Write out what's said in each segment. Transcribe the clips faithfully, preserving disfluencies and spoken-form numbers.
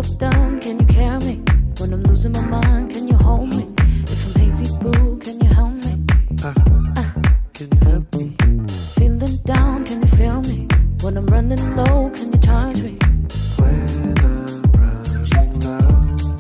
up done, can you carry me? When I'm losing my mind, can you hold me? If I'm hazy blue, can you help me? Uh, uh, can you help me? Feeling down, can you feel me? When I'm running low, can you charge me? When I'm running low.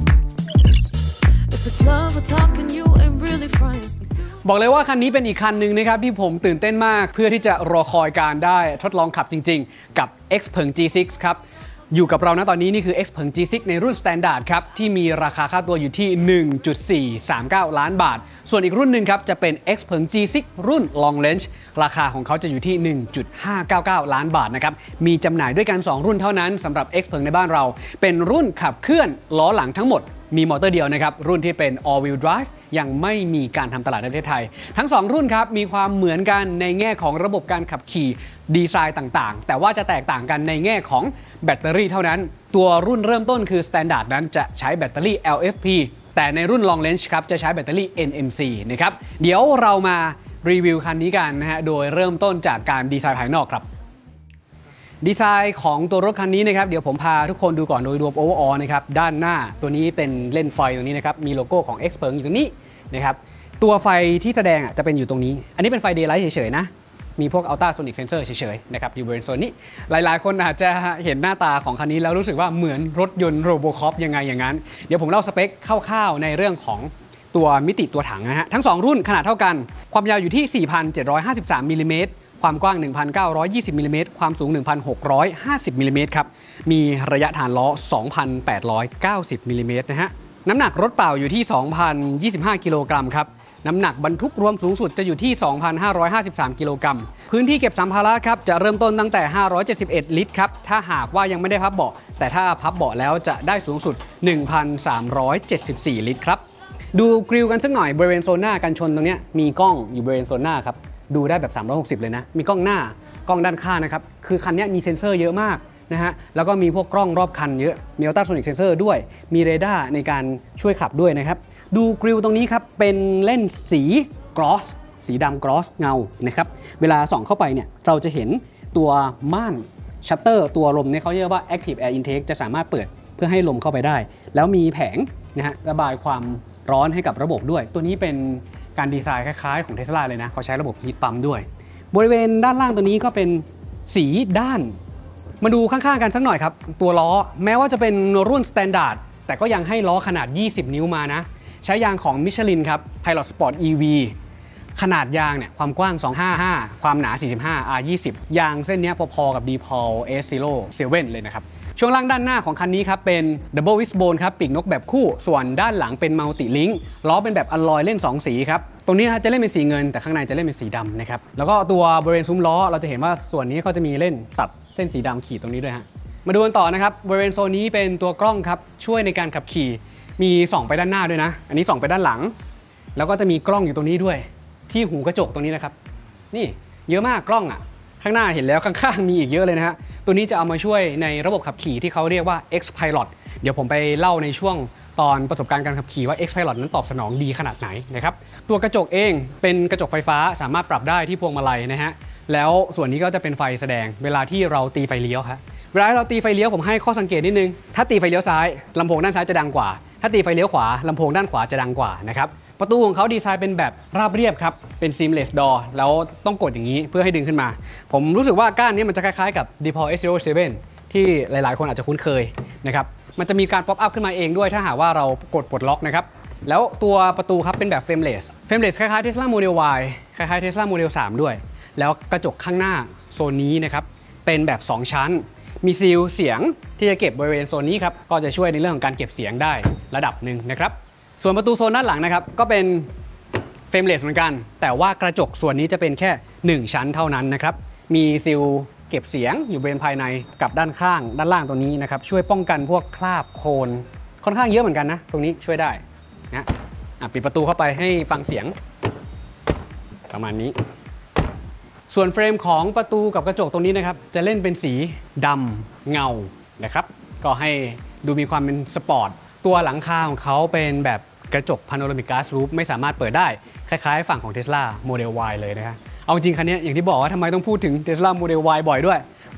If it's love we're talking, you ain't really friend.บอกเลยว่าคันนี้เป็นอีกคันหนึ่งนะครับที่ผมตื่นเต้นมากเพื่อที่จะรอคอยการได้ทดลองขับจริงๆกับ Xpeng จี ซิกซ์ ครับอยู่กับเราณตอนนี้นี่คือ Xpeng จี ซิกซ์ ในรุ่น Standard ครับที่มีราคาค่าตัวอยู่ที่ หนึ่งจุดสี่สามเก้า ล้านบาทส่วนอีกรุ่นหนึ่งครับจะเป็น Xpeng จี ซิกซ์ รุ่น Long Range ราคาของเขาจะอยู่ที่ หนึ่งจุดห้าเก้าเก้า ล้านบาทนะครับมีจำหน่ายด้วยกันสองรุ่นเท่านั้นสำหรับ Xpeng ในบ้านเราเป็นรุ่นขับเคลื่อนล้อหลังทั้งหมดมีมอเตอร์เดียวนะครับรุ่นที่เป็น All Wheel Drive ยังไม่มีการทำตลาดในประเทศไทยทั้งสองรุ่นครับมีความเหมือนกันในแง่ของระบบการขับขี่ดีไซน์ต่างๆแต่ว่าจะแตกต่างกันในแง่ของแบตเตอรี่เท่านั้นตัวรุ่นเริ่มต้นคือ Standard นั้นจะใช้แบตเตอรี่ แอล เอฟ พี แต่ในรุ่น Long Range ครับจะใช้แบตเตอรี่ เอ็น เอ็ม ซี นะครับเดี๋ยวเรามารีวิวคันนี้กันนะฮะโดยเริ่มต้นจากการดีไซน์ภายนอกครับดีไซน์ของตัวรถคันนี้นะครับเดี๋ยวผมพาทุกคนดูก่อนโดยรวม overall นะครับด้านหน้าตัวนี้เป็นเล่นไฟตรงนี้นะครับมีโลโก้ของ Xpeng อยู่ตรงนี้นะครับตัวไฟที่แสดงจะเป็นอยู่ตรงนี้อันนี้เป็นไฟ daylight เฉยๆนะมีพวก ultrasonic sensor เฉยๆนะครับอยู่บริเวณโซนนี้หลายๆคนอาจจะเห็นหน้าตาของคันนี้แล้วรู้สึกว่าเหมือนรถยนต์ Robocop ยังไงอย่างนั้นเดี๋ยวผมเล่าสเปคคร่าวๆในเรื่องของตัวมิติตัวถังนะฮะทั้งสองรุ่นขนาดเท่ากันความยาวอยู่ที่ สี่พันเจ็ดร้อยห้าสิบสาม มิลลิเมตรความกว้าง หนึ่งพันเก้าร้อยยี่สิบ มิลลิเมตรความสูง หนึ่งพันหกร้อยห้าสิบ มิลลิเมตรครับมีระยะฐานล้อ สองพันแปดร้อยเก้าสิบ มิลลิเมตรนะฮะน้ำหนักรถเปล่าอยู่ที่ สองพันยี่สิบห้า กิโลกรัมครับน้ำหนักบรรทุกรวมสูงสุดจะอยู่ที่ สองพันห้าร้อยห้าสิบสาม กิโลกรัมพื้นที่เก็บสัมภาระครับจะเริ่มต้นตั้งแต่ห้าร้อยเจ็ดสิบเอ็ดลิตรครับถ้าหากว่ายังไม่ได้พับเบาะแต่ถ้าพับเบาะแล้วจะได้สูงสุด หนึ่งพันสามร้อยเจ็ดสิบสี่ ลิตรครับดูกริลกันสักหน่อยบริเวณโซนหน้ากันชนตรงนี้มีกล้องอยู่บริเวณโซนหน้าครับดูได้แบบสามร้อยหกสิบเลยนะมีกล้องหน้ากล้องด้านข้างนะครับคือคันนี้มีเซ็นเซอร์เยอะมากนะฮะแล้วก็มีพวกกล้องรอบคันเยอะมีอัลตราโซนิกเซนเซอร์ด้วยมีเรดาร์ในการช่วยขับด้วยนะครับดูกริลตรงนี้ครับเป็นเล่นสีกลอสสีดำกลอสเงานะครับเวลาส่องเข้าไปเนี่ยเราจะเห็นตัวม่านชัตเตอร์ตัวลมเนี่ยเขาเรียกว่า Active Air Intake จะสามารถเปิดเพื่อให้ลมเข้าไปได้แล้วมีแผงนะฮะระบายความร้อนให้กับระบบด้วยตัวนี้เป็นการดีไซน์คล้ายๆของ Tesla เลยนะเขาใช้ระบบฮีทปั๊มด้วยบริเวณด้านล่างตัวนี้ก็เป็นสีด้านมาดูข้างๆกันสักหน่อยครับตัวล้อแม้ว่าจะเป็นรุ่น Standard แต่ก็ยังให้ล้อขนาดยี่สิบนิ้วมานะใช้ยางของ Michelin ครับ Pilot Sport อี วี ขนาดยางเนี่ยความกว้างสองร้อยห้าสิบห้าความหนาสี่สิบห้า อาร์ ยี่สิบ ยางเส้นนี้พอๆกับ ดี พอล เอส ศูนย์ เซเว่น เลยนะครับช่วงล่างด้านหน้าของคันนี้ครับเป็น Double Wishbone ครับปีกนกแบบคู่ส่วนด้านหลังเป็น Multi Link ล้อเป็นแบบอลลอยเล่นสองสีครับตรงนี้จะเล่นเป็นสีเงินแต่ข้างในจะเล่นเป็นสีดำนะครับแล้วก็ตัวบริเวณซุ้มล้อเราจะเห็นว่าส่วนนี้เขาจะมีเล่นตัดเส้นสีดำขีดตรงนี้ด้วยฮะมาดูกันต่อนะครับบริเวณโซนนี้เป็นตัวกล้องครับช่วยในการขับขี่มีส่องไปด้านหน้าด้วยนะอันนี้ส่องไปด้านหลังแล้วก็จะมีกล้องอยู่ตรงนี้ด้วยที่หูกระจกตรงนี้นะครับนี่เยอะมากกล้องอ่ะข้างหน้าเห็นแล้วข้างๆมีอีกเยอะเลยนะฮะตัวนี้จะเอามาช่วยในระบบขับขี่ที่เขาเรียกว่า X-Pilot เดี๋ยวผมไปเล่าในช่วงตอนประสบการณ์การขับขี่ว่า X-Pilot นั้นตอบสนองดีขนาดไหนนะครับตัวกระจกเองเป็นกระจกไฟฟ้าสามารถปรับได้ที่พวงมาลัยนะฮะแล้วส่วนนี้ก็จะเป็นไฟแสดงเวลาที่เราตีไฟเลี้ยวครับเวลาเราตีไฟเลี้ยวผมให้ข้อสังเกตนิดนึงถ้าตีไฟเลี้ยวซ้ายลำโพงด้านซ้ายจะดังกว่าถ้าตีไฟเลี้ยวขวาลำโพงด้านขวาจะดังกว่านะครับประตูของเขาดีไซน์เป็นแบบราบเรียบครับเป็น seamless door แล้วต้องกดอย่างนี้เพื่อให้ดึงขึ้นมาผมรู้สึกว่าก้านนี้มันจะคล้ายๆกับ ดี พอล เอส ศูนย์ เซเว่น ที่หลายๆคนอาจจะคุ้นเคยนะครับมันจะมีการ pop up ขึ้นมาเองด้วยถ้าหากว่าเรากดปลดล็อกนะครับแล้วตัวประตูครับเป็นแบบ frameless frameless คล้ายๆ Tesla Model Y คล้ายๆ Tesla Model สามด้วยแล้วกระจกข้างหน้าโซนนี้นะครับเป็นแบบสองชั้นมีซีลเสียงที่จะเก็บบริเวณโซนนี้ครับก็จะช่วยในเรื่องของการเก็บเสียงได้ระดับหนึ่งนะครับส่วนประตูโซนด้านหลังนะครับก็เป็นเฟรมเลสเหมือนกันแต่ว่ากระจกส่วนนี้จะเป็นแค่หนึ่งชั้นเท่านั้นนะครับมีซีลเก็บเสียงอยู่บริเวณภายในกับด้านข้างด้านล่างตัวนี้นะครับช่วยป้องกันพวกคราบโคลนค่อนข้างเยอะเหมือนกันนะตรงนี้ช่วยได้นะปิดประตูเข้าไปให้ฟังเสียงประมาณนี้ส่วนเฟรมของประตูกับกระจกตรงนี้นะครับจะเล่นเป็นสีดำเงานะครับก็ให้ดูมีความเป็นสปอร์ตตัวหลังคาของเขาเป็นแบบกระจก Panoramic Glass Roof ไม่สามารถเปิดได้คล้ายๆฝั่งของ Tesla Model Y เลยนะครับเอาจริงคันนี้อย่างที่บอกว่าทำไมต้องพูดถึง Tesla Model Y บ่อยด้วย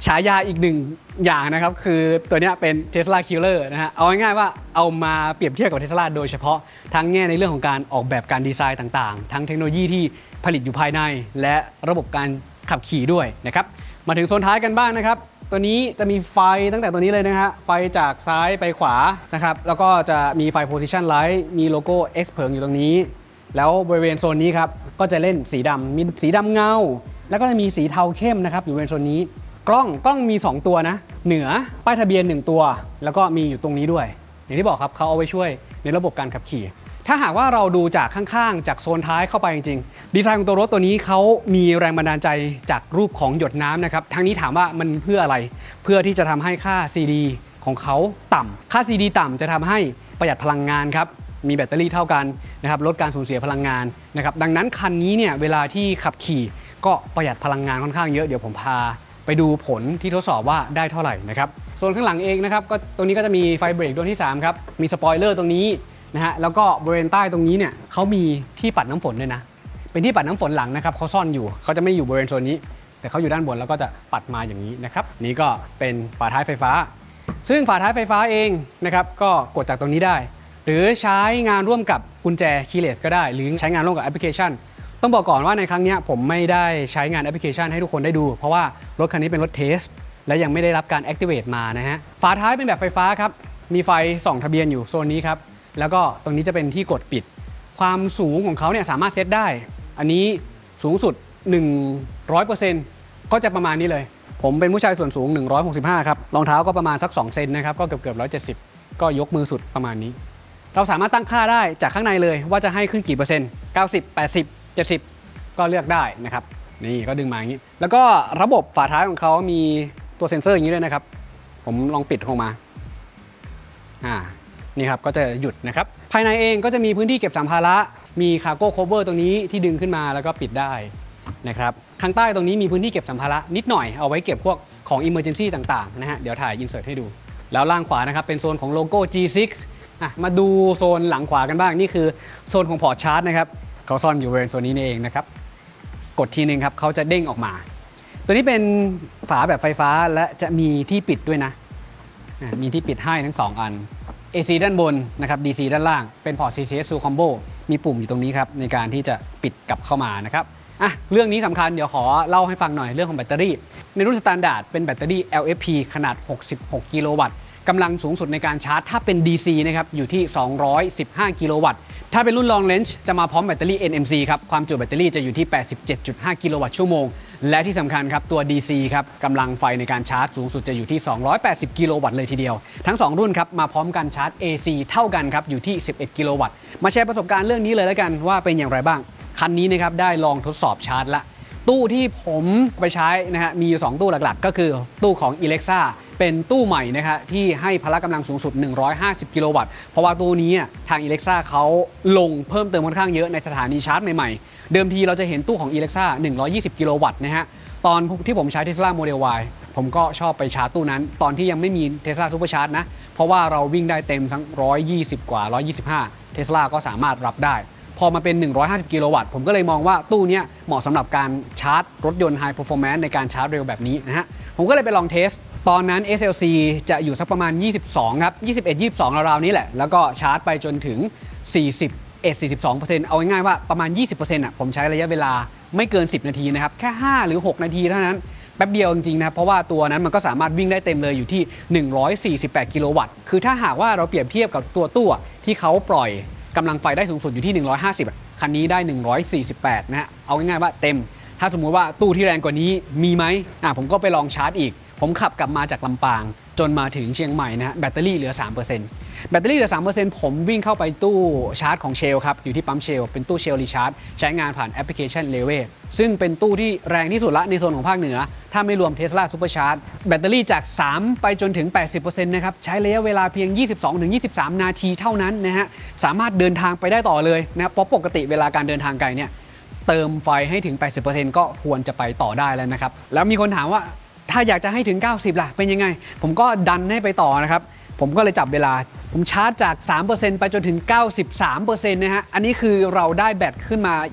ฉายาอีกหนึ่งอย่างนะครับคือตัวนี้เป็น Tesla Killer นะฮะเอาง่ายๆว่าเอามาเปรียบเทียบกับ Tesla โดยเฉพาะทั้งแง่ในเรื่องของการออกแบบการดีไซน์ต่างๆทั้งเทคโนโลยีที่ผลิตอยู่ภายในและระบบการขับขี่ด้วยนะครับมาถึงโซนท้ายกันบ้างนะครับตัวนี้จะมีไฟตั้งแต่ตัวนี้เลยนะฮะไฟจากซ้ายไปขวานะครับแล้วก็จะมีไฟ Position Light มีโลโก้ X เผิงอยู่ตรงนี้แล้วบริเวณโซนนี้ครับก็จะเล่นสีดำมีสีดำเงาแล้วก็จะมีสีเทาเข้มนะครับอยู่บริเวณโซนนี้กล้องกล้องมีสองตัวนะเหนือป้ายทะเบียนหนึ่งตัวแล้วก็มีอยู่ตรงนี้ด้วยอย่างที่บอกครับเขาเอาไว้ช่วยในระบบการขับขี่ถ้าหากว่าเราดูจากข้างๆจากโซนท้ายเข้าไปจริงๆดีไซน์ของตัวรถตัวนี้เขามีแรงบันดาลใจจากรูปของหยดน้ำนะครับทางนี้ถามว่ามันเพื่ออะไรเพื่อที่จะทำให้ค่า ซี ดี ของเขาต่ำค่า ซี ดี ต่ำจะทำให้ประหยัดพลังงานครับมีแบตเตอรี่เท่ากันนะครับลดการสูญเสียพลังงานนะครับดังนั้นคันนี้เนี่ยเวลาที่ขับขี่ก็ประหยัดพลังงานค่อนข้างเยอะเดี๋ยวผมพาไปดูผลที่ทดสอบว่าได้เท่าไหร่นะครับโซนข้างหลังเองนะครับก็ตรงนี้ก็จะมีไฟเบรกดวงที่สามครับมีสปอยเลอร์ตรงนี้นะฮะแล้วก็บริเวณใต้ตรงนี้เนี่ยเขามีที่ปัดน้ำฝนด้วยนะเป็นที่ปัดน้ำฝนหลังนะครับเขาซ่อนอยู่เขาจะไม่อยู่บริเวณโซนนี้แต่เขาอยู่ด้านบนแล้วก็จะปัดมาอย่างนี้นะครับนี่ก็เป็นฝาท้ายไฟฟ้าซึ่งฝาท้ายไฟฟ้าเองนะครับก็กดจากตรงนี้ได้หรือใช้งานร่วมกับกุญแจคีย์เลสก็ได้หรือใช้งานร่วมกับแอปพลิเคชันต้องบอกก่อนว่าในครั้งนี้ผมไม่ได้ใช้งานแอปพลิเคชันให้ทุกคนได้ดูเพราะว่ารถคันนี้เป็นรถเทสและยังไม่ได้รับการ Activate มานะฮะฝาท้ายเป็นแบบไฟฟ้าครับมีไฟส่องทะเบียนอยู่โซนนี้ครับแล้วก็ตรงนี้จะเป็นที่กดปิดความสูงของเขาเนี่ยสามารถเซตได้อันนี้สูงสุด หนึ่งร้อยเปอร์เซ็นต์ ก็จะประมาณนี้เลยผมเป็นผู้ชายส่วนสูงหนึ่งร้อยหกสิบห้าครับรองเท้าก็ประมาณสักสองเซนนะครับก็เกือบเกือบหนึ่งร้อยเจ็ดสิบก็ยกมือสุดประมาณนี้เราสามารถตั้งค่าได้จากข้างในเลยว่าจะให้ขึ้นกี่เปอร์เซ็นต์เก้าสิบ แปดสิบ เจ็ดสิบก็เลือกได้นะครับนี่ก็ดึงมาอย่างนี้แล้วก็ระบบฝาท้ายของเขามีตัวเซ็นเซอร์อย่างนี้ด้วยนะครับผมลองปิดออกมาอ่านี่ครับก็จะหยุดนะครับภายในเองก็จะมีพื้นที่เก็บสัมภาระมีคาร์โก้โคเวอร์ตรงนี้ที่ดึงขึ้นมาแล้วก็ปิดได้นะครับข้างใต้ตรงนี้มีพื้นที่เก็บสัมภาระนิดหน่อยเอาไว้เก็บพวกของ Emergency ต่างๆนะฮะเดี๋ยวถ่ายอินเสิร์ตให้ดูแล้วล่างขวานะครับเป็นโซนของโลโก้ จี ซิกซ์ อ่ะมาดูโซนหลังขวากันบ้างนี่คือโซนของพอร์ตชาร์จนะครับเขาซ่อนอยู่บริเวณโซนนี้นี่เองนะครับกดทีนึงครับเขาจะเด้งออกมาตัวนี้เป็นฝาแบบไฟฟ้าและจะมีที่ปิดด้วยนะมีที่ปิดให้ทั้งสองอัน เอ ซี ด้านบนนะครับ ดี ซี ด้านล่างเป็นพอร์ต ซี ซี เอส Dual Combo มีปุ่มอยู่ตรงนี้ครับในการที่จะปิดกลับเข้ามานะครับอ่ะเรื่องนี้สำคัญเดี๋ยวขอเล่าให้ฟังหน่อยเรื่องของแบตเตอรี่ในรุ่นสแตนดาร์ดเป็นแบตเตอรี่ แอล เอฟ พี ขนาดหกสิบหกกิโลวัตต์กำลังสูงสุดในการชาร์จถ้าเป็น ดี ซี นะครับอยู่ที่สองร้อยสิบห้ากิโลวัตต์ถ้าเป็นรุ่น Long Range จะมาพร้อมแบตเตอรี่ เอ็น เอ็ม ซี ครับความจุแบตเตอรี่จะอยู่ที่ แปดสิบเจ็ดจุดห้ากิโลวัตต์ชั่วโมงและที่สำคัญครับตัว ดี ซี ครับกำลังไฟในการชาร์จสูงสุดจะอยู่ที่สองร้อยแปดสิบกิโลวัตต์เลยทีเดียวทั้งสองรุ่นครับมาพร้อมกันชาร์จ เอ ซี เท่ากันครับอยู่ที่สิบเอ็ดกิโลวัตต์มาแชร์ประสบการณ์เรื่องนี้เลยแล้วกันว่าเป็นอย่างไรบ้างคันนี้นะครับได้ลองทดสอบชาร์จละตู้ที่ผมไปใช้นะฮะมีอยู่สองตู้หลักๆก็คือตู้ของ Alexa เป็นตู้ใหม่นะครับที่ให้พละกำลังสูงสุดหนึ่งร้อยห้าสิบกิโลวัตต์เพราะว่าตู้นี้ทาง Alexa เขาลงเพิ่มเติมค่อนข้างเยอะในสถานีชาร์จใหม่ๆเดิมทีเราจะเห็นตู้ของ Alexa หนึ่งร้อยยี่สิบกิโลวัตต์นะฮะตอนที่ผมใช้ Tesla Model Y ผมก็ชอบไปชาร์จตู้นั้นตอนที่ยังไม่มี Tesla Supercharge นะเพราะว่าเราวิ่งได้เต็มทั้งหนึ่งร้อยยี่สิบกว่าหนึ่งร้อยยี่สิบห้า Tesla ก็สามารถรับได้พอมาเป็นหนึ่งร้อยห้าสิบกิโลวัตต์ผมก็เลยมองว่าตู้นี้เหมาะสำหรับการชาร์จรถยนต์ High Performance ในการชาร์จเร็วแบบนี้นะฮะผมก็เลยไปลองเทสตอนนั้น เอส แอล ซี จะอยู่สักประมาณยี่สิบสองครับยี่สิบเอ็ด ยี่สิบสองราวๆนี้แหละแล้วก็ชาร์จไปจนถึงสี่สิบเอ็ด สี่สิบสองเปอร์เซ็นต์ เอาง่ายๆว่าประมาณ ยี่สิบเปอร์เซ็นต์ อ่ะผมใช้ระยะเวลาไม่เกินสิบนาทีนะครับแค่ห้าหรือหกนาทีเท่านั้นแป๊บเดียวจริงๆนะครับเพราะว่าตัวนั้นมันก็สามารถวิ่งได้เต็มเลยอยู่ที่หนึ่งร้อยสี่สิบแปดกิโลวัตต์คือถ้าหากว่าเราเปรียบเทียบกับตัวตู้ที่เขาปล่อยกำลังไฟได้สูงสุดอยู่ที่หนึ่งร้อยห้าสิบคันนี้ได้หนึ่งร้อยสี่สิบแปดนะฮะเอาง่ายๆว่าเต็มถ้าสมมุติว่าตู้ที่แรงกว่านี้มีไหมอ่ะผมก็ไปลองชาร์จอีกผมขับกลับมาจากลำปางจนมาถึงเชียงใหม่นะฮะแบตเตอรี่เหลือ สามเปอร์เซ็นต์ แบตเตอรี่เหลือ สามเปอร์เซ็นต์ ผมวิ่งเข้าไปตู้ชาร์จของเชลครับอยู่ที่ปั๊มเชลเป็นตู้เชลรีชาร์จใช้งานผ่านแอปพลิเคชันเลเวซึ่งเป็นตู้ที่แรงที่สุดละในโซนของภาคเหนือถ้าไม่รวม Tesla Supercharge แบตเตอรี่จากสามไปจนถึง แปดสิบเปอร์เซ็นต์ นะครับใช้ระยะเวลาเพียง ยี่สิบสองถึงยี่สิบสาม นาทีเท่านั้นนะฮะสามารถเดินทางไปได้ต่อเลยนะเพราะปกติเวลาการเดินทางไกลเนี่ยเติมไฟให้ถึง แปดสิบเปอร์เซ็นต์ ก็ควรจะไปต่อได้แล้วนะครับแล้วมีคนถามว่าถ้าอยากจะให้ถึงเก้าสิบล่ะเป็นยังไงผมก็ดันให้ไปต่อนะครับผมก็เลยจับเวลาผมชาร์จจาก สามเปอร์เซ็นต์ ไปจนถึง เก้าสิบสามเปอร์เซ็นต์ นะฮะอันนี้คือเราได้แบตขึ้นมา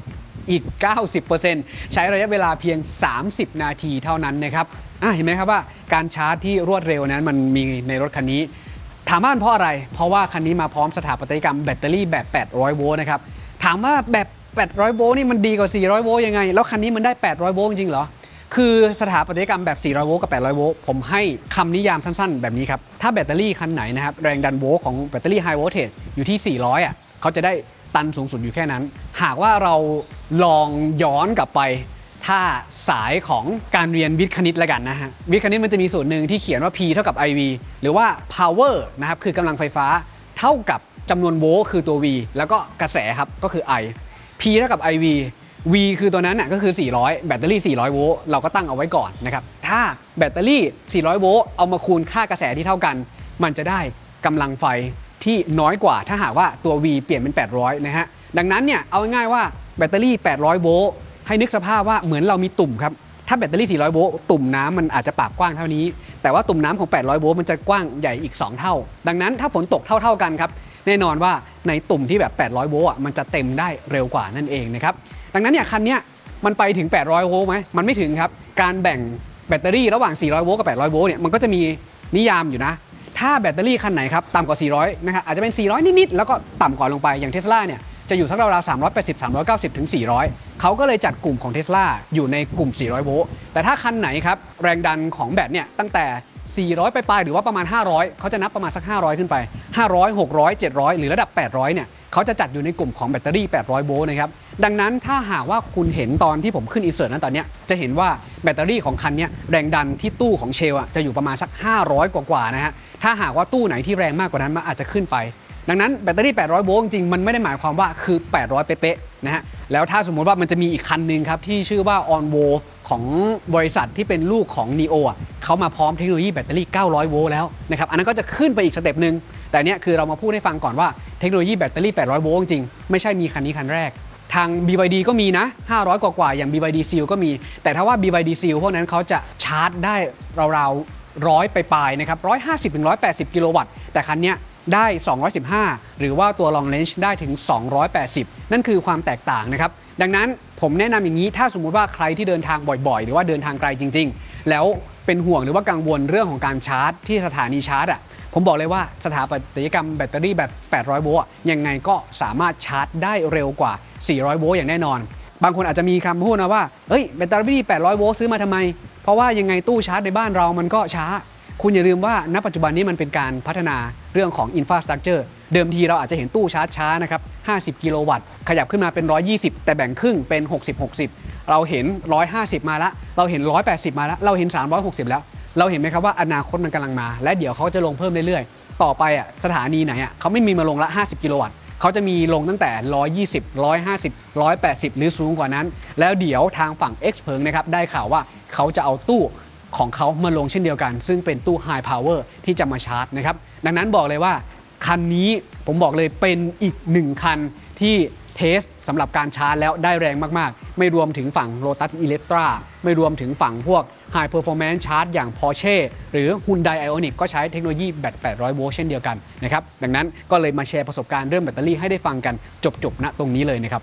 อีก เก้าสิบเปอร์เซ็นต์ ใช้ระยะเวลาเพียงสามสิบนาทีเท่านั้นนะครับอ่ะเห็นไหมครับว่าการชาร์จที่รวดเร็วนั้นมันมีในรถคันนี้ถามว่าเพราะอะไรเพราะว่าคันนี้มาพร้อมสถาปัตยกรรมแบตเตอรี่แบบแปดร้อยโวลต์นะครับถามว่าแบบแปดร้อยโวลต์นี่มันดีกว่าสี่ร้อยโวลต์ยังไงแล้วคันนี้มันได้แปดร้อยโวลต์จริงๆเหรอคือสถาปัตยกรรมแบบสี่ร้อยโวลต์กับแปดร้อยโวลต์ผมให้คำนิยามสั้นๆแบบนี้ครับถ้าแบตเตอรี่คันไหนนะครับแรงดันโวลต์ของแบตเตอรี่ไฮโวลต์เทจอยู่ที่สี่ร้อยอ่ะเขาจะได้ตันสูงสุดอยู่แค่นั้นหากว่าเราลองย้อนกลับไปถ้าสายของการเรียนวิทย์คณิตละกันนะฮะวิทย์คณิตมันจะมีสูตรหนึ่งที่เขียนว่า P เท่ากับ ไอ วี หรือว่า power นะครับคือกำลังไฟฟ้าเท่ากับจำนวนโวลต์คือตัว V แล้วก็กระแสครับก็คือ I P เท่ากับ ไอ วี V คือตัวนั้นน่ะก็คือสี่ร้อยแบตเตอรี่สี่ร้อยโวลต์เราก็ตั้งเอาไว้ก่อนนะครับถ้าแบตเตอรี่สี่ร้อยโวลต์เอามาคูณค่ากระแสที่เท่ากันมันจะได้กำลังไฟที่น้อยกว่าถ้าหากว่าตัว V เปลี่ยนเป็นแปดร้อยนะฮะดังนั้นเนี่ยเอาง่ายๆว่าแบตเตอรี่แปดร้อยโวลต์ให้นึกสภาพว่าเหมือนเรามีตุ่มครับถ้าแบตเตอรี่สี่ร้อยโวลต์ตุ่มน้ำมันอาจจะปากกว้างเท่านี้แต่ว่าตุ่มน้ำของแปดร้อยโวลต์มันจะกว้างใหญ่อีกสองเท่าดังนั้นถ้าฝนตกเท่าๆกันครับแน่นอนว่าในตุ่มที่แบบแปดร้อยโวลต์อ่ะมันจะเต็มได้เร็วกว่านั่นเองนะครับดังนั้นเนี่ยคันนี้มันไปถึงแปดร้อยโวลต์ไหมมันไม่ถึงครับการแบ่งแบตเตอรี่ระหว่างสี่ร้อยโวลต์กับแปดร้อยโวลต์เนี่ยมันก็จะมีนิยามอยู่นะถ้าแบตเตอรี่คันไหนครับต่ำกว่าสี่ร้อยนะครับอาจจะเป็นสี่ร้อยนิดๆแล้วก็ต่ำกว่าลงไปอย่าง Tesla เนี่ยจะอยู่สักราวๆสามร้อยแปดสิบ สามร้อยเก้าสิบถึงสี่ร้อยเขาก็เลยจัดกลุ่มของ Tesla อยู่ในกลุ่มสี่ร้อยโวลต์แต่ถ้าคันไหนครับแรงดันของแบตเนี่ยตั้งแต่สี่ร้อยไปปลายหรือว่าประมาณห้าร้อยเขาจะนับประมาณสักห้าร้อยขึ้นไปห้าร้อย หกร้อย เจ็ดร้อยหรือระดับแปดร้อยเนี่ยเขาจะจัดอยู่ในกลุ่มของแบตเตอรี่แปดร้อยโวลต์นะครับดังนั้นถ้าหากว่าคุณเห็นตอนที่ผมขึ้นอินเสิร์ตนั้นตอนนี้จะเห็นว่าแบตเตอรี่ของคันนี้แรงดันที่ตู้ของเชลล์จะอยู่ประมาณสักห้าร้อยกว่าๆนะฮะถ้าหากว่าตู้ไหนที่แรงมากกว่านั้นมันอาจจะขึ้นไปดังนั้นแบตเตอรี่แปดร้อยโวลต์จริงๆมันไม่ได้หมายความว่าคือแปดร้อยเป๊ะๆนะฮะแล้วถ้าสมมุติว่ามันจะมีอีกคันนึงครับที่ชื่อว่า Onvo ของบริษัทที่เป็นลูกของ นี โอ อ่ะเขามาพร้อมเทคโนโลยีแบตเตอรี่เก้าร้อยโวลต์แล้วนะครับอันนั้นก็จะขึ้นไปอีกสเต็ปนึงแต่เนี้ยคือเรามาพูดให้ฟังก่อนว่าเทคโนโลยีแบตเตอรี่แปดร้อยโวลต์จริงๆไม่ใช่มีคันนี้คันแรกทาง บี วาย ดี ก็มีนะห้าร้อยกว่าๆอย่าง บี วาย ดี Seal ก็มีแต่ถ้าว่า บี วาย ดี Seal พวกนั้นเขาจะชาร์จได้ราวๆร้อยไปปลายนะครับหนึ่งร้อยห้าสิบถึงหนึ่งร้อยแปดสิบกิโลวัตต์แต่คันเนี้ยได้สองร้อยสิบห้าหรือว่าตัว long range ได้ถึงสองร้อยแปดสิบนั่นคือความแตกต่างนะครับดังนั้นผมแนะนำอย่างนี้ถ้าสมมุติว่าใครที่เดินทางบ่อยๆหรือว่าเดินทางไกลจริงๆแล้วเป็นห่วงหรือว่ากังวลเรื่องของการชาร์จที่สถานีชาร์จอ่ะผมบอกเลยว่าสถาปัตยกรรมแบตเตอรี่แบบแปดร้อยโวลต์ยังไงก็สามารถชาร์จได้เร็วกว่าสี่ร้อยโวลต์อย่างแน่นอนบางคนอาจจะมีคำพูดนะว่าเฮ้ยแบตเตอรี่แปดร้อยโวลต์ซื้อมาทำไมเพราะว่ายังไงตู้ชาร์จในบ้านเรามันก็ช้าคุณอย่าลืมว่าณปัจจุบันนี้มันเป็นการพัฒนาเรื่องของ infrastructure เดิมทีเราอาจจะเห็นตู้ชาร์จช้านะครับห้าสิบกิโลวัตต์ขยับขึ้นมาเป็นหนึ่งร้อยยี่สิบแต่แบ่งครึ่งเป็นหกสิบ หกสิบเราเห็นหนึ่งร้อยห้าสิบมาแล้วเราเห็นหนึ่งร้อยแปดสิบมาแล้วเราเห็นสามร้อยหกสิบแล้วเราเห็นไหมครับว่าอนาคตมันกำลังมาและเดี๋ยวเขาจะลงเพิ่มเรื่อยๆต่อไปอ่ะสถานีไหนอ่ะเขาไม่มีมาลงละห้าสิบกิโลวัตต์เขาจะมีลงตั้งแต่หนึ่งร้อยยี่สิบ หนึ่งร้อยห้าสิบ หนึ่งร้อยแปดสิบหรือสูงกว่านั้นแล้วเดี๋ยวทางฝั่ง X เพิงนะครับได้ข่าวว่าเขาจะเอาตู้ของเขามาลงเช่นเดียวกันซึ่งเป็นตู้ High Power ที่จะมาชาร์จนะครับดังนั้นบอกเลยว่าคันนี้ผมบอกเลยเป็นอีกหนึ่งคันที่เทสสำหรับการชาร์จแล้วได้แรงมากๆไม่รวมถึงฝั่ง Lotus Electra ไม่รวมถึงฝั่งพวก High Performance Charge อย่าง Porsche หรือ Hyundai Ioniq ก็ใช้เทคโนโลยีแบตแปดร้อยโวลต์เช่นเดียวกันนะครับดังนั้นก็เลยมาแชร์ประสบการณ์เรื่องแบตเตอรี่ให้ได้ฟังกันจบๆณตรงนี้เลยนะครับ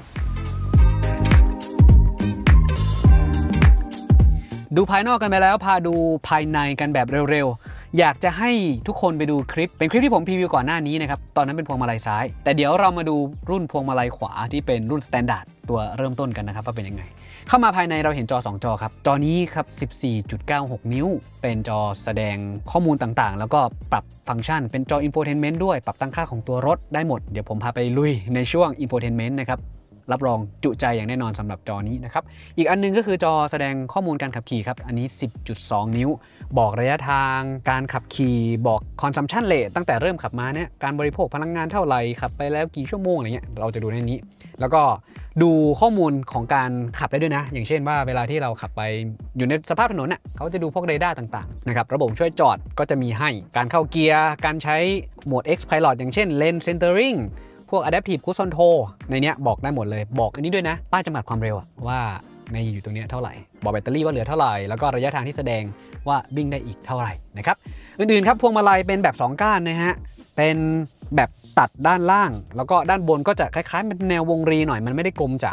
ดูภายนอกกันไปแล้วพาดูภายในกันแบบเร็วๆอยากจะให้ทุกคนไปดูคลิปเป็นคลิปที่ผมพรีวิวก่อนหน้านี้นะครับตอนนั้นเป็นพวงมาลัยซ้ายแต่เดี๋ยวเรามาดูรุ่นพวงมาลัยขวาที่เป็นรุ่นสแตนดาร์ดตัวเริ่มต้นกันนะครับว่าเป็นยังไงเข้ามาภายในเราเห็นจอสองจอครับจอนี้ครับ สิบสี่จุดเก้าหก นิ้วเป็นจอแสดงข้อมูลต่างๆแล้วก็ปรับฟังก์ชันเป็นจอ Infotainment ด้วยปรับตั้งค่าของตัวรถได้หมดเดี๋ยวผมพาไปลุยในช่วง Infotainment นะครับรับรองจุใจอย่างแน่นอนสำหรับจอนี้นะครับอีกอันนึงก็คือจอแสดงข้อมูลการขับขี่ครับอันนี้ สิบจุดสอง นิ้วบอกระยะทางการขับขี่บอก consumption rate ตั้งแต่เริ่มขับมาเนี่ยการบริโภคพลังงานเท่าไหร่ขับไปแล้วกี่ชั่วโมงอะไรเงี้ยเราจะดูในนี้แล้วก็ดูข้อมูลของการขับได้ด้วยนะอย่างเช่นว่าเวลาที่เราขับไปอยู่ในสภาพถนนน่ะเขาจะดูพวกเรดาร์ต่างๆนะครับระบบช่วยจอดก็จะมีให้การเข้าเกียร์การใช้โหมด X Pilot อย่างเช่น Lane Centeringพวก Adaptive Cruise Control ในนี้บอกได้หมดเลยบอกอันนี้ด้วยนะป้ายจำกัดความเร็วว่าในอยู่ตรงนี้เท่าไหร่บอกแบตเตอรี่ว่าเหลือเท่าไหร่แล้วก็ระยะทางที่แสดงว่าวิ่งได้อีกเท่าไหร่นะครับอื่นๆครับพวงมาลัยเป็นแบบสองก้านนะฮะเป็นแบบตัดด้านล่างแล้วก็ด้านบนก็จะคล้ายๆเป็นแนววงรีหน่อยมันไม่ได้กลมจ๋า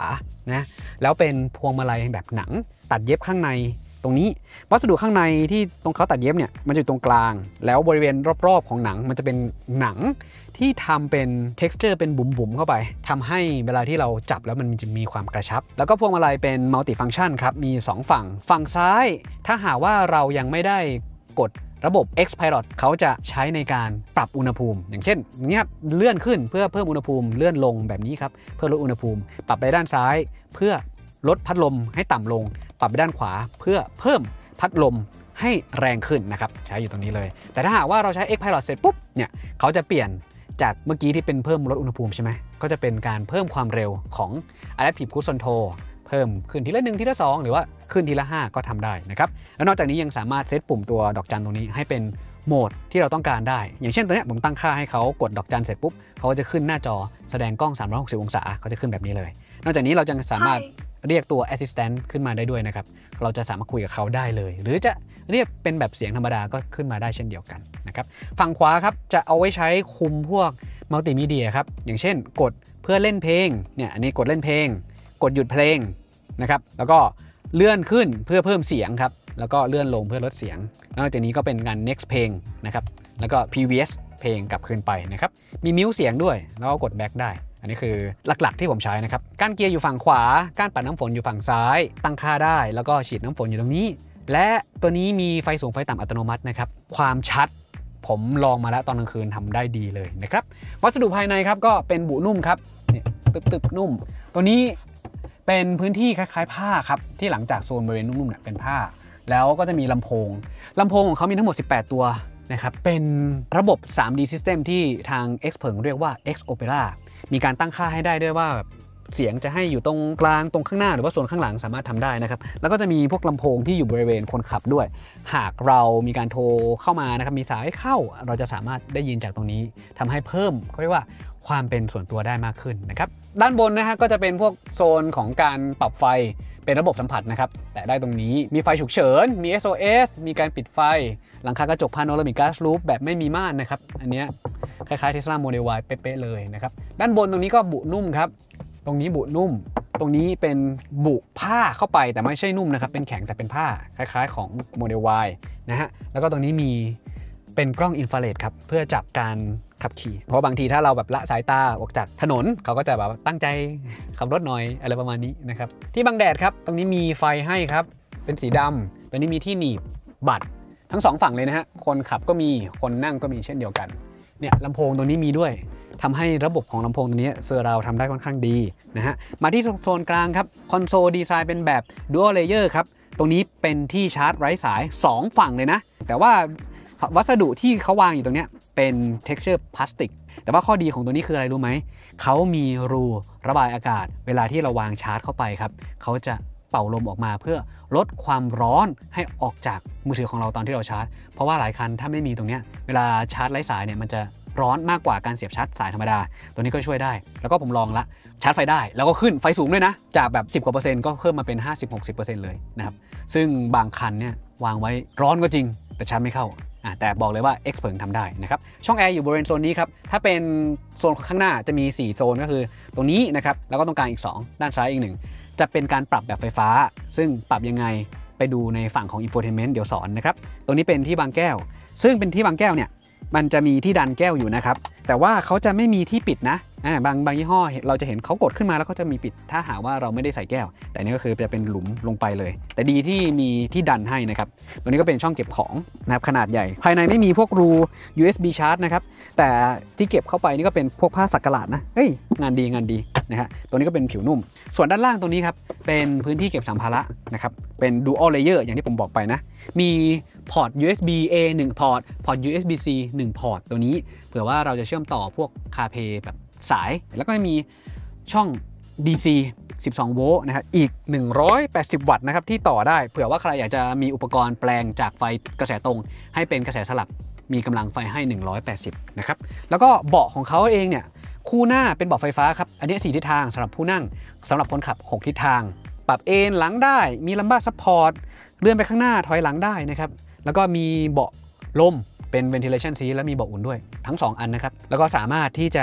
นะแล้วเป็นพวงมาลัยแบบหนังตัดเย็บข้างในตรงนี้วัสดุข้างในที่ตรงเขาตัดเย็บเนี่ยมันจะอยู่ตรงกลางแล้วบริเวณรอบๆของหนังมันจะเป็นหนังที่ทำเป็น texture เป็นบุ๋มๆเข้าไปทำให้เวลาที่เราจับแล้วมันจะมีความกระชับแล้วก็พวงมาลัยเป็น multi function ครับมีสองฝั่งฝั่งซ้ายถ้าหากว่าเรายังไม่ได้กดระบบ X Pilot เขาจะใช้ในการปรับอุณหภูมิอย่างเช่นเนี้ยเลื่อนขึ้นเพื่อเพิ่มอุณหภูมิเลื่อนลงแบบนี้ครับเพื่อลดอุณหภูมิปรับไปด้านซ้ายเพื่อลดพัดลมให้ต่ำลงปรับไปด้านขวาเพื่อเพิ่มพัดลมให้แรงขึ้นนะครับใช้อยู่ตรงนี้เลยแต่ถ้าหากว่าเราใช้ X Pilot เสร็จปุ๊บเนี่ยเขาจะเปลี่ยนจากเมื่อกี้ที่เป็นเพิ่มลดอุณหภูมิใช่ไหมก็จะเป็นการเพิ่มความเร็วของ Adaptive Cruise Control เพิ่มขึ้นทีละหนึ่งทีละสองหรือว่าขึ้นทีละห้าก็ทำได้นะครับแล้วนอกจากนี้ยังสามารถเซตปุ่มตัวดอกจันตรงนี้ให้เป็นโหมดที่เราต้องการได้อย่างเช่นตัวนี้ผมตั้งค่าให้เขากดดอกจันเสร็จปุ๊บเขาจะขึ้นหน้าจอแสดงกล้องสามร้อยหกสิบองศาเขาจะขึ้นแบบนี้เลยนอกจากนี้เราจะสามารถเรียกตัว Assistant ขึ้นมาได้ด้วยนะครับเราจะสามารถคุยกับเขาได้เลยหรือจะเรียกเป็นแบบเสียงธรรมดาก็ขึ้นมาได้เช่นเดียวกันนะครับฝั่งขวาครับจะเอาไว้ใช้คุมพวกมัลติมีเดียครับอย่างเช่นกดเพื่อเล่นเพลงเนี่ยอันนี้กดเล่นเพลงกดหยุดเพลงนะครับแล้วก็เลื่อนขึ้นเพื่อเพิ่มเสียงครับแล้วก็เลื่อนลงเพื่อลดเสียงนอกจากนี้ก็เป็นงาน next เพลงนะครับแล้วก็ previous เพลงกลับคืนไปนะครับมีมิวเสียงด้วยแล้วก็กด back ได้อันนี้คือหลักๆที่ผมใช้นะครับก้านเกียร์อยู่ฝั่งขวาก้านปัดน้ำฝนอยู่ฝั่งซ้ายตั้งค่าได้แล้วก็ฉีดน้ำฝนอยู่ตรงนี้และตัวนี้มีไฟสูงไฟต่ำอัตโนมัตินะครับความชัดผมลองมาแล้วตอนกลางคืนทำได้ดีเลยนะครับวัสดุภายในครับก็เป็นบุนุ่มครับเนี่ยตึบๆนุ่มตัวนี้เป็นพื้นที่คล้ายๆผ้าครับที่หลังจากโซนบริเวณนุ่มๆเนี่ยเป็นผ้าแล้วก็จะมีลำโพงลำโพงของเขามีทั้งหมดสิบแปดตัวนะครับเป็นระบบ ทรี ดี System ที่ทาง X เพิงเรียกว่า X Opera มีการตั้งค่าให้ได้ด้วยว่าเสียงจะให้อยู่ตรงกลางตรงข้างหน้าหรือว่าส่วนข้างหลังสามารถทำได้นะครับแล้วก็จะมีพวกลำโพงที่อยู่บริเวณคนขับด้วยหากเรามีการโทรเข้ามานะครับมีสายเข้าเราจะสามารถได้ยินจากตรงนี้ทำให้เพิ่มเขาเรียกว่าความเป็นส่วนตัวได้มากขึ้นนะครับด้านบนนะฮะก็จะเป็นพวกโซนของการปรับไฟเป็นระบบสัมผัสนะครับแต่ได้ตรงนี้มีไฟฉุกเฉินมี เอส โอ เอส มีการปิดไฟหลังคากระจกพาโนรามิก glass roof แบบไม่มีม่านนะครับอันนี้คล้ายๆ Tesla Model Y เป๊ะๆเลยนะครับด้านบนตรงนี้ก็บุนุ่มครับตรงนี้บุนุ่มตรงนี้เป็นบุผ้าเข้าไปแต่ไม่ใช่นุ่มนะครับเป็นแข็งแต่เป็นผ้าคล้ายๆของ Model Y นะฮะแล้วก็ตรงนี้มีเป็นกล้องอินฟราเรดครับเพื่อจับการขับขี่เพราะบางทีถ้าเราแบบละสายตาออกจากถนนเขาก็จะแบบตั้งใจขับรถหน่อยอะไรประมาณนี้นะครับที่บังแดดครับตรงนี้มีไฟให้ครับเป็นสีดำตรงนี้มีที่หนีบบัตรทั้งสองฝั่งเลยนะฮะคนขับก็มีคนนั่งก็มีเช่นเดียวกันเนี่ยลำโพงตรงนี้มีด้วยทำให้ระบบของลำโพงตัวนี้เซอร์ราวทำได้ค่อนข้างดีนะฮะมาที่โซนกลางครับคอนโซลดีไซน์เป็นแบบ Dual Layer ครับตรงนี้เป็นที่ชาร์จไร้สายสองฝั่งเลยนะแต่ว่าวัสดุที่เขาวางอยู่ตรงนี้เป็น texture พลาสติกแต่ว่าข้อดีของตัวนี้คืออะไรรู้ไหมเขามีรูระบายอากาศเวลาที่เราวางชาร์จเข้าไปครับเขาจะเป่าลมออกมาเพื่อลดความร้อนให้ออกจากมือถือของเราตอนที่เราชาร์จเพราะว่าหลายคันถ้าไม่มีตรงนี้เวลาชาร์จไร้สายเนี่ยมันจะร้อนมากกว่าการเสียบชาร์จสายธรรมดาตัวนี้ก็ช่วยได้แล้วก็ผมลองละชาร์จไฟได้แล้วก็ขึ้นไฟสูงด้วยนะจากแบบสิบกว่าเปอร์เซ็นต์ก็เพิ่มมาเป็น ห้าสิบถึงหกสิบเปอร์เซ็นต์ เลยนะครับซึ่งบางคันเนี่ยวางไว้ร้อนก็จริงแต่ชาร์จไม่เข้าแต่บอกเลยว่า X เพิงทำได้นะครับช่องแอร์อยู่บริเวณโซนนี้ครับถ้าเป็นโซนข้างหน้าจะมีสี่โซนก็คือตรงนี้นะครับแล้วก็ตรงกลางอีกสองด้านซ้ายอีกหนึ่งจะเป็นการปรับแบบไฟฟ้าซึ่งปรับยังไงไปดูในฝั่งของ Infotainment เดี๋ยวสอนนะครับตรงนี้เป็นที่บางแก้วซึ่งเป็นที่บางแก้วเนี่ยมันจะมีที่ดันแก้วอยู่นะครับแต่ว่าเขาจะไม่มีที่ปิดนะบางบางยี่ห้อเราจะเห็นเขากดขึ้นมาแล้วก็จะมีปิดถ้าหากว่าเราไม่ได้ใส่แก้วแต่นี่ก็คือจะเป็นหลุมลงไปเลยแต่ดีที่มีที่ดันให้นะครับตัวนี้ก็เป็นช่องเก็บของนะครับขนาดใหญ่ภายในไม่มีพวกรู ยู เอส บี ชาร์จนะครับแต่ที่เก็บเข้าไปนี่ก็เป็นพวกผ้าสักหลาดนะเฮ้ยงานดีงานดีนะฮะตัวนี้ก็เป็นผิวนุ่มส่วนด้านล่างตรงนี้ครับเป็นพื้นที่เก็บสัมภาระนะครับเป็น Dual Layer อย่างที่ผมบอกไปนะมีพอร์ต ยู เอส บี เอ หนึ่ง พอร์ตพอร์ต ยู เอส บี ซี หนึ่ง พอร์ตตัวนี้เผื่อว่าเราจะเชื่อมต่อพวก CarPlay แบบสายแล้วก็มีช่อง ดี ซี สิบสอง โวลต์นะครับอีกหนึ่งร้อยแปดสิบวัตต์นะครับที่ต่อได้เผื่อว่าใครอยากจะมีอุปกรณ์แปลงจากไฟกระแสตรงให้เป็นกระแสสลับมีกำลังไฟให้หนึ่งร้อยแปดสิบนะครับแล้วก็เบาะของเขาเองเนี่ยคู่หน้าเป็นเบาะไฟฟ้าครับอันนี้สี่ทิศทางสำหรับผู้นั่งสำหรับคนขับหกทิศทางปรับเอนหลังได้มีลัมบ้าซัพพอร์ตเลื่อนไปข้างหน้าถอยหลังได้นะครับแล้วก็มีเบาะลมเป็น ventilation seat และมีเบาะอุ่นด้วยทั้งสองอันนะครับแล้วก็สามารถที่จะพ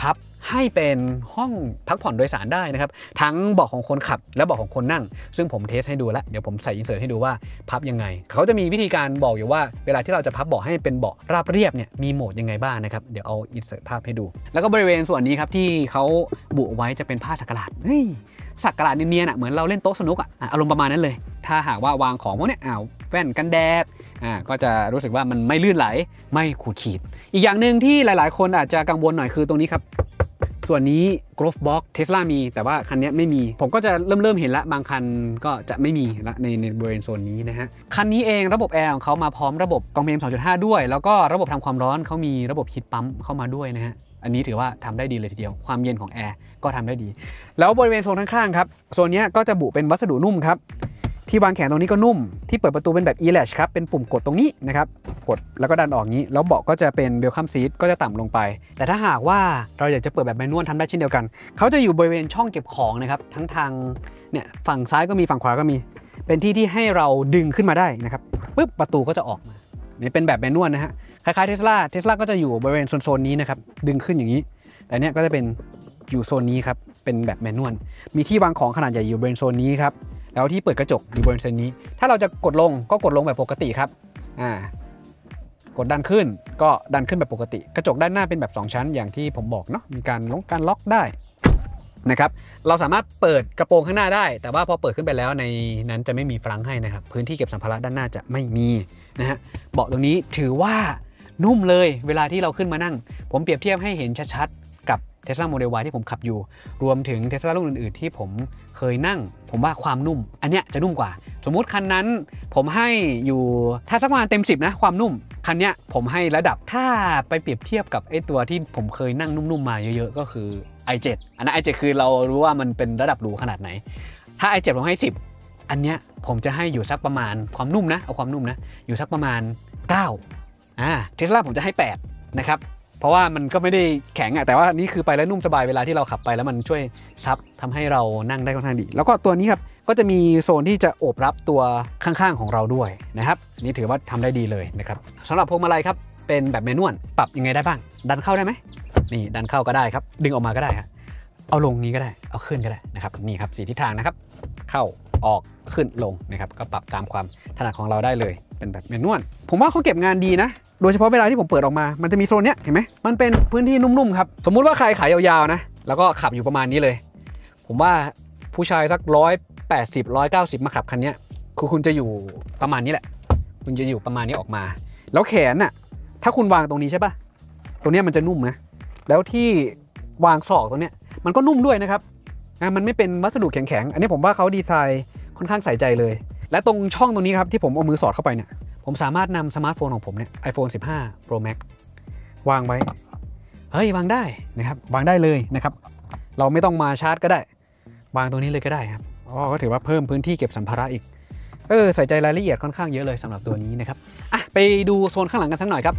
พับให้เป็นห้องพักผ่อนโดยสารได้นะครับทั้งเบาะของคนขับและเบาะของคนนั่งซึ่งผมเทสให้ดูแล้วเดี๋ยวผมใส่อินเสิร์ตให้ดูว่าพับยังไงเขาจะมีวิธีการบอกอยู่ว่าเวลาที่เราจะพับเบาะให้เป็นเบาะราบเรียบเนี่ยมีโหมดยังไงบ้างนะครับเดี๋ยวเอาอินเสิร์ตภาพให้ดูแล้วก็บริเวณส่วนนี้ครับที่เขาบุไว้จะเป็นผ้าสักหลาดเฮ้ยสักหลาดเนียนๆอ่ะเหมือนเราเล่นโต๊ะสนุกอ่ะอารมณ์ประมาณนั้นเลยถ้าหากว่าวางของพวกนี้อ้าวแว่นกันแดดอ่าก็จะรู้สึกว่ามันไม่ลื่นไหลไม่ขูดขีดอีกอย่างหนึ่งที่หลายๆคนอาจจะกังวลหน่อยคือตรงนี้ครับส่วนนี้ Glove Box Tesla มีแต่ว่าคันนี้ไม่มีผมก็จะเริ่มเริ่มเห็นละบางคันก็จะไม่มีละในในบริเวณโซนนี้นะฮะคันนี้เองระบบแอร์ของเขามาพร้อมระบบกรอง พี เอ็ม สองจุดห้า ด้วยแล้วก็ระบบทำความร้อนเขามีระบบฮีทปั๊มเข้ามาด้วยนะฮะอันนี้ถือว่าทำได้ดีเลยทีเดียวความเย็นของแอร์ก็ทำได้ดีแล้วบริเวณโซนข้างๆครับโซนนี้ก็จะบุเป็นวัสดุนุ่มครับที่วางแขนตรงนี้ก็นุ่มที่เปิดประตูเป็นแบบ e-latch ครับเป็นปุ่มกดตรงนี้นะครับกดแล้วก็ดันออกนี้แล้วเบาะก็จะเป็น welcome seat ก็จะต่ำลงไปแต่ถ้าหากว่าเราอยากจะเปิดแบบแมนนวลทำได้เช่นเดียวกันเขาจะอยู่บริเวณช่องเก็บของนะครับทั้งทางเนี่ยฝั่งซ้ายก็มีฝั่งขวาก็มีเป็นที่ที่ให้เราดึงขึ้นมาได้นะครับปึ๊บประตูก็จะออกมานี่เป็นแบบแมนนวลนะฮะคล้ายๆ Tesla Tesla ก็จะอยู่บริเวณโซนๆนี้นะครับดึงขึ้นอย่างนี้แต่เนี้ยก็จะเป็นอยู่โซนนี้ครับเป็นแบบแมนนวลมีที่วางของขนาดใหญ่อยู่บริเวณโซนนี้ครับแล้วที่เปิดกระจกอยู่บนเส้นนี้ถ้าเราจะกดลงก็กดลงแบบปกติครับอ่ากดดันขึ้นก็ดันขึ้นแบบปกติกระจกด้านหน้าเป็นแบบสองชั้นอย่างที่ผมบอกเนาะมีการล็อกการล็อกได้นะครับเราสามารถเปิดกระโปรงข้างหน้าได้แต่ว่าพอเปิดขึ้นไปแล้วในนั้นจะไม่มีฟลังก์ให้นะครับพื้นที่เก็บสัมภาระด้านหน้าจะไม่มีนะฮะเบาะตรงนี้ถือว่านุ่มเลยเวลาที่เราขึ้นมานั่งผมเปรียบเทียบให้เห็นชัดๆกับ Tesla Model Y ที่ผมขับอยู่รวมถึง Tesla รุ่นอื่นๆที่ผมเคยนั่งผมว่าความนุ่มอันเนี้ยจะนุ่มกว่าสมมุติคันนั้นผมให้อยู่ถ้าสักประมาณเต็มสิบนะความนุ่มคันเนี้ยผมให้ระดับถ้าไปเปรียบเทียบกับไอ้ตัวที่ผมเคยนั่งนุ่มๆมาเยอะๆก็คือ ไอ เซเว่น อันนั้น ไอ เซเว่น คือเรารู้ว่ามันเป็นระดับหรูขนาดไหนถ้า ไอ เซเว่น ผมให้สิบอันเนี้ยผมจะให้อยู่สักประมาณความนุ่มนะเอาความนุ่มนะอยู่สักประมาณเก้าอ่า Tesla ผมจะให้แปดนะครับเพราะว่ามันก็ไม่ได้แข็งอ่ะแต่ว่านี่คือไปแล้วนุ่มสบายเวลาที่เราขับไปแล้วมันช่วยซับทำให้เรานั่งได้ค่อนข้างดีแล้วก็ตัวนี้ครับก็จะมีโซนที่จะโอบรับตัวข้างๆของเราด้วยนะครับนี่ถือว่าทำได้ดีเลยนะครับสำหรับพวงมาลัยครับเป็นแบบแมนนวลปรับยังไงได้บ้างดันเข้าได้ไหมนี่ดันเข้าก็ได้ครับดึงออกมาก็ได้ครับเอาลงนี้ก็ได้เอาขึ้นก็ได้นะครับนี่ครับสี่ทิศทางนะครับเข้าออกขึ้นลงนะครับก็ปรับตามความถนัดของเราได้เลยเป็นแบบแมนนวลผมว่าเขาเก็บงานดีนะโดยเฉพาะเวลาที่ผมเปิดออกมามันจะมีโซนเนี้ยเห็นไหมมันเป็นพื้นที่นุ่มๆครับสมมุติว่าใครขายยาวๆนะแล้วก็ขับอยู่ประมาณนี้เลยผมว่าผู้ชายสักร้อยแปดสิบร้อยเก้าสิบมาขับคันนี้คือคุณจะอยู่ประมาณนี้แหละคุณจะอยู่ประมาณนี้ออกมาแล้วแขนน่ะถ้าคุณวางตรงนี้ใช่ป่ะตรงนี้มันจะนุ่มนะแล้วที่วางศอกตรงเนี้ยมันก็นุ่มด้วยนะครับมันไม่เป็นวัสดุแข็งๆอันนี้ผมว่าเขาดีไซน์ค่อนข้างใส่ใจเลยและตรงช่องตรงนี้ครับที่ผมเอามือสอดเข้าไปเนี่ยผมสามารถนำสมาร์ทโฟนของผมเนี่ย ไอโฟนสิบห้า โปรแม็กซ์ วางไว้เฮ้ยวางได้นะครับวางได้เลยนะครับเราไม่ต้องมาชาร์จก็ได้วางตรงนี้เลยก็ได้ครับอ๋อก็ถือว่าเพิ่มพื้นที่เก็บสัมภาระอีกเออใส่ใจรายละเอียดค่อนข้างเยอะเลยสำหรับตัวนี้นะครับอ่ะไปดูโซนข้างหลังกันสักหน่อยครับ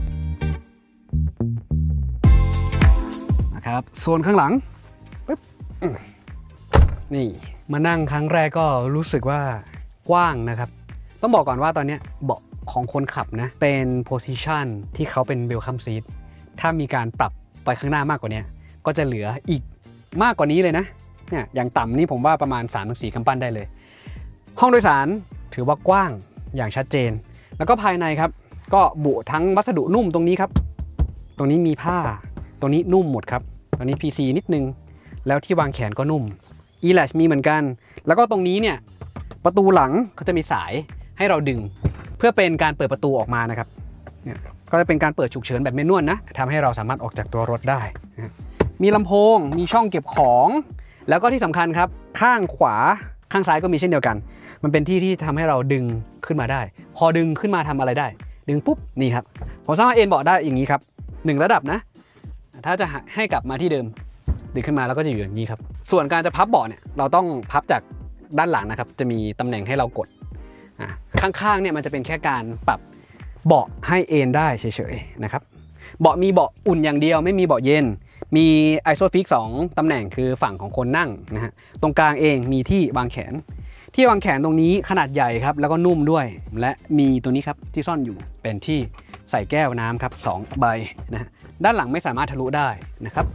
นะครับโซนข้างหลังปึ๊บนี่มานั่งครั้งแรกก็รู้สึกว่ากว้างนะครับต้องบอกก่อนว่าตอนนี้เบาะของคนขับนะเป็นโพสิชันที่เขาเป็น welcome seat ถ้ามีการปรับไปข้างหน้ามากกว่านี้ก็จะเหลืออีกมากกว่านี้เลยนะเนี่ยอย่างต่ำนี่ผมว่าประมาณ สามถึงสี่ กำปั้นได้เลยห้องโดยสารถือว่ากว้างอย่างชัดเจนแล้วก็ภายในครับก็บุทั้งวัสดุนุ่มตรงนี้ครับตรงนี้มีผ้าตรงนี้นุ่มหมดครับตรงนี้ พี ซี นิดนึงแล้วที่วางแขนก็นุ่ม e-latch มีเหมือนกันแล้วก็ตรงนี้เนี่ยประตูหลังเขาจะมีสายให้เราดึงเพื่อเป็นการเปิดประตูออกมานะครับเนี่ยก็จะเป็นการเปิดฉุกเฉินแบบแมนนวลนะทำให้เราสามารถออกจากตัวรถได้นะมีลำโพงมีช่องเก็บของแล้วก็ที่สำคัญครับข้างขวาข้างซ้ายก็มีเช่นเดียวกันมันเป็นที่ที่ทำให้เราดึงขึ้นมาได้พอดึงขึ้นมาทำอะไรได้ดึงปุ๊บนี่ครับผมสามารถเอนเบาะได้อย่างนี้ครับหนึ่งระดับนะถ้าจะให้กลับมาที่เดิมดึงขึ้นมาแล้วก็จะอยู่อย่างนี้ครับส่วนการจะพับเบาะเนี่ยเราต้องพับจากด้านหลังนะครับจะมีตำแหน่งให้เรากดข้างๆเนี่ยมันจะเป็นแค่การปรับเบาะให้เอนได้เฉยๆนะครับเบาะมีเบาะอุ่นอย่างเดียวไม่มีเบาะเย็นมีไอโซฟิกสองตำแหน่งคือฝั่งของคนนั่งนะฮะตรงกลางเองมีที่วางแขนที่วางแขนตรงนี้ขนาดใหญ่ครับแล้วก็นุ่มด้วยและมีตัวนี้ครับที่ซ่อนอยู่เป็นที่ใส่แก้วน้ำครับสองใบนะฮะด้านหลังไม่สามารถทะลุได้นะครับ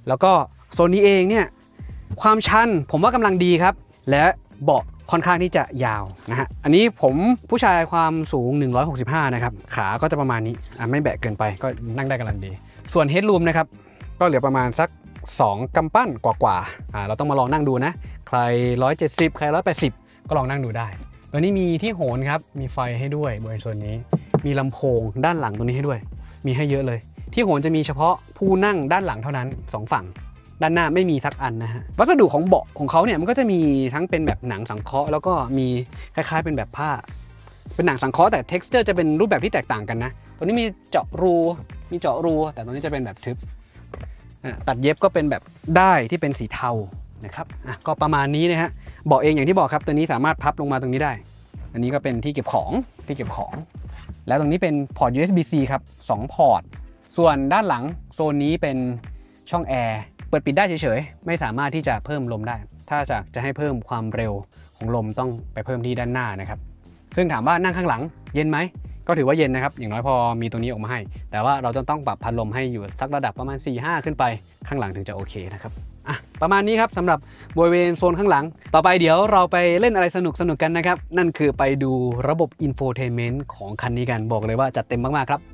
แล้วก็โซนนี้เองเนี่ยความชันผมว่ากำลังดีครับและเบาะค่อนข้างที่จะยาวนะฮะอันนี้ผมผู้ชายความสูงหนึ่งร้อยหกสิบห้านะครับขาก็จะประมาณนี้อ่ะไม่แบะเกินไปก็นั่งได้กำลังดีส่วนเฮดรูมนะครับก็เหลือประมาณสักสองกำปั้นกว่าๆอ่าเราต้องมาลองนั่งดูนะใครหนึ่งร้อยเจ็ดสิบใครหนึ่งร้อยแปดสิบก็ลองนั่งดูได้ตัวนี้มีที่โหนครับมีไฟให้ด้วยบริเวณโซนนี้มีลำโพงด้านหลังตรงนี้ให้ด้วยมีให้เยอะเลยที่โหนจะมีเฉพาะผู้นั่งด้านหลังเท่านั้นสองฝั่งด้านหน้าไม่มีสักอันนะฮะวัสดุของเบาะของเขาเนี่ยมันก็จะมีทั้งเป็นแบบหนังสังเคราะห์แล้วก็มีคล้ายๆเป็นแบบผ้าเป็นหนังสังเคราะห์แต่ texture จะเป็นรูปแบบที่แตกต่างกันนะตัวนี้มีเจาะรูมีเจาะรูแต่ตัวนี้จะเป็นแบบทึบตัดเย็บก็เป็นแบบได้ที่เป็นสีเทานะครับก็ประมาณนี้นะฮะเบาะเองอย่างที่บอกครับตัวนี้สามารถพับลงมาตรงนี้ได้อันนี้ก็เป็นที่เก็บของที่เก็บของแล้วตรงนี้เป็นพอร์ต ยู เอส บี ซี ครับสองพอร์ตส่วนด้านหลังโซนนี้เป็นช่องแอร์เปิดปิดได้เฉยๆไม่สามารถที่จะเพิ่มลมได้ถ้าจะจะให้เพิ่มความเร็วของลมต้องไปเพิ่มที่ด้านหน้านะครับซึ่งถามว่านั่งข้างหลังเย็นไหมก็ถือว่าเย็นนะครับอย่างน้อยพอมีตรงนี้ออกมาให้แต่ว่าเราจะต้องปรับพัดลมให้อยู่สักระดับประมาณ สี่ห้า ขึ้นไปข้างหลังถึงจะโอเคนะครับอ่ะประมาณนี้ครับสำหรับบริเวณโซนข้างหลังต่อไปเดี๋ยวเราไปเล่นอะไรสนุกสนุกกันนะครับนั่นคือไปดูระบบอินโฟเทนเมนต์ของคันนี้กันบอกเลยว่าจัดเต็มมากๆครับ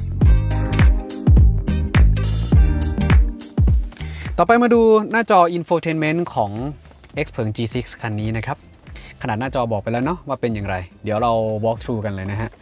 ต่อไปมาดูหน้าจอ Infotainment ของ Xpeng จี ซิกซ์ คันนี้นะครับขนาดหน้าจอบอกไปแล้วเนาะว่าเป็นอย่างไรเดี๋ยวเรา walk through กันเลยนะฮะ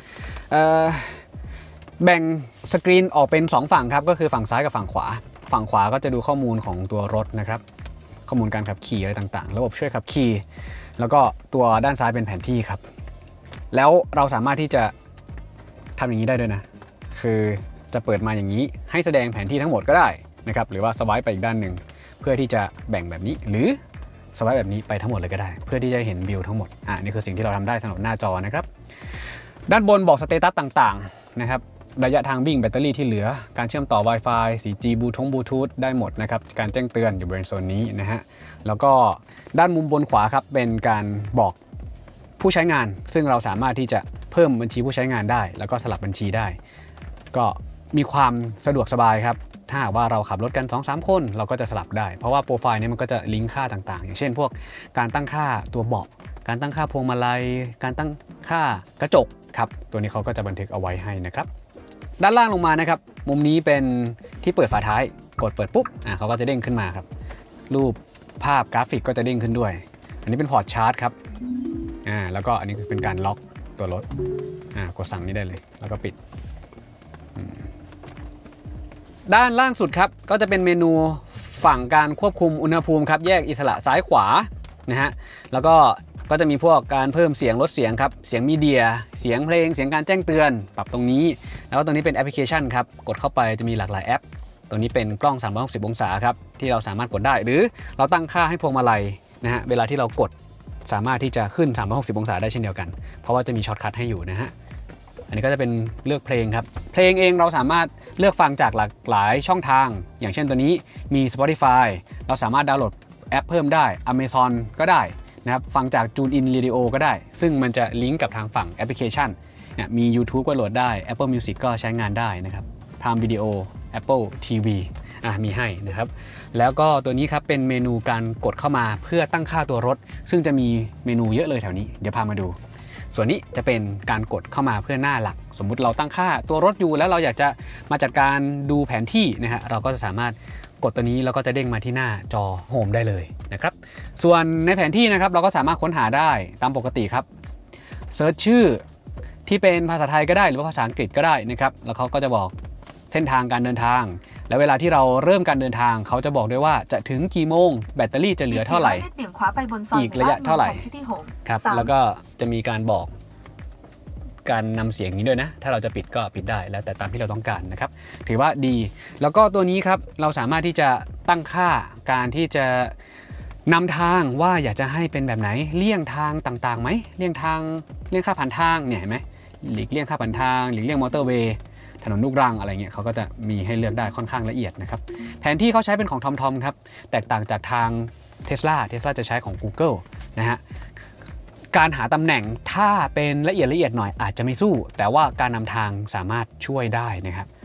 แบ่งสกรีนออกเป็นสองฝั่งครับก็คือฝั่งซ้ายกับฝั่งขวาฝั่งขวาก็จะดูข้อมูลของตัวรถนะครับข้อมูลการขับขี่อะไรต่างๆระบบช่วยขับขี่แล้วก็ตัวด้านซ้ายเป็นแผนที่ครับแล้วเราสามารถที่จะทำอย่างนี้ได้ด้วยนะคือจะเปิดมาอย่างนี้ให้แสดงแผนที่ทั้งหมดก็ได้นะครับหรือว่าสไวป์ไปอีกด้านหนึ่งเพื่อที่จะแบ่งแบบนี้หรือสไวป์แบบนี้ไปทั้งหมดเลยก็ได้เพื่อที่จะเห็นวิวทั้งหมดอ่ะนี่คือสิ่งที่เราทำได้สำหรับหน้าจอนะครับด้านบนบอกสเตตัสต่างๆนะครับระยะทางวิ่งแบตเตอรี่ที่เหลือการเชื่อมต่อ Wi-Fi โฟร์จี บลูทูธ บลูทูธได้หมดนะครับการแจ้งเตือนอยู่บริเวณโซนนี้นะฮะแล้วก็ด้านมุมบนขวาครับเป็นการบอกผู้ใช้งานซึ่งเราสามารถที่จะเพิ่มบัญชีผู้ใช้งานได้แล้วก็สลับบัญชีได้ก็มีความสะดวกสบายครับถ้าหากว่าเราขับรถกัน สองสาม คนเราก็จะสลับได้เพราะว่าโปรไฟล์นี้มันก็จะลิงก์ค่าต่างๆอย่างเช่นพวกการตั้งค่าตัวเบาะการตั้งค่าพวงมาลัยการตั้งค่ากระจกครับตัวนี้เขาก็จะบันทึกเอาไว้ให้นะครับด้านล่างลงมานะครับมุมนี้เป็นที่เปิดฝาท้ายกดเปิดปุ๊บอ่ะเขาก็จะเด้งขึ้นมาครับรูปภาพกราฟิกก็จะเด้งขึ้นด้วยอันนี้เป็นพอร์ตชาร์จครับอ่าแล้วก็อันนี้เป็นการล็อกตัวรถอ่ากดสั่งนี้ได้เลยแล้วก็ปิดด้านล่างสุดครับก็จะเป็นเมนูฝั่งการควบคุมอุณหภูมิครับแยกอิสระซ้ายขวานะฮะแล้วก็ก็จะมีพวกการเพิ่มเสียงลดเสียงครับเสียงมีเดียเสียงเพลงเสียงการแจ้งเตือนปรับตรงนี้แล้วก็ตรงนี้เป็นแอปพลิเคชันครับกดเข้าไปจะมีหลากหลายแอปตรงนี้เป็นกล้องสามร้อยหกสิบองศาครับที่เราสามารถกดได้หรือเราตั้งค่าให้พวงมาลัยนะฮะเวลาที่เรากดสามารถที่จะขึ้นสามร้อยหกสิบองศาได้เช่นเดียวกันเพราะว่าจะมีช็อตคัทให้อยู่นะฮะอันนี้ก็จะเป็นเลือกเพลงครับเพลงเองเราสามารถเลือกฟังจากหลากหลายช่องทางอย่างเช่นตัวนี้มี Spotify เราสามารถดาวน์โหลดแอปเพิ่มได้ Amazon ก็ได้นะครับฟังจาก TuneIn Radio ก็ได้ซึ่งมันจะลิงก์กับทางฝั่งแอปพลิเคชันเนี่ยมี YouTube ก็โหลดได้ Apple Music ก็ใช้งานได้นะครับ Prime Video Apple ที วี อ่ะมีให้นะครับแล้วก็ตัวนี้ครับเป็นเมนูการกดเข้ามาเพื่อตั้งค่าตัวรถซึ่งจะมีเมนูเยอะเลยแถวนี้เดี๋ยวพามาดูส่วนนี้จะเป็นการกดเข้ามาเพื่อหน้าหลักสมมุติเราตั้งค่าตัวรถอยู่แล้วเราอยากจะมาจัดการดูแผนที่นะฮะเราก็จะสามารถกดตัวนี้แล้วก็จะเด้งมาที่หน้าจอโฮมได้เลยนะครับส่วนในแผนที่นะครับเราก็สามารถค้นหาได้ตามปกติครับเซิร์ชชื่อที่เป็นภาษาไทยก็ได้หรือว่าภาษาอังกฤษก็ได้นะครับแล้วเขาก็จะบอกเส้นทางการเดินทางและเวลาที่เราเริ่มการเดินทางเขาจะบอกด้วยว่าจะถึงกี่โมงแบตเตอรี่จะเหลือเท่าไหร่อีกระยะเท่าไหร่ครับแล้วก็จะมีการบอกการนำเสียงนี้ด้วยนะถ้าเราจะปิดก็ปิดได้แล้วแต่ตามที่เราต้องการนะครับถือว่าดีแล้วก็ตัวนี้ครับเราสามารถที่จะตั้งค่าการที่จะนำทางว่าอยากจะให้เป็นแบบไหนเลี่ยงทางต่างๆไหมเลี่ยงทางเลี่ยงค่าผ่านทางเนี่ยเห็นไหมหลีกเลี่ยงค่าผ่านทางหลีกเลี่ยงมอเตอร์เวย์ถนนลูกรังอะไรเงี้ยเขาก็จะมีให้เลือกได้ค่อนข้างละเอียดนะครับแผนที่เขาใช้เป็นของ ทอม ทอม ครับแตกต่างจากทาง Tesla Tesla จะใช้ของ Google นะฮะการหาตำแหน่งถ้าเป็นละเอียดละเอียดหน่อยอาจจะไม่สู้แต่ว่าการนำทางสามารถช่วยได้นะครับ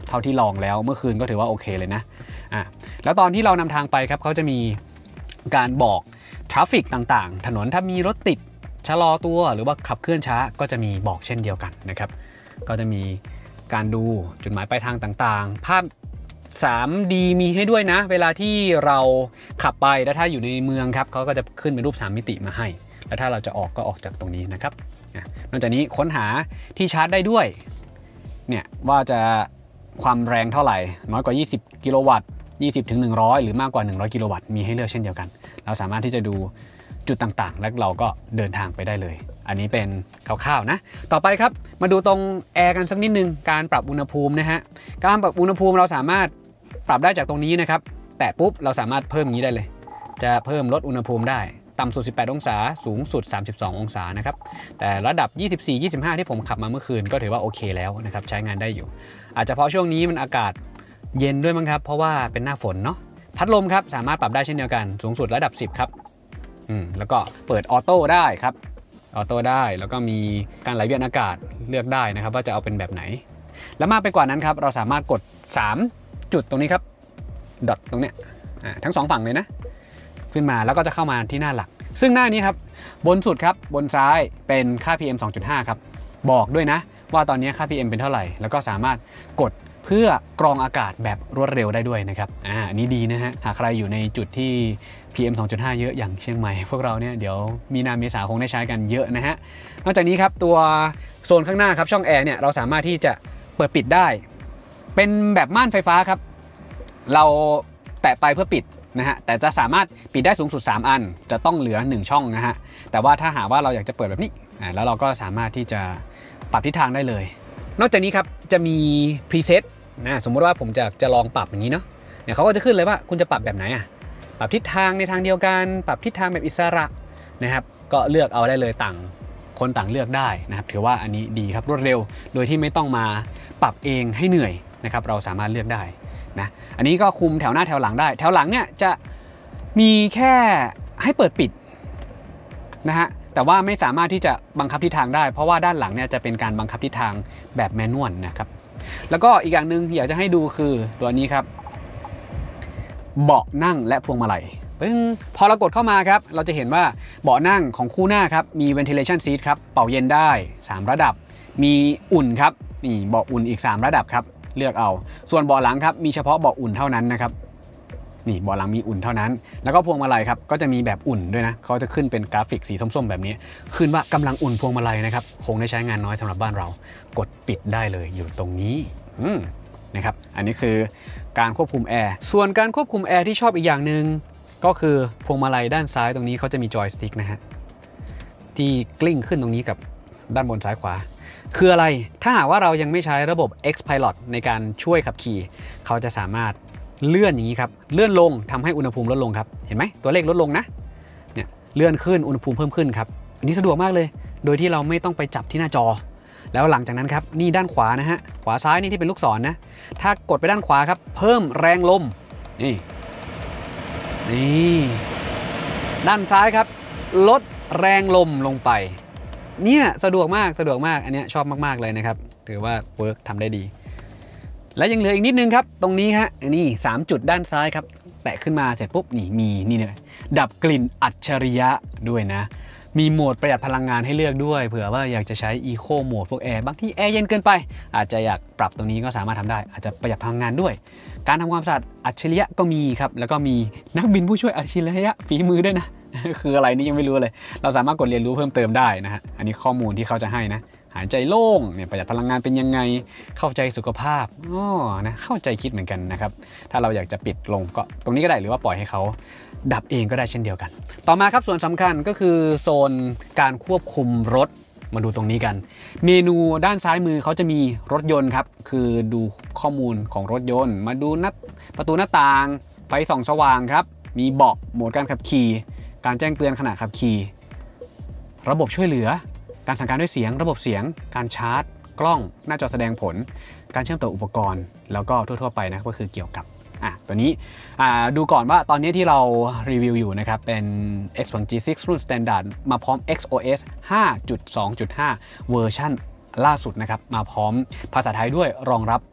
เท่าที่ลองแล้วเมื่อคืนก็ถือว่าโอเคเลยนะอ่ะแล้วตอนที่เรานำทางไปครับเขาจะมีการบอกทราฟฟิกต่างๆถนนถ้ามีรถติดชะลอตัวหรือว่าขับเคลื่อนช้าก็จะมีบอกเช่นเดียวกันนะครับก็จะมีการดูจุดหมายปลายทางต่างๆภาพ ทรีดี มีให้ด้วยนะเวลาที่เราขับไปแล้วถ้าอยู่ในเมืองครับเขาก็จะขึ้นเป็นรูปสามมิติมาให้แล้วถ้าเราจะออกก็ออกจากตรงนี้นะครับนอกจากนี้ค้นหาที่ชาร์จได้ด้วยเนี่ยว่าจะความแรงเท่าไหร่น้อยกว่ายี่สิบกิโลวัตต์ยี่สิบถึงหนึ่งร้อยหรือมากกว่าหนึ่งร้อยกิโลวัตต์มีให้เลือกเช่นเดียวกันเราสามารถที่จะดูจุดต่างๆและเราก็เดินทางไปได้เลยอันนี้เป็นคร่าวๆนะต่อไปครับมาดูตรงแอร์กันสักนิดนึงการปรับอุณหภูมินะฮะการปรับอุณหภูมิเราสามารถปรับได้จากตรงนี้นะครับแต่ปุ๊บเราสามารถเพิ่มอย่างนี้ได้เลยจะเพิ่มลดอุณหภูมิได้ต่ำสุดสิบแปดองศาสูงสุดสามสิบสององศานะครับแต่ระดับยี่สิบสี่ ยี่สิบห้าที่ผมขับมาเมื่อคืนก็ถือว่าโอเคแล้วนะครับใช้งานได้อยู่อาจจะเพราะช่วงนี้มันอากาศเย็นด้วยมั้งครับเพราะว่าเป็นหน้าฝนเนาะพัดลมครับสามารถปรับได้เช่นเดียวกันสูงสุดระดับสิบครับอืมแล้วก็เปิดออโต้ได้ครับออโต้ได้แล้วก็มีการไหลเวียนอากาศเลือกได้นะครับว่าจะเอาเป็นแบบไหนและมากไปกว่านั้นครับเราสามารถกดสามจุดตรงนี้ครับดอทตรงเนี้ยทั้งสองฝั่งเลยนะขึ้นมาแล้วก็จะเข้ามาที่หน้าหลักซึ่งหน้านี้ครับบนสุดครับบนซ้ายเป็นค่า พี เอ็ม สองจุดห้า ครับบอกด้วยนะว่าตอนนี้ค่า พี เอ็ม เป็นเท่าไหร่แล้วก็สามารถกดเพื่อกรองอากาศแบบรวดเร็วได้ด้วยนะครับอ่าอันนี้ดีนะฮะหากใครอยู่ในจุดที่ พี เอ็ม สองจุดห้า เยอะอย่างเชียงใหม่พวกเราเนี่ยเดี๋ยวมีนาเมษาคงได้ใช้กันเยอะนะฮะนอกจากนี้ครับตัวโซนข้างหน้าครับช่องแอร์เนี่ยเราสามารถที่จะเปิดปิดได้เป็นแบบม่านไฟฟ้าครับเราแตะไปเพื่อปิดนะฮะแต่จะสามารถปิดได้สูงสุดสามอันจะต้องเหลือหนึ่งช่องนะฮะแต่ว่าถ้าหากว่าเราอยากจะเปิดแบบนี้แล้วเราก็สามารถที่จะปรับทิศทางได้เลยนอกจากนี้ครับจะมีพรีเซตนะสมมติว่าผมจะจะลองปรับอย่างนี้เนาะเนี่ยเขาก็จะขึ้นเลยว่าคุณจะปรับแบบไหนอ่ะปรับทิศทางในทางเดียวกันปรับทิศทางแบบอิสระนะครับก็เลือกเอาได้เลยต่างคนต่างเลือกได้นะครับถือว่าอันนี้ดีครับรวดเร็วโดยที่ไม่ต้องมาปรับเองให้เหนื่อยนะครับเราสามารถเลือกได้นะอันนี้ก็คุมแถวหน้าแถวหลังได้แถวหลังเนี่ยจะมีแค่ให้เปิดปิดนะฮะแต่ว่าไม่สามารถที่จะบังคับทิศทางได้เพราะว่าด้านหลังเนี่ยจะเป็นการบังคับทิศทางแบบแมนนวลนะครับแล้วก็อีกอย่างหนึ่งอยากจะให้ดูคือตัวนี้ครับเบาะนั่งและพวงมาลัยพอเรากดเข้ามาครับเราจะเห็นว่าเบาะนั่งของคู่หน้าครับมี ventilation seat ครับเป่าเย็นได้สามระดับมีอุ่นครับนี่เบาะอุ่นอีกสามระดับครับเลือกเอาส่วนเบาะหลังครับมีเฉพาะเบาะอุ่นเท่านั้นนะครับนี่เบาะหลังมีอุ่นเท่านั้นแล้วก็พวงมาลัยครับก็จะมีแบบอุ่นด้วยนะเขาจะขึ้นเป็นกราฟิกสีส้มๆแบบนี้ขึ้นว่ากำลังอุ่นพวงมาลัยนะครับคงได้ใช้งานน้อยสำหรับบ้านเรากดปิดได้เลยอยู่ตรงนี้นะครับอันนี้คือการควบคุมแอร์ส่วนการควบคุมแอร์ที่ชอบอีกอย่างหนึ่งก็คือพวงมาลัยด้านซ้ายตรงนี้เขาจะมีจอยสติ๊กนะฮะที่กลิ้งขึ้นตรงนี้กับด้านบนซ้ายขวาคืออะไรถ้าหากว่าเรายังไม่ใช้ระบบ X Pilot ในการช่วยขับขี่เขาจะสามารถเลื่อนอย่างนี้ครับเลื่อนลงทำให้อุณหภูมิลดลงครับเห็นไหมตัวเลขลดลงนะเนี่ยเลื่อนขึ้นอุณหภูมิเพิ่มขึ้นครับอันนี้สะดวกมากเลยโดยที่เราไม่ต้องไปจับที่หน้าจอแล้วหลังจากนั้นครับนี่ด้านขวานะฮะขวาซ้ายนี่ที่เป็นลูกศร นะถ้ากดไปด้านขวาครับเพิ่มแรงลมนี่นี่ด้านซ้ายครับลดแรงลมลงไปเนี่ยสะดวกมากสะดวกมากอันนี้ชอบมากๆเลยนะครับถือว่าเวิร์กทำได้ดีและยังเหลืออีกนิดนึงครับตรงนี้ฮะนี่สามจุดด้านซ้ายครับแตะขึ้นมาเสร็จปุ๊บนี่มีนี่เลยดับกลิ่นอัจฉริยะด้วยนะมีโหมดประหยัดพลังงานให้เลือกด้วยเผื่อว่าอยากจะใช้อีโคโหมดพวกแอร์บางที่แอร์เย็นเกินไปอาจจะอยากปรับตรงนี้ก็สามารถทำได้อาจจะประหยัดพลังงานด้วยการทำความสะอาดอัจฉริยะก็มีครับแล้วก็มีนักบินผู้ช่วยอัจฉริยะฝีมือด้วยนะคืออะไรนี่ยังไม่รู้เลยเราสามารถกดเรียนรู้เพิ่มเติมได้นะฮะอันนี้ข้อมูลที่เขาจะให้นะหายใจโล่งเนี่ยประหยัดพลังงานเป็นยังไงเข้าใจสุขภาพอ๋อนะเข้าใจคิดเหมือนกันนะครับถ้าเราอยากจะปิดลงก็ตรงนี้ก็ได้หรือว่าปล่อยให้เขาดับเองก็ได้เช่นเดียวกันต่อมาครับส่วนสำคัญก็คือโซนการควบคุมรถมาดูตรงนี้กันเมนูด้านซ้ายมือเขาจะมีรถยนต์ครับคือดูข้อมูลของรถยนต์มาดูนัดประตูหน้าต่างไฟส่องสว่างครับมีเบาะโหมดการขับขี่การแจ้งเตือนขณะขับขี่ระบบช่วยเหลือการสั่งการด้วยเสียงระบบเสียงการชาร์จกล้องหน้าจอแสดงผลการเชื่อมต่ออุปกรณ์แล้วก็ทั่วๆไปนะก็คือเกี่ยวกับอ่ะตัวนี้ดูก่อนว่าตอนนี้ที่เรารีวิวอยู่นะครับเป็น X หนึ่ง จี ซิกซ์ รุ่น Standard มาพร้อม เอ็กซ์ โอ เอส ห้าจุดสองจุดห้า เวอร์ชันล่าสุดนะครับมาพร้อมภาษาไทยด้วยรองรับ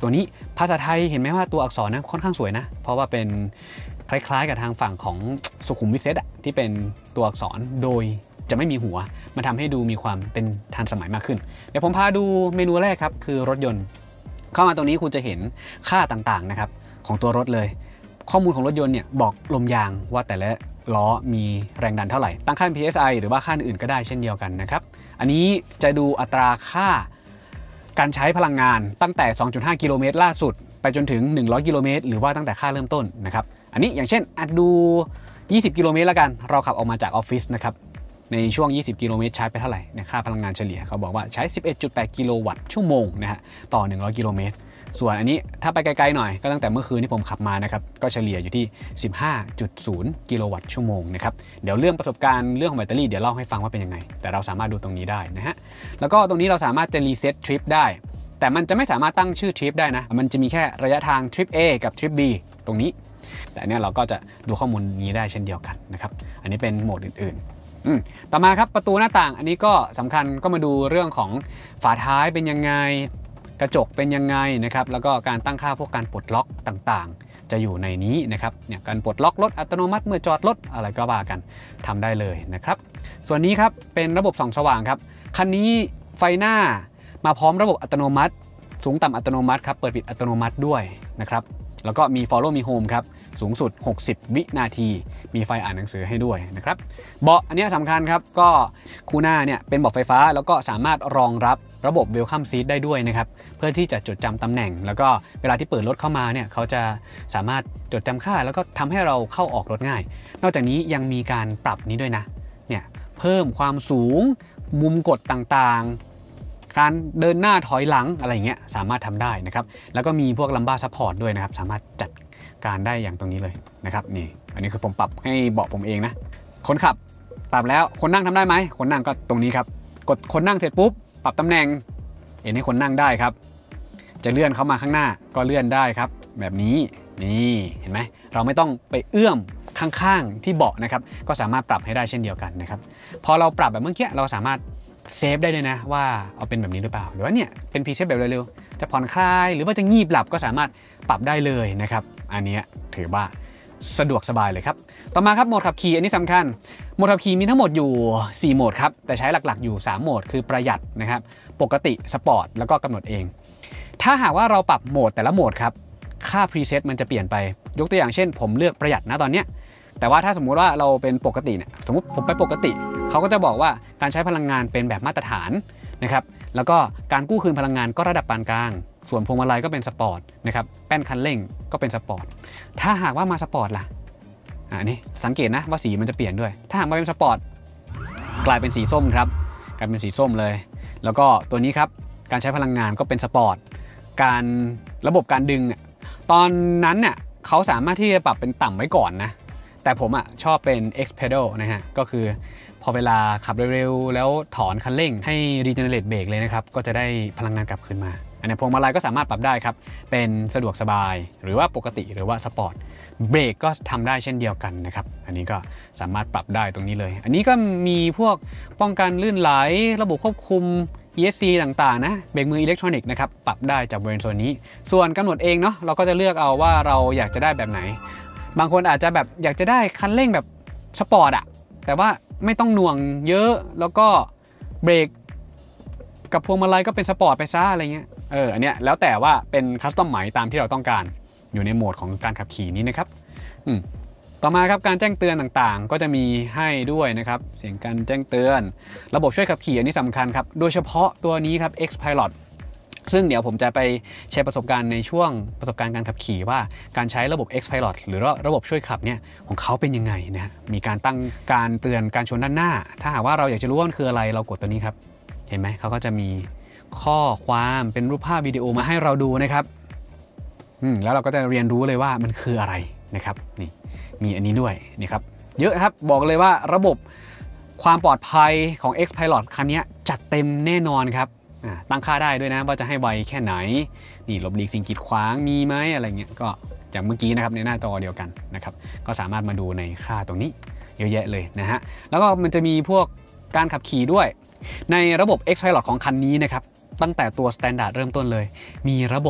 ตัวนี้ภาษาไทยเห็นไหมว่าตัวอักษรนะค่อนข้างสวยนะเพราะว่าเป็นคล้ายๆกับทางฝั่งของสุขุมวิทเซตอะที่เป็นตัวอักษรโดยจะไม่มีหัวมาทำให้ดูมีความเป็นทันสมัยมากขึ้นเดี๋ยวผมพาดูเมนูแรกครับคือรถยนต์เข้ามาตรงนี้คุณจะเห็นค่าต่างๆนะครับของตัวรถเลยข้อมูลของรถยนต์เนี่ยบอกลมยางว่าแต่ละล้อมีแรงดันเท่าไหร่ตั้งค่า พี เอส ไอ หรือว่าค่าอื่นก็ได้เช่นเดียวกันนะครับอันนี้จะดูอัตราค่าการใช้พลังงานตั้งแต่ สองจุดห้า กิโลเมตรล่าสุดไปจนถึงหนึ่งร้อยกิโลเมตรหรือว่าตั้งแต่ค่าเริ่มต้นนะครับอันนี้อย่างเช่นอาจดูยี่สิบกิโลเมตรแล้วกันเราขับออกมาจากออฟฟิศนะครับในช่วงยี่สิบกิโลเมตรใช้ไปเท่าไหร่ในค่าพลังงานเฉลี่ยเขาบอกว่าใช้ สิบเอ็ดจุดแปด กิโลวัตต์ชั่วโมงนะฮะต่อหนึ่งร้อยกิโลเมตรส่วนอันนี้ถ้าไปไกลๆหน่อยก็ตั้งแต่เมื่อคืนที่ผมขับมานะครับก็เฉลี่ยอยู่ที่ สิบห้าจุดศูนย์ กิโลวัตต์ชั่วโมงนะครับเดี๋ยวเรื่องประสบการณ์เรื่องของแบตเตอรี่เดี๋ยวเล่าให้ฟังว่าเป็นยังไงแต่เราสามารถดูตรงนี้ได้นะฮะแล้วก็ตรงนี้เราสามารถจะรีเซ็ตทริปได้แต่มันจะไม่สามารถตั้งชื่อทริปได้นะมันจะมีแค่ระยะทางทริป A กับทริป B ตรงนี้แต่เนี่ยเราก็จะดูข้อมูลนี้ได้เช่นเดียวกันนะครับอันนี้เป็นโหมดอื่นๆอืมต่อมาครับประตูหน้าต่างอันนี้ก็สำคัญก็มาดูเรื่องของฝาท้ายเป็นยังไงกระจกเป็นยังไงนะครับแล้วก็การตั้งค่าพวกการปลดล็อกต่างๆจะอยู่ในนี้นะครับเนี่ยการปลดล็อกรถอัตโนมัติเมื่อจอดรถอะไรก็ว่ากันทำได้เลยนะครับส่วนนี้ครับเป็นระบบส่องสว่างครับคันนี้ไฟหน้ามาพร้อมระบบอัตโนมัติสูงต่ำอัตโนมัติครับเปิดปิดอัตโนมัติด้วยนะครับแล้วก็มี Follow Me Home ครับสูงสุดหกสิบวินาทีมีไฟอ่านหนังสือให้ด้วยนะครับเบาะอันนี้สำคัญครับก็คู่หน้าเนี่ยเป็นเบาะไฟฟ้าแล้วก็สามารถรองรับระบบ Welcome Seat ได้ด้วยนะครับเพื่อที่จะจดจำตำแหน่งแล้วก็เวลาที่เปิดรถเข้ามาเนี่ยเขาจะสามารถจดจำค่าแล้วก็ทำให้เราเข้าออกรถง่ายนอกจากนี้ยังมีการปรับนี้ด้วยนะเนี่ยเพิ่มความสูงมุมกดต่างๆการเดินหน้าถอยหลังอะไรเงี้ยสามารถทำได้นะครับแล้วก็มีพวกลัมบ้าซัพพอร์ตด้วยนะครับสามารถจัดการได้อย่างตรงนี้เลยนะครับนี่อันนี้คือผมปรับให้เบาะผมเองนะคนขับปรับแล้วคนนั่งทำได้ไหมคนนั่งก็ตรงนี้ครับกดคนนั่งเสร็จปุ๊บปรับตำแหน่งเห็นให้คนนั่งได้ครับจะเลื่อนเข้ามาข้างหน้าก็เลื่อนได้ครับแบบนี้นี่เห็นไหมเราไม่ต้องไปเอื้อมข้างๆที่เบาะนะครับก็สามารถปรับให้ได้เช่นเดียวกันนะครับพอเราปรับแบบเมื่อกี้เราสามารถเซฟได้ด้วยนะว่าเอาเป็นแบบนี้หรือเปล่าหรือว่าเนี่ยเป็นพรีเซตแบบเร็วๆจะผ่อนคลายหรือว่าจะงีบหลับก็สามารถปรับได้เลยนะครับอันนี้ถือว่าสะดวกสบายเลยครับต่อมาครับโหมดขับขี่อันนี้สำคัญโหมดขับขี่มีทั้งหมดอยู่สี่โหมดครับแต่ใช้หลักๆอยู่สามโหมดคือประหยัดนะครับปกติสปอร์ตแล้วก็กำหนดเองถ้าหากว่าเราปรับโหมดแต่ละโหมดครับค่าพรีเซตมันจะเปลี่ยนไปยกตัวอย่างเช่นผมเลือกประหยัดนะตอนนี้แต่ว่าถ้าสมมุติว่าเราเป็นปกติเนี่ยสมมติผมไปปกติเขาก็จะบอกว่าการใช้พลังงานเป็นแบบมาตรฐานนะครับแล้วก็การกู้คืนพลังงานก็ระดับปานกลางส่วนพวงมาลัยก็เป็นสปอร์ตนะครับแป้นคันเร่งก็เป็นสปอร์ตถ้าหากว่ามาสปอร์ตล่ะอันนี้สังเกตนะว่าสีมันจะเปลี่ยนด้วยถ้าหากมาเป็นสปอร์ตกลายเป็นสีส้มครับกลายเป็นสีส้มเลยแล้วก็ตัวนี้ครับการใช้พลังงานก็เป็นสปอร์ตการระบบการดึงตอนนั้นเนี่ยเขาสามารถที่จะปรับเป็นต่ำไว้ก่อนนะแต่ผมอ่ะชอบเป็น X pedal นะฮะก็คือพอเวลาขับเร็วๆแล้วถอนคันเร่งให้ regenerate brake เลยนะครับก็จะได้พลังงานกลับคืนมาอันนี้พวงมาลัยก็สามารถปรับได้ครับเป็นสะดวกสบายหรือว่าปกติหรือว่าสปอร์ตเบรกก็ทำได้เช่นเดียวกันนะครับอันนี้ก็สามารถปรับได้ตรงนี้เลยอันนี้ก็มีพวกป้องกันลื่นไหลระบบควบคุม อี เอส ซี ต่างๆนะเบรกมืออิเล็กทรอนิกส์นะครับปรับได้จากบริเวณโซนนี้ส่วนกำหนดเองเนาะเราก็จะเลือกเอาว่าเราอยากจะได้แบบไหนบางคนอาจจะแบบอยากจะได้คันเร่งแบบสปอร์ตอะแต่ว่าไม่ต้องหน่วงเยอะแล้วก็เบรกกับพวงมาลัยก็เป็นสปอร์ตไปซะอะไรเงี้ยเอออันเนี้ยแล้วแต่ว่าเป็นคัสตอมหมายตามที่เราต้องการอยู่ในโหมดของการขับขี่นี้นะครับอืมต่อมาครับการแจ้งเตือนต่างๆก็จะมีให้ด้วยนะครับเสียงการแจ้งเตือนระบบช่วยขับขี่อันนี้สำคัญครับโดยเฉพาะตัวนี้ครับ X Pilot ซึ่งเดี๋ยวผมจะไปแชร์ประสบการณ์ในช่วงประสบการณ์การขับขี่ว่าการใช้ระบบ X Pilot หรือระบบช่วยขับเนี่ยของเขาเป็นยังไงนะมีการตั้งการเตือนการชนด้านหน้าถ้าหากว่าเราอยากจะรู้ว่ามันคืออะไรเรากดตัวนี้ครับเห็นไหมเขาก็จะมีข้อความเป็นรูปภาพวิดีโอมาให้เราดูนะครับอืมแล้วเราก็จะเรียนรู้เลยว่ามันคืออะไรนะครับนี่มีอันนี้ด้วยนี่ครับเยอะครับบอกเลยว่าระบบความปลอดภัยของ X Pilot คันนี้จัดเต็มแน่นอนครับตั้งค่าได้ด้วยนะว่าจะให้ไวแค่ไหนนี่หลบหลีกสิ่งกีดขวางมีไหมอะไรเงี้ยก็จากเมื่อกี้นะครับในหน้าจอเดียวกันนะครับก็สามารถมาดูในค่าตรงนี้เยอะแยะเลยนะฮะแล้วก็มันจะมีพวกการขับขี่ด้วยในระบบ X Pilot ของคันนี้นะครับตั้งแต่ตัว Standard เริ่มต้นเลยมีระบบ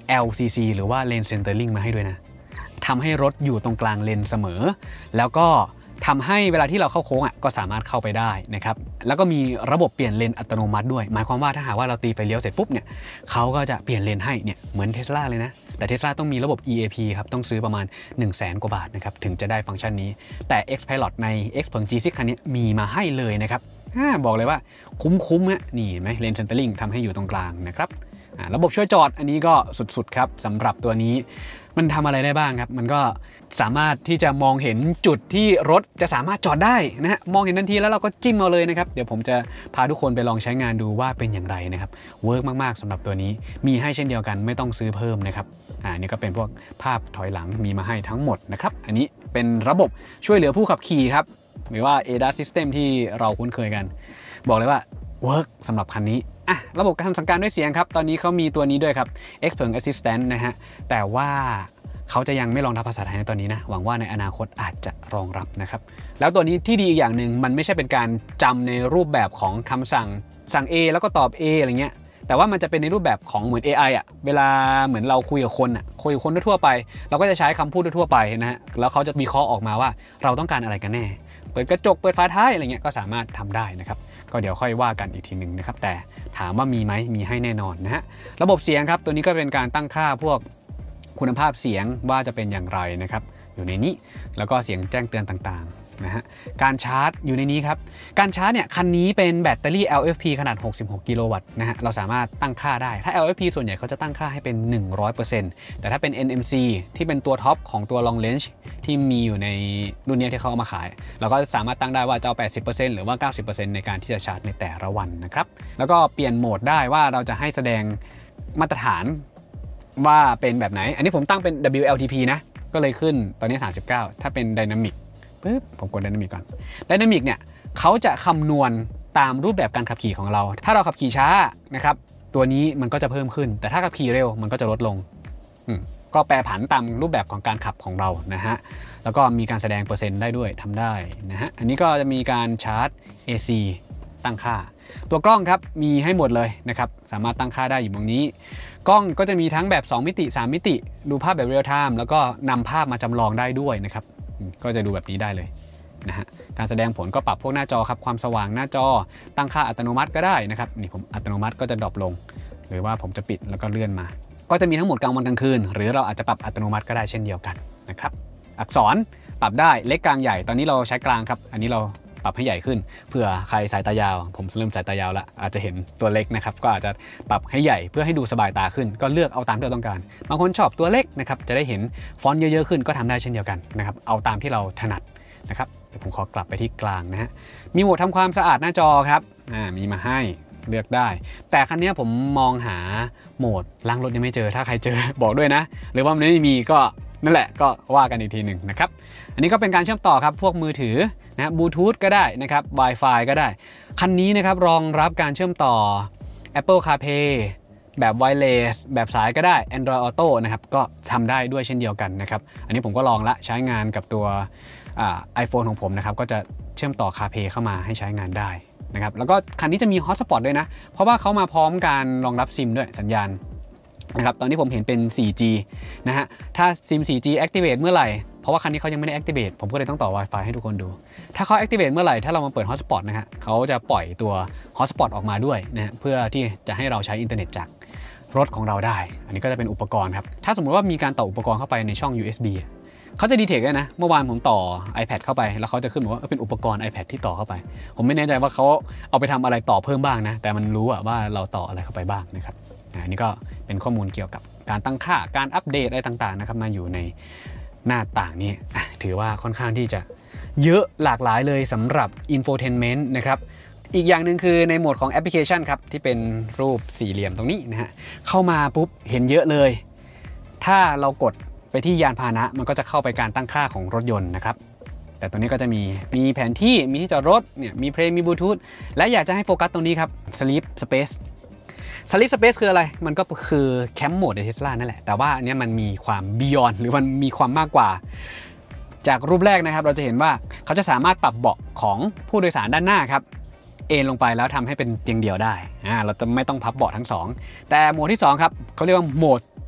แอล ซี ซี หรือว่า Lane Centering มาให้ด้วยนะทำให้รถอยู่ตรงกลางเลนเสมอแล้วก็ทำให้เวลาที่เราเข้าโค้งอ่ะก็สามารถเข้าไปได้นะครับแล้วก็มีระบบเปลี่ยนเลนอัตโนมัติด้วยหมายความว่าถ้าหากว่าเราตีไฟเลี้ยวเสร็จปุ๊บเนี่ยเขาก็จะเปลี่ยนเลนให้เนี่ยเหมือน Tesla เลยนะแต่ Tesla ต้องมีระบบ อี เอ พี ครับต้องซื้อประมาณ หนึ่งแสน กว่าบาทนะครับถึงจะได้ฟังก์ชันนี้แต่ Xpilot ใน Xpeng จี ซิกซ์ คันนี้มีมาให้เลยนะครับบอกเลยว่าคุ้มๆฮะนี่เห็นไหม Lane Centering ทำให้อยู่ตรงกลางนะครับระบบช่วยจอดอันนี้ก็สุดๆครับสำหรับตัวนี้มันทำอะไรได้บ้างครับมันก็สามารถที่จะมองเห็นจุดที่รถจะสามารถจอดได้นะฮะมองเห็นทันทีแล้วเราก็จิ้มเอาเลยนะครับเดี๋ยวผมจะพาทุกคนไปลองใช้งานดูว่าเป็นอย่างไรนะครับเวิร์กมากๆสำหรับตัวนี้มีให้เช่นเดียวกันไม่ต้องซื้อเพิ่มนะครับอ่านี่ก็เป็นพวกภาพถอยหลังมีมาให้ทั้งหมดนะครับอันนี้เป็นระบบช่วยเหลือผู้ขับขี่ครับหรือว่า เอ ดับ System ที่เราคุ้นเคยกันบอกเลยว่าเวิร์กสำหรับคันนี้อ่ะระบบการสั่งการด้วยเสียงครับตอนนี้เขามีตัวนี้ด้วยครับ Xpeng Assistant นะฮะแต่ว่าเขาจะยังไม่รองรับภาษาไทยในตอนนี้นะหวังว่าในอนาคตอาจจะรองรับนะครับแล้วตัวนี้ที่ดีอีกอย่างหนึ่งมันไม่ใช่เป็นการจำในรูปแบบของคำสั่งสั่ง A แล้วก็ตอบ A อะไรเงี้ยแต่ว่ามันจะเป็นในรูปแบบของเหมือน เอ ไอ อ่ะเวลาเหมือนเราคุยกับคนอ่ะคุยกับคนทั่วไปเราก็จะใช้คำพูดทั่วไปนะฮะแล้วเขาจะวิเคราะห์ออกมาว่าเราต้องการอะไรกันแน่เปิดกระจกเปิดฝาท้ายอะไรเงี้ยก็สามารถทำได้นะครับก็เดี๋ยวค่อยว่ากันอีกทีหนึ่งนะครับแต่ถามว่ามีไหมมีให้แน่นอนนะฮะระบบเสียงครับตัวนี้ก็เป็นการตั้งค่าพวกคุณภาพเสียงว่าจะเป็นอย่างไรนะครับอยู่ในนี้แล้วก็เสียงแจ้งเตือนต่างๆนะฮะการชาร์จอยู่ในนี้ครับการชาร์จเนี่ยคันนี้เป็นแบตเตอรี่ แอล เอฟ พี ขนาดหกสิบหกกิโลวัตต์นะฮะเราสามารถตั้งค่าได้ถ้า แอล เอฟ พี ส่วนใหญ่เขาจะตั้งค่าให้เป็น หนึ่งร้อยเปอร์เซ็นต์ แต่ถ้าเป็น เอ็น เอ็ม ซี ที่เป็นตัวท็อปของตัว Long Range ที่มีอยู่ในรุ่นนี้ที่เขาเอามาขายเราก็สามารถตั้งได้ว่าจะเอา แปดสิบเปอร์เซ็นต์ หรือว่า เก้าสิบเปอร์เซ็นต์ ในการที่จะชาร์จในแต่ละวันนะครับแล้วก็เปลี่ยนโหมดได้ว่าเราจะให้แสดงมาตรฐานว่าเป็นแบบไหนอันนี้ผมตั้งเป็น ดับเบิลยู แอล ที พี นะก็เลยขึ้นตอนนี้สามสิบเก้าถ้าเป็น Dynamic ปึ๊บผมกด Dynamic ก่อน Dynamic เนี่ยเขาจะคำนวณตามรูปแบบการขับขี่ของเราถ้าเราขับขี่ช้านะครับตัวนี้มันก็จะเพิ่มขึ้นแต่ถ้าขับขี่เร็วมันก็จะลดลงก็แปรผันตามรูปแบบของการขับของเรานะฮะแล้วก็มีการแสดงเปอร์เซ็นต์ได้ด้วยทำได้นะฮะอันนี้ก็จะมีการชาร์จ เอ ซี ตั้งค่าตัวกล้องครับมีให้หมดเลยนะครับสามารถตั้งค่าได้อยู่ตรงนี้กล้องก็จะมีทั้งแบบสองมิติสามมิติดูภาพแบบเรียลไทม์แล้วก็นำภาพมาจำลองได้ด้วยนะครับก็จะดูแบบนี้ได้เลยนะฮะการแสดงผลก็ปรับพวกหน้าจอครับความสว่างหน้าจอตั้งค่าอัตโนมัติก็ได้นะครับนี่ผมอัตโนมัติก็จะดรอปลงหรือว่าผมจะปิดแล้วก็เลื่อนมาก็จะมีทั้งหมดกลางวันกลางคืนหรือเราอาจจะปรับอัตโนมัติก็ได้เช่นเดียวกันนะครับอักษรปรับได้เล็กกลางใหญ่ตอนนี้เราใช้กลางครับอันนี้เราปรับให้ใหญ่ขึ้นเผื่อใครสายตายาวผมเริ่มสายตายาวแล้วอาจจะเห็นตัวเล็กนะครับก็อาจจะปรับให้ใหญ่เพื่อให้ดูสบายตาขึ้นก็เลือกเอาตามที่เราต้องการบางคนชอบตัวเล็กนะครับจะได้เห็นฟอนต์เยอะๆขึ้นก็ทำได้เช่นเดียวกันนะครับเอาตามที่เราถนัดนะครับเดี๋ยวผมขอกลับไปที่กลางนะฮะมีโหมดทำความสะอาดหน้าจอครับอ่ามีมาให้เลือกได้แต่คันนี้ผมมองหาโหมดล้างรถยังไม่เจอถ้าใครเจอบอกด้วยนะหรือว่ามันไม่มีก็นั่นแหละก็ว่ากันอีกทีหนึ่งนะครับอันนี้ก็เป็นการเชื่อมต่อครับพวกมือถือนะบลูทูธก็ได้นะครับ Wi-Fi ก็ได้คันนี้นะครับรองรับการเชื่อมต่อ Apple CarPlay แบบ Wireless แบบสายก็ได้ Android Auto นะครับก็ทำได้ด้วยเช่นเดียวกันนะครับอันนี้ผมก็ลองละใช้งานกับตัวอ่า iPhone ของผมนะครับก็จะเชื่อมต่อ CarPlay เข้ามาให้ใช้งานได้นะครับแล้วก็คันนี้จะมี Hotspot ด้วยนะเพราะว่าเขามาพร้อมการรองรับซิมด้วยสัญญาณนะครับตอนที่ผมเห็นเป็น โฟร์จี นะฮะถ้าซิม โฟร์จี activate เมื่อไหร่เพราะว่าคันนี้เขายังไม่ได้ activate ผมก็เลยต้องต่อ Wi-Fi ให้ทุกคนดูถ้าเขา activate เมื่อไหร่ถ้าเรามาเปิด Hotspot นะฮะเขาจะปล่อยตัว Hotspot ออกมาด้วยนะเพื่อที่จะให้เราใช้อินเทอร์เน็ตจากรถของเราได้อันนี้ก็จะเป็นอุปกรณ์ครับถ้าสมมติว่ามีการต่ออุปกรณ์เข้าไปในช่อง ยู เอส บี เขาจะดีเทคได้นะเมื่อวานผมต่อ iPad เข้าไปแล้วเขาจะขึ้นว่าเป็นอุปกรณ์ iPad ที่ต่อเข้าไปผมไม่แน่ใจว่าเขาเอาไปทำอะไรต่อเพิ่มบ้างนะแต่มันรู้ว่าเราต่ออะไรเข้าไปบ้างนะครับอันนี้ก็เป็นข้อมูลเกี่ยวกับการตั้งค่าการอัปเดตอะไรต่างๆนะครับมาอยู่ในหน้าต่างนี้ถือว่าค่อนข้างที่จะเยอะหลากหลายเลยสำหรับ Infotainment นะครับอีกอย่างหนึ่งคือในโหมดของแอปพลิเคชันครับที่เป็นรูปสี่เหลี่ยมตรงนี้นะฮะเข้ามาปุ๊บเห็นเยอะเลยถ้าเรากดไปที่ยานพาหนะมันก็จะเข้าไปการตั้งค่าของรถยนต์นะครับแต่ตัวนี้ก็จะมีมีแผนที่มีที่จอดรถเนี่ยมีเพลงมีบลูทูธและอยากจะให้โฟกัสตรงนี้ครับ Sleep Space Sleep Space คืออะไรมันก็คือแคมป์โหมดใน Tesla นั่นแหละแต่ว่าอันนี้มันมีความ Beyond หรือมันมีความมากกว่าจากรูปแรกนะครับเราจะเห็นว่าเขาจะสามารถปรับเบาะของผู้โดยสารด้านหน้าครับเอนลงไปแล้วทำให้เป็นเตียงเดี่ยวได้อ่าเราจะไม่ต้องพับเบาะทั้งสองแต่โหมดที่สองครับเขาเรียกว่าโหมด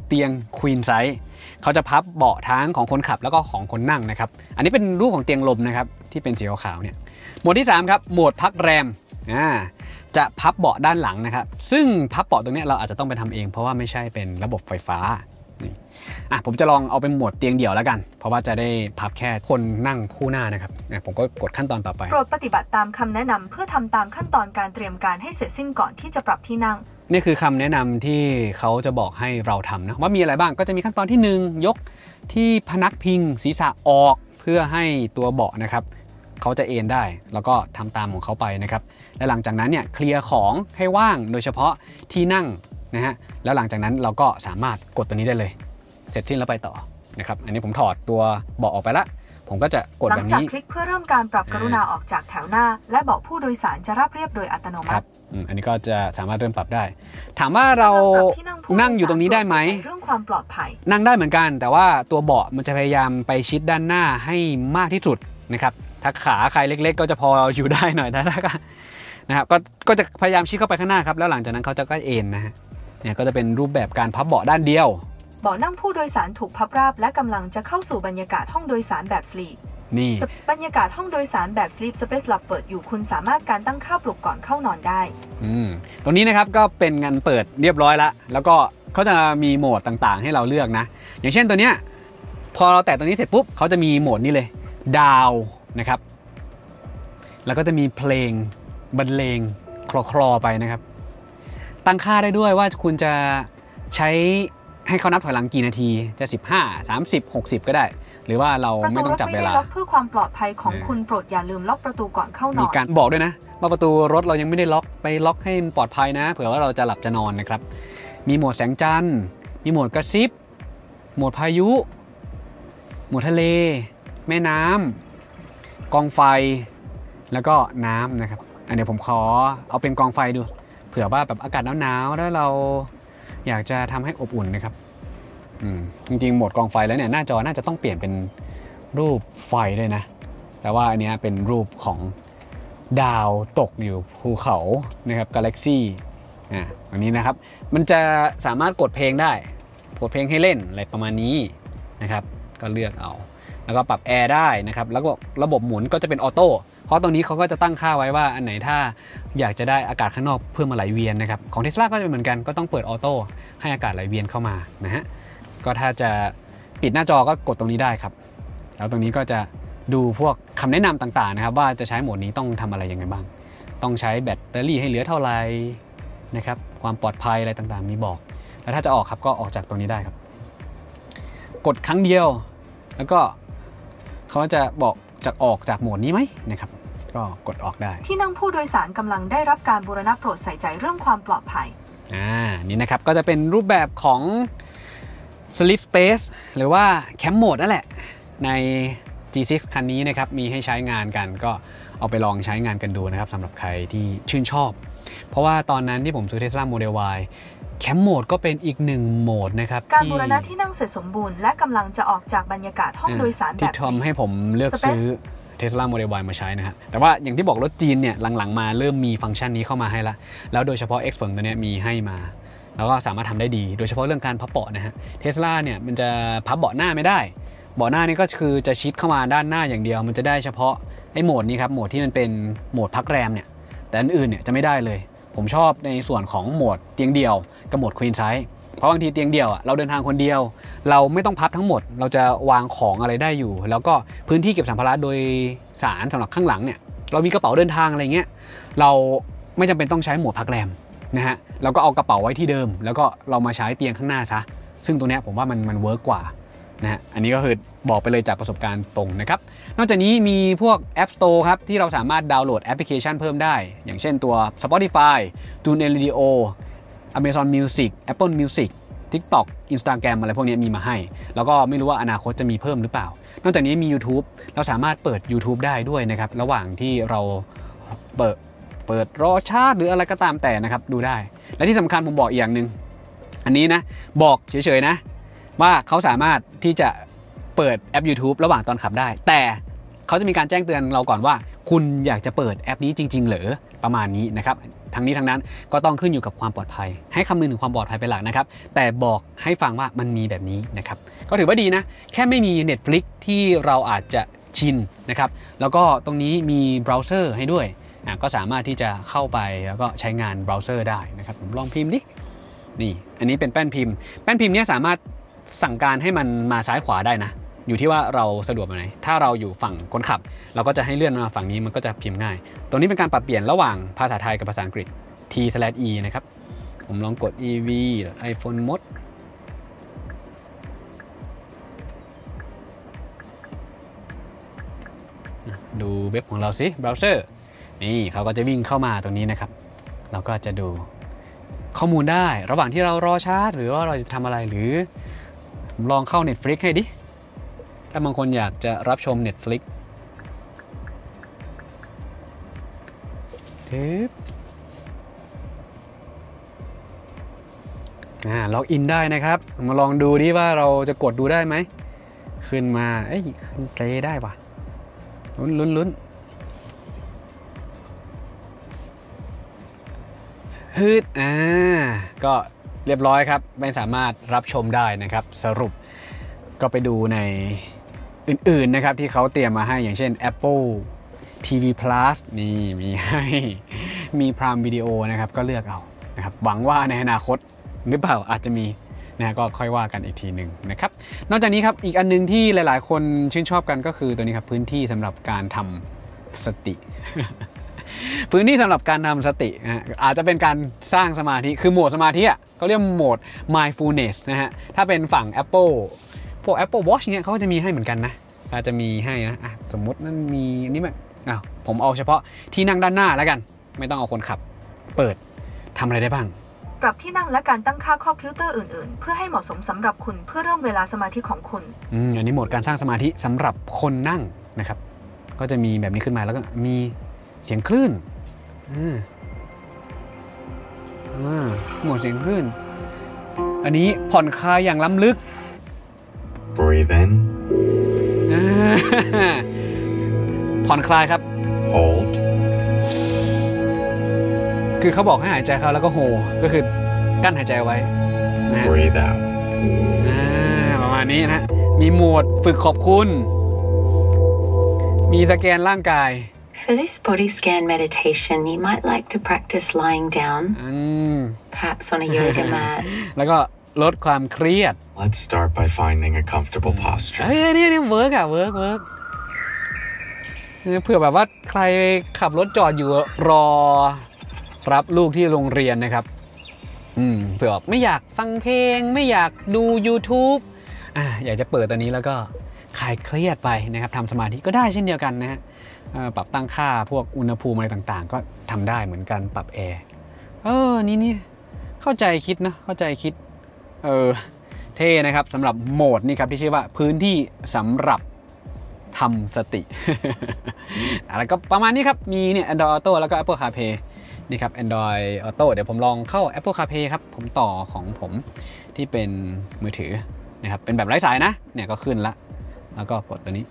เตียง Queen Size เขาจะพับเบาะทั้งของคนขับแล้วก็ของคนนั่งนะครับอันนี้เป็นรูปของเตียงลมนะครับที่เป็นสีขาวเนี่ยโหมดที่สามครับโหมดพักแรมอ่าจะพับเบาะด้านหลังนะครับซึ่งพับเบาะตรงนี้เราอาจจะต้องไปทำเองเพราะว่าไม่ใช่เป็นระบบไฟฟ้านี่อ่ะผมจะลองเอาเป็นโหมดเตียงเดี่ยวแล้วกันเพราะว่าจะได้พับแค่คนนั่งคู่หน้านะครับผมก็กดขั้นตอนต่อไปโปรดปฏิบัติตามคำแนะนำเพื่อทำตามขั้นตอนการเตรียมการให้เสร็จสิ้นก่อนที่จะปรับที่นั่งนี่คือคำแนะนำที่เขาจะบอกให้เราทำนะว่ามีอะไรบ้างก็จะมีขั้นตอนที่หนึ่งยกที่พนักพิงศีรษะออกเพื่อให้ตัวเบาะนะครับเขาจะเอนได้แล้วก็ทำตามของเขาไปนะครับและหลังจากนั้นเนี่ยเคลียร์ของให้ว่างโดยเฉพาะที่นั่งนะฮะแล้วหลังจากนั้นเราก็สามารถกดตัวนี้ได้เลยเสร็จสิ้นแล้วไปต่อนะครับอันนี้ผมถอดตัวเบาะออกไปละผมก็จะกดแบบนี้หลังจากคลิกเพื่อเริ่มการปรับกรุณาออกจากแถวหน้าและเบาะผู้โดยสารจะราบเรียบโดยอัตโนมัติอันนี้ก็จะสามารถเริ่มปรับได้ถามว่าเรานั่งอยู่ตรงนี้ได้ไหมเรื่องความปลอดภัยนั่งได้เหมือนกันแต่ว่าตัวเบาะมันจะพยายามไปชิดด้านหน้าให้มากที่สุดนะครับถ้าขาใครเล็กๆก็จะพออยู่ได้หน่อยแต่ถ้านะครับก็ก็จะพยายามชิดเข้าไปข้างหน้าครับแล้วหลังจากนั้นเขาจะก็เอนนะฮะเนี่ยก็จะเป็นรูปแบบการพับเบาะด้านเดียวเบาะนั่งผู้โดยสารถูกพับราบและกำลังจะเข้าสู่บรรยากาศห้องโดยสารแบบสลีปนี่บรรยากาศห้องโดยสารแบบ Sleep Space Lock เปิดอยู่คุณสามารถการตั้งค่าปลุกก่อนเข้านอนได้อืมตรงนี้นะครับก็เป็นงานเปิดเรียบร้อยแล้วแล้วก็เขาจะมีโหมดต่างๆให้เราเลือกนะอย่างเช่นตัวเนี้ยพอเราแตะตัวนี้เสร็จปุ๊บเขาจะมีโหมดนี้เลยดาวนะครับแล้วก็จะมีเพลงบรรเลงคลอๆไปนะครับตั้งค่าได้ด้วยว่าคุณจะใช้ให้เขานับถอยหลังกี่นาทีจะสิบห้า สามสิบ หกสิบก็ได้หรือว่าเราไม่ต้องจับเวลาล็อกเพื่อความปลอดภัยของคุณโปรดอย่าลืมล็อกประตูก่อนเข้านอนมีการบอกด้วยนะว่าประตูรถเรายังไม่ได้ล็อกไปล็อกให้ปลอดภัยนะเผื่อว่าเราจะหลับจะนอนนะครับมีโหมดแสงจันทร์มีโหมดกระซิบโหมดพายุโหมดทะเลแม่น้ำกองไฟแล้วก็น้ำนะครับอันนี้ผมขอเอาเป็นกองไฟดูเผื่อว่าแบบอากาศหนาวๆแล้วเราอยากจะทำให้อบอุ่นนะครับจริงๆโหมดกองไฟแล้วเนี่ยหน้าจอน่าจะต้องเปลี่ยนเป็นรูปไฟด้วยนะแต่ว่าอันนี้เป็นรูปของดาวตกอยู่ภูเขานะครับกาแล็กซี่อ่าอันนี้นะครับมันจะสามารถกดเพลงได้กดเพลงให้เล่นอะไรประมาณนี้นะครับก็เลือกเอาแล้วก็ปรับแอร์ได้นะครับแล้วก็ระบบหมุนก็จะเป็นออโต้เพราะตรงนี้เขาก็จะตั้งค่าไว้ว่าอันไหนถ้าอยากจะได้อากาศข้างนอกเพื่อมาไหลเวียนนะครับของ Tesla ก็จะเป็นเหมือนกันก็ต้องเปิดออโต้ให้อากาศไหลเวียนเข้ามานะฮะก็ถ้าจะปิดหน้าจอก็กดตรงนี้ได้ครับแล้วตรงนี้ก็จะดูพวกคำแนะนำต่างๆนะครับว่าจะใช้โหมดนี้ต้องทำอะไรยังไงบ้างต้องใช้แบตเตอรี่ให้เหลือเท่าไหร่นะครับความปลอดภัยอะไรต่างๆมีบอกแล้วถ้าจะออกครับก็ออกจากตรงนี้ได้ครับกดครั้งเดียวแล้วก็เขาจะบอกจะออกจากโหมดนี้ไหมนะครับก็กดออกได้ที่นั่งผู้โดยสารกำลังได้รับการบูรณะโปรดใส่ใจเรื่องความปลอดภัยอ่านี่นะครับก็จะเป็นรูปแบบของ Sleep Space หรือว่า Camp Mode นั่นแหละใน จี ซิกส์ คันนี้นะครับมีให้ใช้งานกันก็เอาไปลองใช้งานกันดูนะครับสำหรับใครที่ชื่นชอบเพราะว่าตอนนั้นที่ผมซื้อ Tesla Model Y Camp Mode ก็เป็นอีกหนึ่งโหมดนะครับการบูรณะที่นั่งเสร็จสมบูรณ์และกำลังจะออกจากบรรยากาศห้องโดยสารแบบที่ทำให้ผมเลือกซื้อ Tesla Model Y มาใช้นะฮะแต่ว่าอย่างที่บอกรถจีนเนี่ยหลังๆมาเริ่มมีฟังก์ชันนี้เข้ามาให้ละแล้วโดยเฉพาะ Xpeng ตัวนี้มีให้มาแล้วก็สามารถทำได้ดีโดยเฉพาะเรื่องการพับเบาะนะฮะ Tesla เนี่ยมันจะพับเบาะหน้าไม่ได้เบาะหน้านี่ก็คือจะชิดเข้ามาด้านหน้าอย่างเดียวมันจะได้เฉพาะไอ้โหมดนี้ครับโหมดที่มันเป็นโหมดพักแรมเนี่ยแต่อันอื่นเนี่ยจะไม่ได้เลยผมชอบในส่วนของโหมดเตียงเดี่ยวกับโหมด Queen Size เพราะบางทีเตียงเดี่ยวอ่ะเราเดินทางคนเดียวเราไม่ต้องพับทั้งหมดเราจะวางของอะไรได้อยู่แล้วก็พื้นที่เก็บสัมภาระโดยสารสำหรับข้างหลังเนี่ยเรามีกระเป๋าเดินทางอะไรเงี้ยเราไม่จำเป็นต้องใช้โหมดพักแรมนะฮะเราก็เอากระเป๋าไว้ที่เดิมแล้วก็เรามาใช้เตียงข้างหน้าซะซึ่งตัวเนี้ยผมว่ามันมันเวิร์กกว่านะฮะอันนี้ก็คือบอกไปเลยจากประสบการณ์ตรงนะครับนอกจากนี้มีพวก App Store ครับที่เราสามารถดาวน์โหลดแอปพลิเคชันเพิ่มได้อย่างเช่นตัว Spotify TuneIn Radio Amazon Music Apple Music TikTok Instagram อะไรพวกนี้มีมาให้แล้วก็ไม่รู้ว่าอนาคตจะมีเพิ่มหรือเปล่านอกจากนี้มี YouTube เราสามารถเปิด YouTube ได้ด้วยนะครับระหว่างที่เราเปิดเปิดรอชาร์จหรืออะไรก็ตามแต่นะครับดูได้และที่สำคัญผมบอกอีกอย่างหนึ่งอันนี้นะบอกเฉยๆนะว่าเขาสามารถที่จะเปิดแอป YouTube ระหว่างตอนขับได้แต่เขาจะมีการแจ้งเตือนเราก่อนว่าคุณอยากจะเปิดแอปนี้จริงๆหรือประมาณนี้นะครับทั้งนี้ทั้งนั้นก็ต้องขึ้นอยู่กับความปลอดภัยให้คำนึงถึงความปลอดภัยเป็นหลักนะครับแต่บอกให้ฟังว่ามันมีแบบนี้นะครับก็ถือว่าดีนะแค่ไม่มี Netflix ที่เราอาจจะชินนะครับแล้วก็ตรงนี้มีเบราว์เซอร์ให้ด้วยก็สามารถที่จะเข้าไปแล้วก็ใช้งานเบราว์เซอร์ได้นะครับผมลองพิมพ์ดินี่อันนี้เป็นแป้นพิมพ์แป้นพิมพ์นี้สามารถสั่งการให้มันมาซ้ายขวาได้นะอยู่ที่ว่าเราสะดวกแบบไหนถ้าเราอยู่ฝั่งคนขับเราก็จะให้เลื่อนมาฝั่งนี้มันก็จะพิมพ์ง่ายตรงนี้เป็นการปรับเปลี่ยนระหว่างภาษาไทยกับภาษาอังกฤษ t slash e นะครับผมลองกด อี วี iPhone Mod ดูเว็บของเราสิเบราว์เซอร์นี่เขาก็จะวิ่งเข้ามาตรงนี้นะครับเราก็จะดูข้อมูลได้ระหว่างที่เรารอชาร์จหรือว่าเราจะทำอะไรหรือผมลองเข้า Netflix ให้ดิถ้าบางคนอยากจะรับชม Netflix ทึบอ่าล็อกอินได้นะครับมาลองดูดิว่าเราจะกดดูได้ไหมขึ้นมาเอ้ยขึ้นเพลย์ได้ปะลุ้นลุ้นลุ้นฮึดอ่าก็เรียบร้อยครับไม่สามารถรับชมได้นะครับสรุปก็ไปดูในอื่นๆนะครับที่เขาเตรียมมาให้อย่างเช่น Apple ที วี Plus นี่มีให้มี Prime Video นะครับก็เลือกเอานะครับหวังว่าในอนาคตหรือเปล่าอาจจะมีนะก็ค่อยว่ากันอีกทีหนึ่งนะครับนอกจากนี้ครับอีกอันนึงที่หลายๆคนชื่นชอบกันก็คือตัวนี้ครับพื้นที่สำหรับการทำสติ พื้นที่สำหรับการทำสตินะอาจจะเป็นการสร้างสมาธิคือโหมดสมาธิอ่ะเขาเรียกโหมด mindfulness นะฮะถ้าเป็นฝั่ง Apple พวก Apple Watch เนี่ยเขาก็จะมีให้เหมือนกันนะอาจจะมีให้นะะสมมตินั่นมีนี่มั้ยอ้าวผมเอาเฉพาะที่นั่งด้านหน้าแล้วกันไม่ต้องเอาคนขับเปิดทำอะไรได้บ้างปรับที่นั่งและการตั้งค่าคอมพิวเตอร์อื่นๆเพื่อให้เหมาะสมสำหรับคุณเพื่อเริ่มเวลาสมาธิของคุณอืมอันนี้โหมดการสร้างสมาธิสำหรับคนนั่งนะครับก็จะมีแบบนี้ขึ้นมาแล้วก็มีเสียงคลื่นอ่าอ่าโหมดเสียงคลื่นอันนี้ผ่อนคลายอย่างล้ำลึก Breathe in ผ่อนคลายครับ Hold คือเขาบอกให้หายใจเข้าแล้วก็โฮก็คือกั้นหายใจไว้นะ Breathe out ประมาณนี้นะมีโหมดฝึกขอบคุณมีสแกนร่างกาย For this body scan meditation, you might like to practice lying down, perhaps on a yoga mat. แล้วก็ลดความเครียด Let's start by finding a comfortable posture. เฮ้ยนี่นี่เวิร์กอะเวิร์กเวิร์กเผื่อแบบว่าใครขับรถจอดอยู่รอรับลูกที่โรงเรียนนะครับอืมเผื่อไม่อยากฟังเพลงไม่อยากดู YouTube อ่าอยากจะเปิดตัวนี้แล้วก็คลายเครียดไปนะครับทำสมาธิก็ได้เช่นเดียวกันนะฮะปรับตั้งค่าพวกอุณหภูมิอะไรต่างๆก็ทำได้เหมือนกันปรับแอร์เออนี่นี่เข้าใจคิดนะเข้าใจคิดเออเท่นะครับสำหรับโหมดนี่ครับที่ชื่อว่าพื้นที่สำหรับทำสติ แล้วก็ประมาณนี้ครับมีเนี่ย Android Auto แล้วก็ Apple CarPlay นี่ครับ Android Auto เดี๋ยวผมลองเข้า Apple CarPlay ครับผมต่อของผมที่เป็นมือถือนะครับเป็นแบบไร้สายนะเนี่ยก็ขึ้นละแล้วก็กดตัวนี้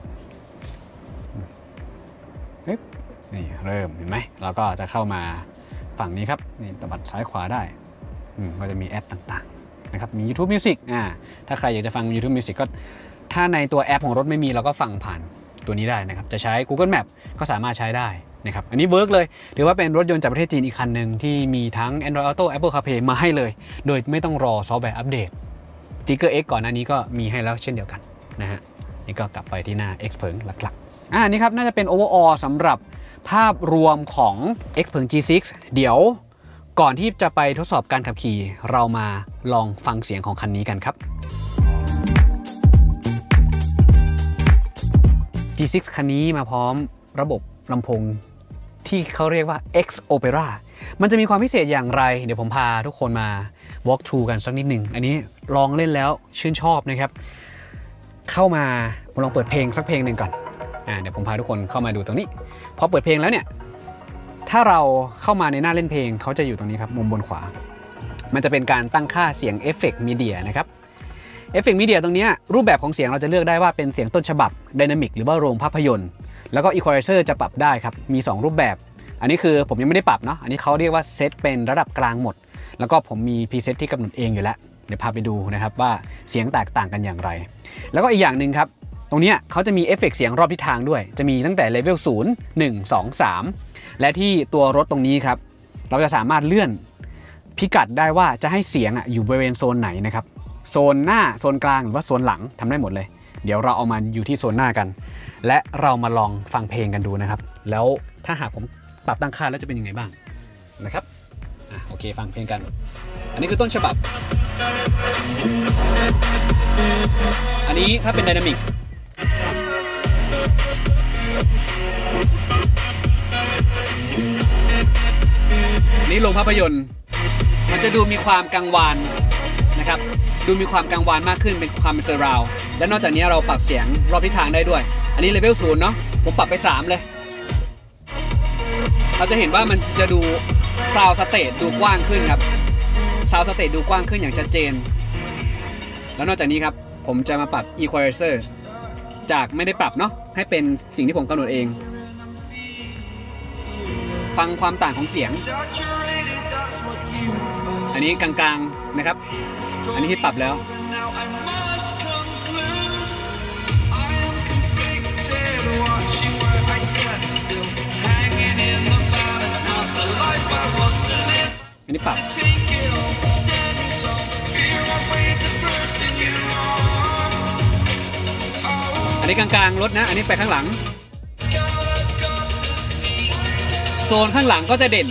นี่เริ่มเห็นไหมเราก็จะเข้ามาฝั่งนี้ครับนี่ตบัดซ้ายขวาได้ก็จะมีแอปต่างๆนะครับมี YouTube Music อ่าถ้าใครอยากจะฟัง YouTube Music ก็ถ้าในตัวแอปของรถไม่มีเราก็ฟังผ่านตัวนี้ได้นะครับจะใช้ Google Map ก็สามารถใช้ได้นะครับอันนี้เวิร์กเลยถือว่าเป็นรถยนต์จากประเทศจีนอีกคันหนึ่งที่มีทั้ง Android Auto Apple CarPlay มาให้เลยโดยไม่ต้องรอซอฟต์แวร์อัปเดต Tiger X ก่อนหน้านี้ก็มีให้แล้วเช่นเดียวกันนะฮะนี่ก็กลับไปที่หน้า Xpeng หลักๆอ่านี่ครับน่าจะเป็น overall สำหรับภาพรวมของ Xpeng จี ซิกซ์ เดี๋ยวก่อนที่จะไปทดสอบการขับขี่เรามาลองฟังเสียงของคันนี้กันครับ จี ซิกซ์ คันนี้มาพร้อมระบบลำโพงที่เขาเรียกว่า X Opera มันจะมีความพิเศษอย่างไรเดี๋ยวผมพาทุกคนมา walk through กันสักนิดหนึ่งอันนี้ลองเล่นแล้วชื่นชอบนะครับเข้ามาผมลองเปิดเพลงสักเพลงหนึ่งก่อนอ่าเดี๋ยวผมพาทุกคนเข้ามาดูตรงนี้พอเปิดเพลงแล้วเนี่ยถ้าเราเข้ามาในหน้าเล่นเพลงเขาจะอยู่ตรงนี้ครับมุมบนขวามันจะเป็นการตั้งค่าเสียงเอฟเฟกต์มีเดียนะครับเอฟเฟกต์มีเดียตรงนี้รูปแบบของเสียงเราจะเลือกได้ว่าเป็นเสียงต้นฉบับไดนามิกหรือว่าโรงภาพยนตร์แล้วก็อีควอไลเซอร์จะปรับได้ครับมีสองรูปแบบอันนี้คือผมยังไม่ได้ปรับเนาะอันนี้เขาเรียกว่าเซตเป็นระดับกลางหมดแล้วก็ผมมีพรีเซตที่กำหนดเองอยู่แล้วเดี๋ยวพาไปดูนะครับว่าเสียงแตกต่างกันอย่างไรแล้วก็อีกอย่างหนึ่งครับตรงนี้เขาจะมีเอฟเฟกต์เสียงรอบทิศทางด้วยจะมีตั้งแต่เลเวลศูนย์ หนึ่ง สอง สามและที่ตัวรถตรงนี้ครับเราจะสามารถเลื่อนพิกัดได้ว่าจะให้เสียงอ่ะอยู่บริเวณโซนไหนนะครับโซนหน้าโซนกลางหรือว่าโซนหลังทำได้หมดเลยเดี๋ยวเราเอามาอยู่ที่โซนหน้ากันและเรามาลองฟังเพลงกันดูนะครับแล้วถ้าหากผมปรับตั้งค่าแล้วจะเป็นยังไงบ้างนะครับอ่ะโอเคฟังเพลงกันอันนี้คือต้นฉบับอันนี้ถ้าเป็นไดนามิกนี่โรงภาพยนตร์มันจะดูมีความกังวานนะครับดูมีความกังวานมากขึ้นเป็นความเป็นเซอร์ราวด์และนอกจากนี้เราปรับเสียงรอบทิศทางได้ด้วยอันนี้เลเวลศูนย์เนาะผมปรับไปสามเลยเราจะเห็นว่ามันจะดูซาวด์สเตจดูกว้างขึ้นครับซาวด์สเตจดูกว้างขึ้นอย่างชัดเจนแล้วนอกจากนี้ครับผมจะมาปรับ Equalizer จากไม่ได้ปรับเนาะให้เป็นสิ่งที่ผมกำหนดเองฟังความต่างของเสียงอันนี้กลางๆนะครับอันนี้ที่ปรับแล้วอันนี้ปรับอันนี้กลางๆรถนะอันนี้ไปข้างหลังโซนข้างหลังก็จะเด่น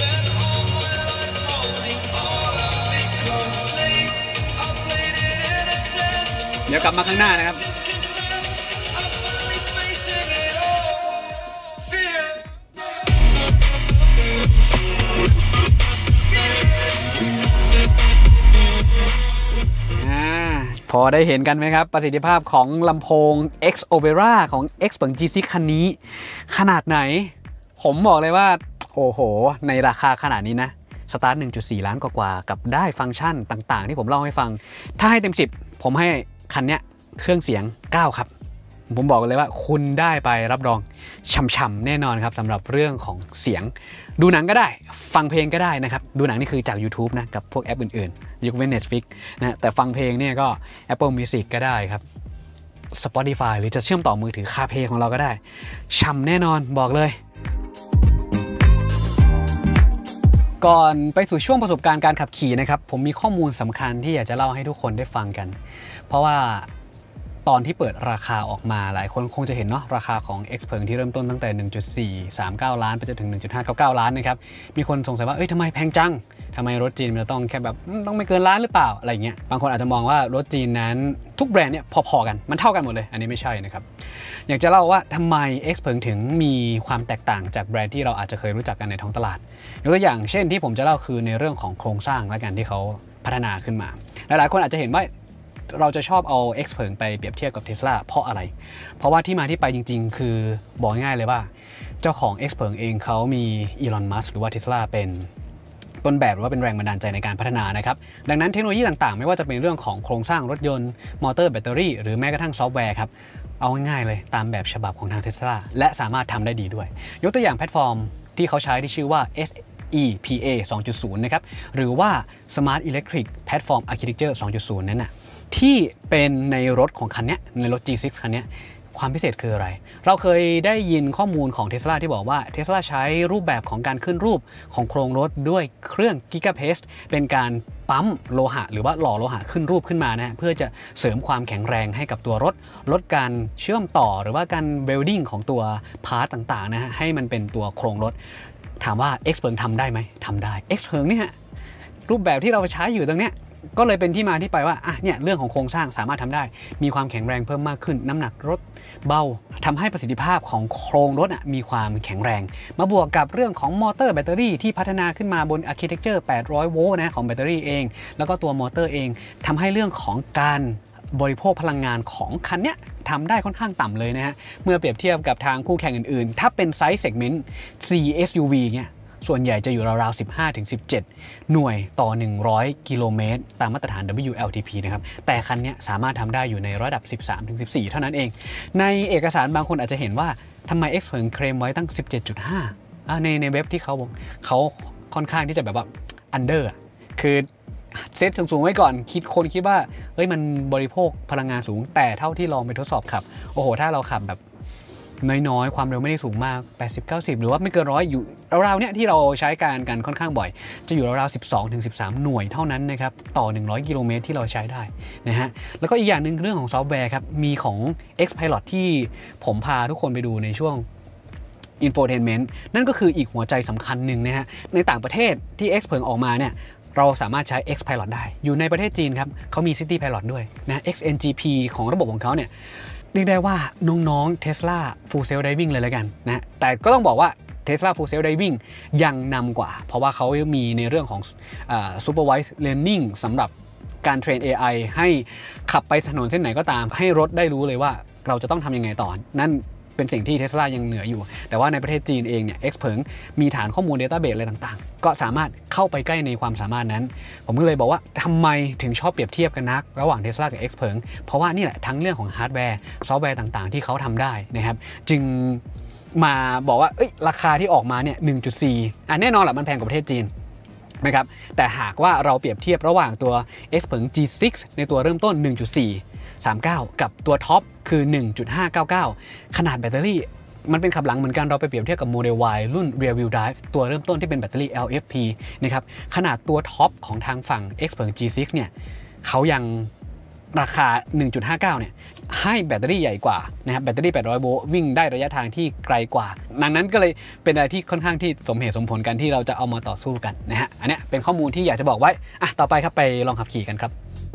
เดี๋ยวกลับมาข้างหน้านะครับพอได้เห็นกันไหมครับประสิทธิภาพของลำโพง X Opera ของ X เปิง จี ซิก คันนี้ขนาดไหนผมบอกเลยว่าโอ้โหในราคาขนาดนี้นะสตาร์ท หนึ่งจุดสี่ ล้านกว่าๆกับได้ฟังก์ชันต่างๆที่ผมเล่าให้ฟังถ้าให้เต็มสิบผมให้คันนี้เครื่องเสียงเก้าครับผมบอกเลยว่าคุณได้ไปรับรองช่ำๆแน่นอนครับสำหรับเรื่องของเสียงดูหนังก็ได้ฟังเพลงก็ได้นะครับดูหนังนี่คือจาก YouTube นะกับพวกแอปอื่นๆยกเว้น Netflix นะแต่ฟังเพลงเนี่ยก็ Apple Music ก็ได้ครับ Spotify หรือจะเชื่อมต่อมือถือ CarPlay ของเราก็ได้ช่ำแน่นอนบอกเลยก่อนไปสู่ช่วงประสบการณ์การขับขี่นะครับผมมีข้อมูลสำคัญที่อยากจะเล่าให้ทุกคนได้ฟังกันเพราะว่าตอนที่เปิดราคาออกมาหลายคนคงจะเห็นเนาะราคาของ X เพิงที่เริ่มต้นตั้งแต่ หนึ่งจุดสี่สามเก้า ล้านไปจนถึง หนึ่งจุดห้าเก้าเก้า ล้านนะครับมีคนสงสัยว่าเอ้ยทำไมแพงจังทำไมรถจีนมันจะต้องแค่แบบต้องไม่เกินล้านหรือเปล่าอะไรเงี้ยบางคนอาจจะมองว่ารถจีนนั้นทุกแบรนด์เนี่ยพอๆกันมันเท่ากันหมดเลยอันนี้ไม่ใช่นะครับอยากจะเล่าว่าทำไม X เพิงถึงมีความแตกต่างจากแบรนด์ที่เราอาจจะเคยรู้จักกันในท้องตลาดยกตัวอย่างเช่นที่ผมจะเล่าคือในเรื่องของโครงสร้างและการที่เขาพัฒนาขึ้นมาหลายๆคนอาจจะเห็นว่าเราจะชอบเอา X เพิงไปเปรียบเทียบกับ Tesla เพราะอะไรเพราะว่าที่มาที่ไปจริงๆคือบอกง่ายเลยว่าเจ้าของ X เพิงเองเขามีอีลอน มัสก์หรือว่า Tesla เป็นต้นแบบหรือว่าเป็นแรงบันดาลใจในการพัฒนานะครับดังนั้นเทคโนโลยีต่างๆไม่ว่าจะเป็นเรื่องของโครงสร้างรถยนต์มอเตอร์แบตเตอรี่หรือแม้กระทั่งซอฟต์แวร์ครับเอาง่ายๆเลยตามแบบฉบับของทาง Tesla และสามารถทำได้ดีด้วยยกตัวอย่างแพลตฟอร์มที่เขาใช้ที่ชื่อว่า เอส อี พี เอ สองจุดศูนย์ นะครับหรือว่า Smart Electric Platform Architecture สองจุดศูนย์ นั้นน่ะที่เป็นในรถของคันนี้ในรถ จี ซิก คันนี้ความพิเศษคืออะไรเราเคยได้ยินข้อมูลของ Tesla ที่บอกว่า Tesla ใช้รูปแบบของการขึ้นรูปของโครงรถด้วยเครื่อง Gigapace เป็นการปั๊มโลหะหรือว่าหล่อโลหะขึ้นรูปขึ้นมานะเพื่อจะเสริมความแข็งแรงให้กับตัวรถลดการเชื่อมต่อหรือว่าการเวลดิ้งของตัวพาร์ตต่างๆนะฮะให้มันเป็นตัวโครงรถถามว่า X เพิงทำได้ไหมทำได้ X เพิงนี่ฮะรูปแบบที่เราใช้อยู่ตรงเนี้ยก็เลยเป็นที่มาที่ไปว่าอ่ะเนี่ยเรื่องของโครงสร้างสามารถทำได้มีความแข็งแรงเพิ่มมากขึ้นน้ำหนักรถเบาทำให้ประสิทธิภาพของโครงรถอ่ะมีความแข็งแรงมาบวกกับเรื่องของมอเตอร์แบตเตอรี่ที่พัฒนาขึ้นมาบน Architecture แปดร้อยโวลต์นะของแบตเตอรี่เองแล้วก็ตัวมอเตอร์เองทำให้เรื่องของการบริโภคพลังงานของคันเนี้ยทำได้ค่อนข้างต่ำเลยนะฮะเมื่อเปรียบเทียบกับทางคู่แข่งอื่นๆถ้าเป็นไซส์เซกเมนต์ ซี เอส ยู วี เนี่ยส่วนใหญ่จะอยู่ราวๆ สิบห้าถึงสิบเจ็ด หน่วยต่อหนึ่งร้อยกิโลเมตรตามมาตรฐาน ดับเบิลยู แอล ที พี นะครับแต่คันนี้สามารถทำได้อยู่ในระดับ สิบสามถึงสิบสี่ เท่านั้นเองในเอกสารบางคนอาจจะเห็นว่าทำไม X เพิงเคลมไว้ตั้ง สิบเจ็ดจุดห้าในในเว็บที่เขาเขาค่อนข้างที่จะแบบว่าอันเดอร์คือเซตสูงๆไว้ก่อนคิดคนคิดว่าเฮ้ยมันบริโภคพลังงานสูงแต่เท่าที่ลองไปทดสอบขับโอ้โหถ้าเราขับแบบน้อยๆความเร็วไม่ได้สูงมากแปดสิบ เก้าสิบหรือว่าไม่เกินร้อยอยู่ราวๆเนี้ยที่เราใช้การกันค่อนข้างบ่อยจะอยู่ราวๆ สิบสองถึงสิบสาม หน่วยเท่านั้นนะครับต่อหนึ่งร้อยกิโลเมตรที่เราใช้ได้นะฮะแล้วก็อีกอย่างหนึ่งเรื่องของซอฟต์แวร์ครับมีของ Xpilot ที่ผมพาทุกคนไปดูในช่วง Infotainment นั่นก็คืออีกหัวใจสำคัญหนึ่งนะฮะในต่างประเทศที่ X เพิ่งออกมาเนี่ยเราสามารถใช้ Xpilot ได้อยู่ในประเทศจีนครับเขามี City Pilot ด้วยนะ เอ็กซ์ เอ็น จี พี ของระบบของเขาเนี่ยเรียกได้ว่าน้องๆ Tesla Full Self Driving เลยแล้วกันนะแต่ก็ต้องบอกว่า Tesla Full Self Driving ยังนำกว่าเพราะว่าเขามีในเรื่องของ uh, Supervised Learning สำหรับการเทรน เอ ไอ ให้ขับไปถนนเส้นไหนก็ตามให้รถได้รู้เลยว่าเราจะต้องทำยังไงต่อนั่นเป็นสิ่งที่ Tesla ยังเหนืออยู่แต่ว่าในประเทศจีนเองเนี่ย X เพิ่งมีฐานข้อมูล Database อะไรต่างๆก็สามารถเข้าไปใกล้ในความสามารถนั้นผมก็เลยบอกว่าทำไมถึงชอบเปรียบเทียบกันนักระหว่าง Tesla กับ X เพิ่งเพราะว่านี่แหละทั้งเรื่องของฮาร์ดแวร์ซอฟต์แวร์ต่างๆที่เขาทำได้นะครับจึงมาบอกว่าราคาที่ออกมาเนี่ย หนึ่งจุดสี่ อ่ะแน่นอนแหละมันแพงกว่าประเทศจีนนะครับแต่หากว่าเราเปรียบเทียบระหว่างตัว X เพิ่ง จี ซิกซ์ ในตัวเริ่มต้น หนึ่งจุดสี่สามเก้า กับตัวท็อปคือ หนึ่งจุดห้าเก้าเก้า ขนาดแบตเตอรี่มันเป็นขับหลังเหมือนกันเราไปเปรียบเทียบกับ Model Y รุ่น Rear Wheel Drive ตัวเริ่มต้นที่เป็นแบตเตอรี่ แอล เอฟ พี นะครับขนาดตัวท็อปของทางฝั่ง X เพิ่ง จี ซิกซ์ เนี่ยเขายังราคา หนึ่งจุดห้าเก้า เนี่ยให้แบตเตอรี่ใหญ่กว่านะครับแบตเตอรี่แปดร้อยโวลต์วิ่งได้ระยะทางที่ไกลกว่าดังนั้นก็เลยเป็นอะไรที่ค่อนข้างที่สมเหตุสมผลกันที่เราจะเอามาต่อสู้กันนะฮะอันนี้เป็นข้อมูลที่อยากจะบอกไว้อ่ะต่อไปครับไปลองขับขี่กันครับ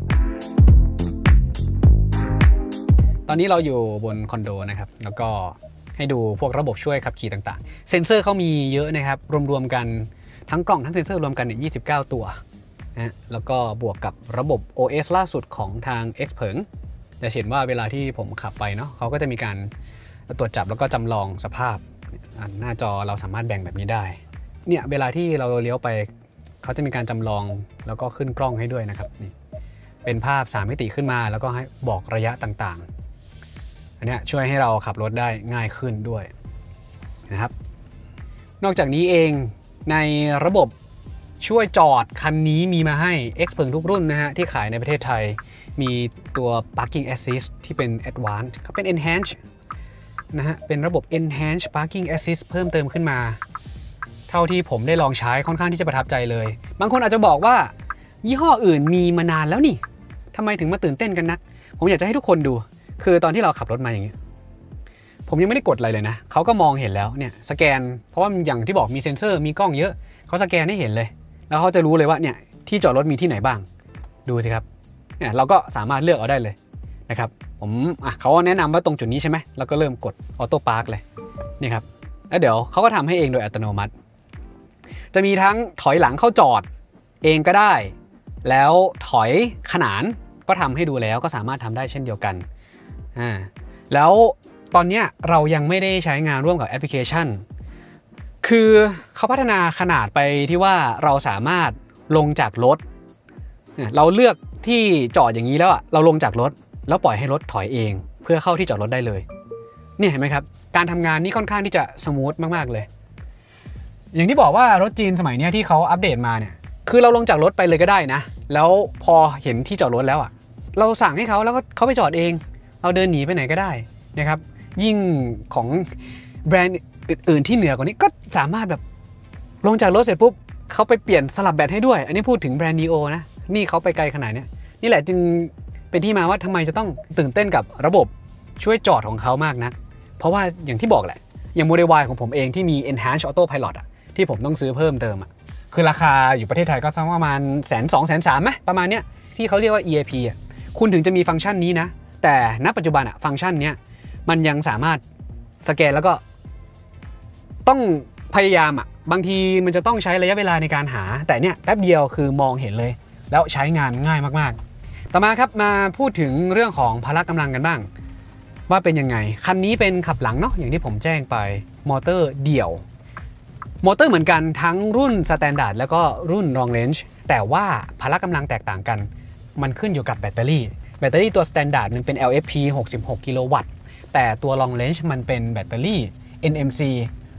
ตอนนี้เราอยู่บนคอนโดนะครับแล้วก็ให้ดูพวกระบบช่วยขับขี่ต่างๆเซ็นเซอร์เขามีเยอะนะครับรวมๆกันทั้งกล่องทั้งเซ็นเซอร์รวมกันเนี่ยยี่สิบเก้าตัวนะแล้วก็บวกกับระบบ โอ เอส ล่าสุดของทาง X เพิ่งจะเห็นว่าเวลาที่ผมขับไปเนาะเขาก็จะมีการตรวจจับแล้วก็จำลองสภาพหน้าจอเราสามารถแบ่งแบบนี้ได้เนี่ยเวลาที่เราเลี้ยวไปเขาจะมีการจำลองแล้วก็ขึ้นกล้องให้ด้วยนะครับนี่เป็นภาพสามมิติขึ้นมาแล้วก็ให้บอกระยะต่างๆอันนี้ช่วยให้เราขับรถได้ง่ายขึ้นด้วยนะครับนอกจากนี้เองในระบบช่วยจอดคันนี้มีมาให้ X เพิ่งทุกรุ่นนะฮะที่ขายในประเทศไทยมีตัว Parking Assist ที่เป็น Advanced เขาเป็น Enhanced นะฮะเป็นระบบ Enhanced Parking Assist เพิ่มเติมขึ้นมาเท่าที่ผมได้ลองใช้ค่อนข้างที่จะประทับใจเลยบางคนอาจจะบอกว่ายี่ห้ออื่นมีมานานแล้วนี่ทำไมถึงมาตื่นเต้นกันนักผมอยากจะให้ทุกคนดูคือตอนที่เราขับรถมาอย่างนี้ผมยังไม่ได้กดอะไรเลยนะเขาก็มองเห็นแล้วเนี่ยสแกนเพราะว่าอย่างที่บอกมีเซ็นเซอร์มีกล้องเยอะเขาสแกนให้เห็นเลยแล้วเขาจะรู้เลยว่าเนี่ยที่จอดรถมีที่ไหนบ้างดูสิครับเนี่ยเราก็สามารถเลือกเอาได้เลยนะครับผมอ่ะเขาแนะนำว่าตรงจุดนี้ใช่ไหมเราก็เริ่มกดออโต้พาร์คเลยนี่ครับแล้วเดี๋ยวเขาก็ทำให้เองโดยอัตโนมัติจะมีทั้งถอยหลังเข้าจอดเองก็ได้แล้วถอยขนานก็ทำให้ดูแล้วก็สามารถทำได้เช่นเดียวกันอ่าแล้วตอนนี้เรายังไม่ได้ใช้งานร่วมกับแอปพลิเคชันคือเขาพัฒนาขนาดไปที่ว่าเราสามารถลงจากรถเราเลือกที่จอดอย่างนี้แล้วอ่ะเราลงจากรถแล้วปล่อยให้รถถอยเองเพื่อเข้าที่จอดรถได้เลยเนี่ยเห็นไหมครับการทำงานนี่ค่อนข้างที่จะสมูทมากๆเลยอย่างที่บอกว่ารถจีนสมัยนี้ที่เขาอัปเดตมาเนี่ยคือเราลงจากรถไปเลยก็ได้นะแล้วพอเห็นที่จอดรถแล้วอ่ะเราสั่งให้เขาแล้วก็เขาไปจอดเองเราเดินหนีไปไหนก็ได้นะครับยิ่งของแบรนด์อื่นๆที่เหนือกว่านี้ก็สามารถแบบลงจากรถเสร็จปุ๊บเขาไปเปลี่ยนสลับแบตให้ด้วยอันนี้พูดถึงแบรนด์ นี โอ นะนี่เขาไปไกลขนาดนี้นี่แหละจึงเป็นที่มาว่าทำไมจะต้องตื่นเต้นกับระบบช่วยจอดของเขามากนักเพราะว่าอย่างที่บอกแหละอย่าง Model Y ของผมเองที่มี Enhanced Auto Pilot อ่ะที่ผมต้องซื้อเพิ่มเติมอ่ะคือราคาอยู่ประเทศไทยก็สักประมาณแสนสองแสนสามไหมประมาณเนี้ยที่เขาเรียกว่า อี เอ พี อ่ะคุณถึงจะมีฟังก์ชันนี้นะแต่ณปัจจุบันอ่ะฟังก์ชันเนี้ยมันยังสามารถสแกนแล้วก็ต้องพยายามอ่ะบางทีมันจะต้องใช้ระยะเวลาในการหาแต่เนี่ยแป๊บเดียวคือมองเห็นเลยแล้วใช้งานง่ายมากๆต่อมาครับมาพูดถึงเรื่องของพละกำลังกันบ้างว่าเป็นยังไงคันนี้เป็นขับหลังเนาะอย่างที่ผมแจ้งไปมอเตอร์เดี่ยวมอเตอร์เหมือนกันทั้งรุ่น Standard แล้วก็รุ่น Long Range แต่ว่าพละกำลังแตกต่างกันมันขึ้นอยู่กับแบตเตอรี่แบตเตอรี่ตัว Standard มันเป็น แอล เอฟ พี หกสิบหกกิโลวัตต์แต่ตัว Long Range มันเป็นแบตเตอรี่ เอ็น เอ็ม ซี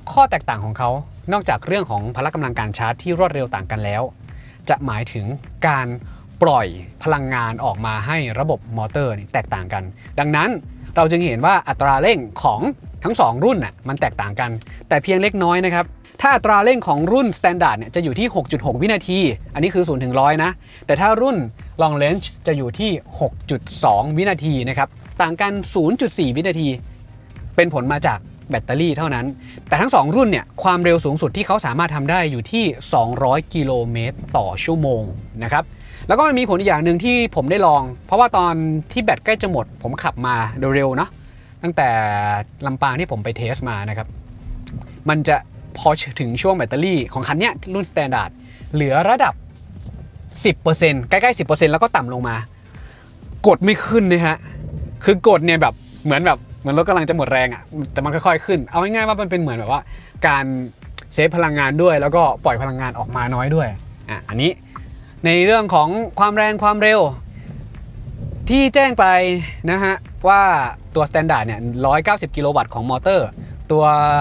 ข้อแตกต่างของเขานอกจากเรื่องของพละกำลังการชาร์จที่รวดเร็วต่างกันแล้วจะหมายถึงการปล่อยพลังงานออกมาให้ระบบมอเตอร์แตกต่างกันดังนั้นเราจึงเห็นว่าอัตราเร่งของทั้งสองรุ่นน่ะมันแตกต่างกันแต่เพียงเล็กน้อยนะครับถ้าอัตราเร่งของรุ่น Standard เนี่ยจะอยู่ที่ หกจุดหก วินาทีอันนี้คือศูนย์ถึงหนึ่งร้อยนะแต่ถ้ารุ่น Long Range จะอยู่ที่ หกจุดสอง วินาทีนะครับต่างกัน ศูนย์จุดสี่ วินาทีเป็นผลมาจากแบตเตอรี่เท่านั้นแต่ทั้งสองรุ่นเนี่ยความเร็วสูงสุดที่เขาสามารถทำได้อยู่ที่สองร้อยกิโลเมตรต่อชั่วโมงนะครับแล้วก็มันมีผลอีกอย่างหนึ่งที่ผมได้ลองเพราะว่าตอนที่แบตใกล้จะหมดผมขับมาเร็วๆเนาะตั้งแต่ลำปางที่ผมไปเทสมานะครับมันจะพอถึงช่วงแบตเตอรี่ของคันนี้รุ่น Standard เหลือระดับ สิบเปอร์เซ็นต์ ใกล้ๆ สิบเปอร์เซ็นต์ แล้วก็ต่ำลงมากดไม่ขึ้นนะฮะคือกดเนี่ยแบบเหมือนแบบเหมือนรถกำลังจะหมดแรงอ่ะแต่มันค่อยๆขึ้นเอาง่ายๆว่ามันเป็นเหมือนแบบว่าการเซฟพลังงานด้วยแล้วก็ปล่อยพลังงานออกมาน้อยด้วยอ่ะอันนี้ในเรื่องของความแรงความเร็วที่แจ้งไปนะฮะว่าตัว Standard เนี่ยหนึ่งร้อยเก้าสิบกิโลวัตต์ของมอเตอร์ตัว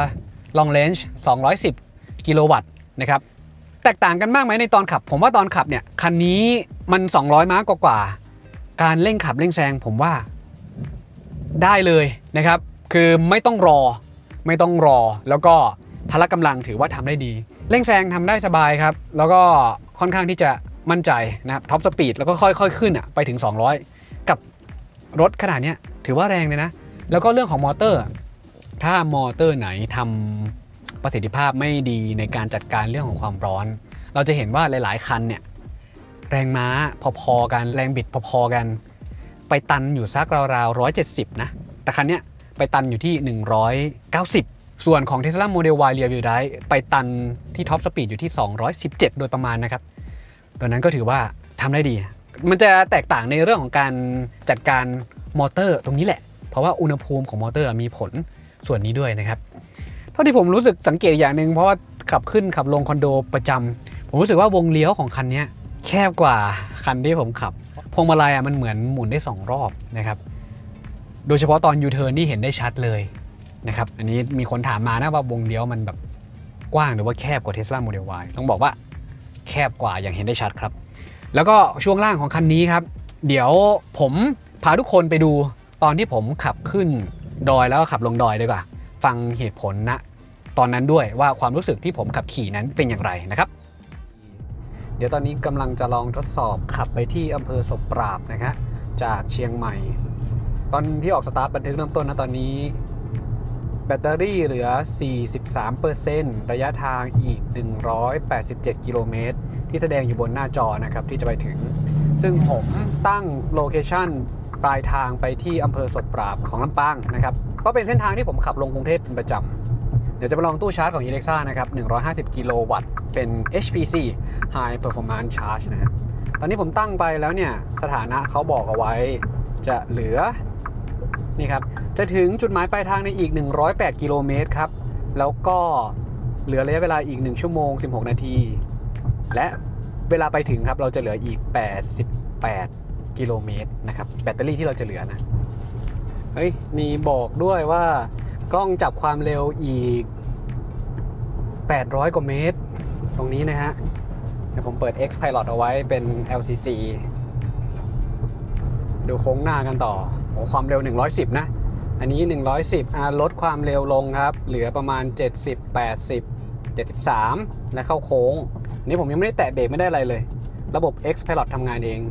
Long Range สองร้อยสิบกิโลวัตต์นะครับแตกต่างกันมากไหมในตอนขับผมว่าตอนขับเนี่ยคันนี้มันสองร้อยม้ากว่าๆการเร่งขับเร่งแซงผมว่าได้เลยนะครับคือไม่ต้องรอไม่ต้องรอแล้วก็พละกำลังถือว่าทำได้ดีเร่งแซงทำได้สบายครับแล้วก็ค่อนข้างที่จะมั่นใจนะครับท็อปสปีดแล้วก็ค่อยๆขึ้นอ่ะไปถึงสองร้อยกับรถขนาดนี้ถือว่าแรงเลยนะแล้วก็เรื่องของมอเตอร์ถ้ามอเตอร์ไหนทำประสิทธิภาพไม่ดีในการจัดการเรื่องของความร้อนเราจะเห็นว่าหลายๆคันเนี่ยแรงม้าพอๆกันแรงบิดพอๆกันไปตันอยู่สักราวๆหนึ่งร้อยเจ็ดสิบนะแต่คันเนี้ยไปตันอยู่ที่หนึ่งร้อยเก้าสิบส่วนของ Tesla Model Y Rear Wheel Drive ไปตันที่ท็อปสปีดอยู่ที่สองร้อยสิบเจ็ดโดยประมาณนะครับตัวนั้นก็ถือว่าทำได้ดีมันจะแตกต่างในเรื่องของการจัดการมอเตอร์ตรงนี้แหละเพราะว่าอุณหภูมิของมอเตอร์มีผลส่วนนี้ด้วยนะครับเท่าที่ผมรู้สึกสังเกตอย่างหนึ่งเพราะว่าขับขึ้นขับลงคอนโดประจำผมรู้สึกว่าวงเลี้ยวของคันนี้แคบกว่าคันที่ผมขับพวงมาลัยอ่ะมันเหมือนหมุนได้สองรอบนะครับโดยเฉพาะตอนยูเทิร์นที่เห็นได้ชัดเลยนะครับอันนี้มีคนถามมานะว่าวงเลี้ยวมันแบบกว้างหรือว่าแคบกว่า Tesla Model Y ต้องบอกว่าแคบกว่าอย่างเห็นได้ชัดครับแล้วก็ช่วงล่างของคันนี้ครับเดี๋ยวผมพาทุกคนไปดูตอนที่ผมขับขึ้นดอยแล้วก็ขับลงดอยดีกว่าฟังเหตุผลณตอนนั้นด้วยว่าความรู้สึกที่ผมขับขี่นั้นเป็นอย่างไรนะครับเดี๋ยวตอนนี้กำลังจะลองทดสอบขับไปที่อำเภอศพปราบนะครับจากเชียงใหม่ตอนที่ออกสตาร์ทบันทึกเริ่มต้นนะตอนนี้แบตเตอรี่เหลือ สี่สิบสามเปอร์เซ็นต์ ระยะทางอีกหนึ่งร้อยแปดสิบเจ็ดกิโลเมตรที่แสดงอยู่บนหน้าจอนะครับที่จะไปถึงซึ่งผมตั้งโลเคชั่นปลายทางไปที่อำเภอศพปราบของลำปางนะครับเพราะเป็นเส้นทางที่ผมขับลงกรุงเทพเป็นประจำเดี๋ยวจะไปลองตู้ชาร์จของ Alexa นะครับหนึ่งร้อยห้าสิบกิโลวัตต์เป็น เอช พี ซี High Performance Charge นะครับตอนนี้ผมตั้งไปแล้วเนี่ยสถานะเขาบอกเอาไว้จะเหลือนี่ครับจะถึงจุดหมายปลายทางในอีกหนึ่งร้อยแปดกิโลเมตรครับแล้วก็เหลือระยะเวลาอีกหนึ่งชั่วโมงสิบหกนาทีและเวลาไปถึงครับเราจะเหลืออีกแปดสิบแปดกิโลเมตรนะครับแบตเตอรี่ที่เราจะเหลือนะเฮ้ยมีบอกด้วยว่ากล้องจับความเร็วอีกแปดร้อยกว่าเมตรตรงนี้นะฮะเดี๋ยวผมเปิด X Pilot เอาไว้เป็น แอล ซี ซี ดูโค้งหน้ากันต่อโอ้ความเร็วหนึ่งร้อยสิบนะอันนี้หนึ่งร้อยสิบอ่าลดความเร็วลงครับเหลือประมาณเจ็ดสิบ แปดสิบ เจ็ดสิบสามและเข้าโค้งอันนี้ผมยังไม่ได้แตะเบรกไม่ได้อะไรเลยระบบ X Pilot ทำงานเอง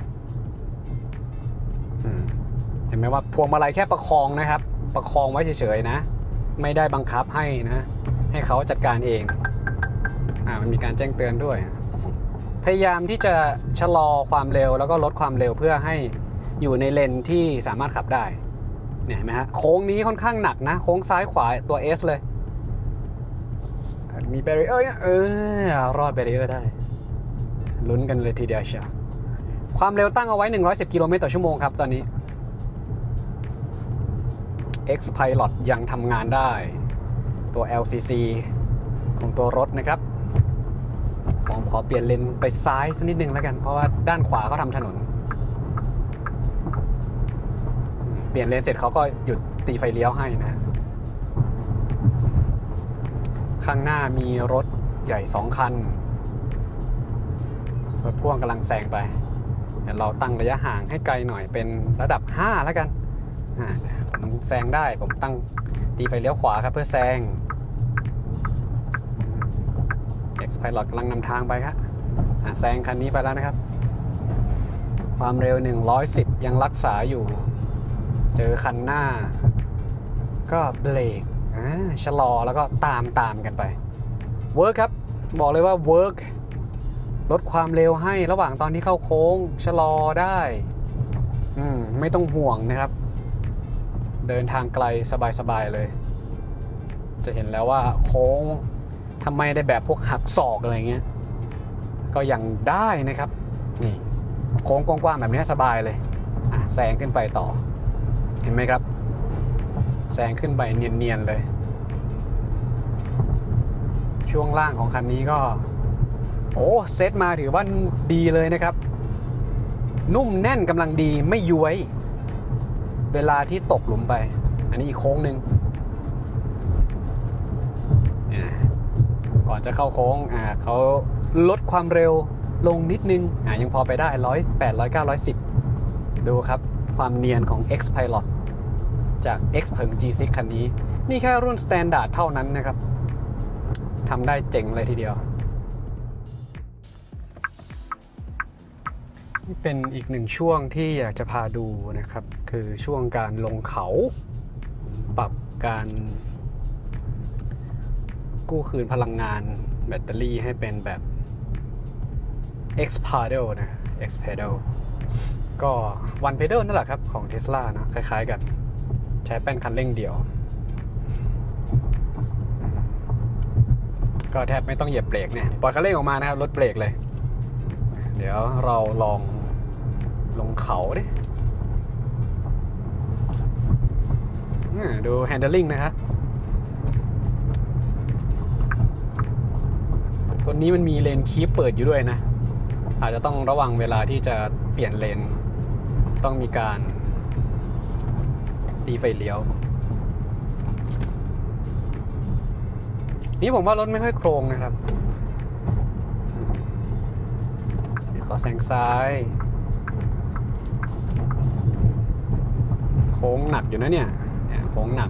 เห็นไหมว่าพวงมาลัยแค่ประคองนะครับประคองไว้เฉยๆนะไม่ได้บังคับให้นะให้เขาจัดการเองอ่ามันมีการแจ้งเตือนด้วยพยายามที่จะชะลอความเร็วแล้วก็ลดความเร็วเพื่อให้อยู่ในเลนที่สามารถขับได้เนี่ยเห็นไหมฮะโค้งนี้ค่อนข้างหนักนะโค้งซ้ายขวาตัว S เลยมีแบรีเออร์เนี่ยเออรอดแบรีเออร์ได้ลุ้นกันเลยทีเดียวเชียวความเร็วตั้งเอาไว้หนึ่งร้อยสิบกิโลเมตรต่อชั่วโมงครับตอนนี้ X Pilot ยังทำงานได้ตัว แอล ซี ซี ของตัวรถนะครับผมขอเปลี่ยนเลนไปซ้ายสักนิดนึงแล้วกันเพราะว่าด้านขวาเขาทำถนนเปลี่ยนเลนเสร็จเขาก็หยุดตีไฟเลี้ยวให้นะข้างหน้ามีรถใหญ่สองคันรถพ่วงกำลังแซงไปเดี๋ยวเราตั้งระยะห่างให้ไกลหน่อยเป็นระดับห้าแล้วกันอ่าผมแซงได้ผมตั้งตีไฟเลี้ยวขวาครับเพื่อแซง X-Pilot กำลังนำทางไปครับแซงคันนี้ไปแล้วนะครับความเร็วหนึ่งร้อยสิบยังรักษาอยู่เจอคันหน้าก็เบรกชะลอแล้วก็ตามตามกันไปเวิร์คครับบอกเลยว่าเวิร์คลดความเร็วให้ระหว่างตอนที่เข้าโค้งชะลอได้อืมไม่ต้องห่วงนะครับเดินทางไกลสบายๆเลยจะเห็นแล้วว่าโค้งทำไมได้แบบพวกหักศอกอะไรเงี้ยก็ยังได้นะครับนี่โค้งกว้างๆแบบนี้สบายเลยอ่ะแซงขึ้นไปต่อเห็นไหมครับแซงขึ้นไปเนียนๆเลยช่วงล่างของคันนี้ก็โอ้เซตมาถือว่าดีเลยนะครับนุ่มแน่นกำลังดีไม่ย้วยเวลาที่ตกหลุมไปอันนี้อีกโค้งหนึ่งก่อนจะเข้าโค้งอ่าเขาลดความเร็วลงนิดนึงอ่ายังพอไปได้ร้อยแปดร้อยเก้าร้อยสิบดูครับความเนียนของ X-Pilot จาก X เพิง จี ซิกส์ คันนี้นี่แค่รุ่น Standard เท่านั้นนะครับทำได้เจ๋งเลยทีเดียวนี่เป็นอีกหนึ่งช่วงที่อยากจะพาดูนะครับคือช่วงการลงเขาปรับการกู้คืนพลังงานแบตเตอรี่ให้เป็นแบบ X pedal นะ X pedal ก็ one pedal นั่นแหละครับของ Tesla นะคล้ายๆกันใช้แป้นคันเร่งเดียวก็แทบไม่ต้องเหยียบเบรกเนี่ยปล่อยคันเร่งออกมานะครับลดเบรกเลยเดี๋ยวเราลองลงเขาดิดู handling นะครับตัวนี้มันมีเลนคีปเปิดอยู่ด้วยนะอาจจะต้องระวังเวลาที่จะเปลี่ยนเลนต้องมีการตีไฟเลี้ยวนี่ผมว่ารถไม่ค่อยโครงนะครับขอแซงซ้ายโค้งหนักอยู่นะเนี่ยโค้งหนัก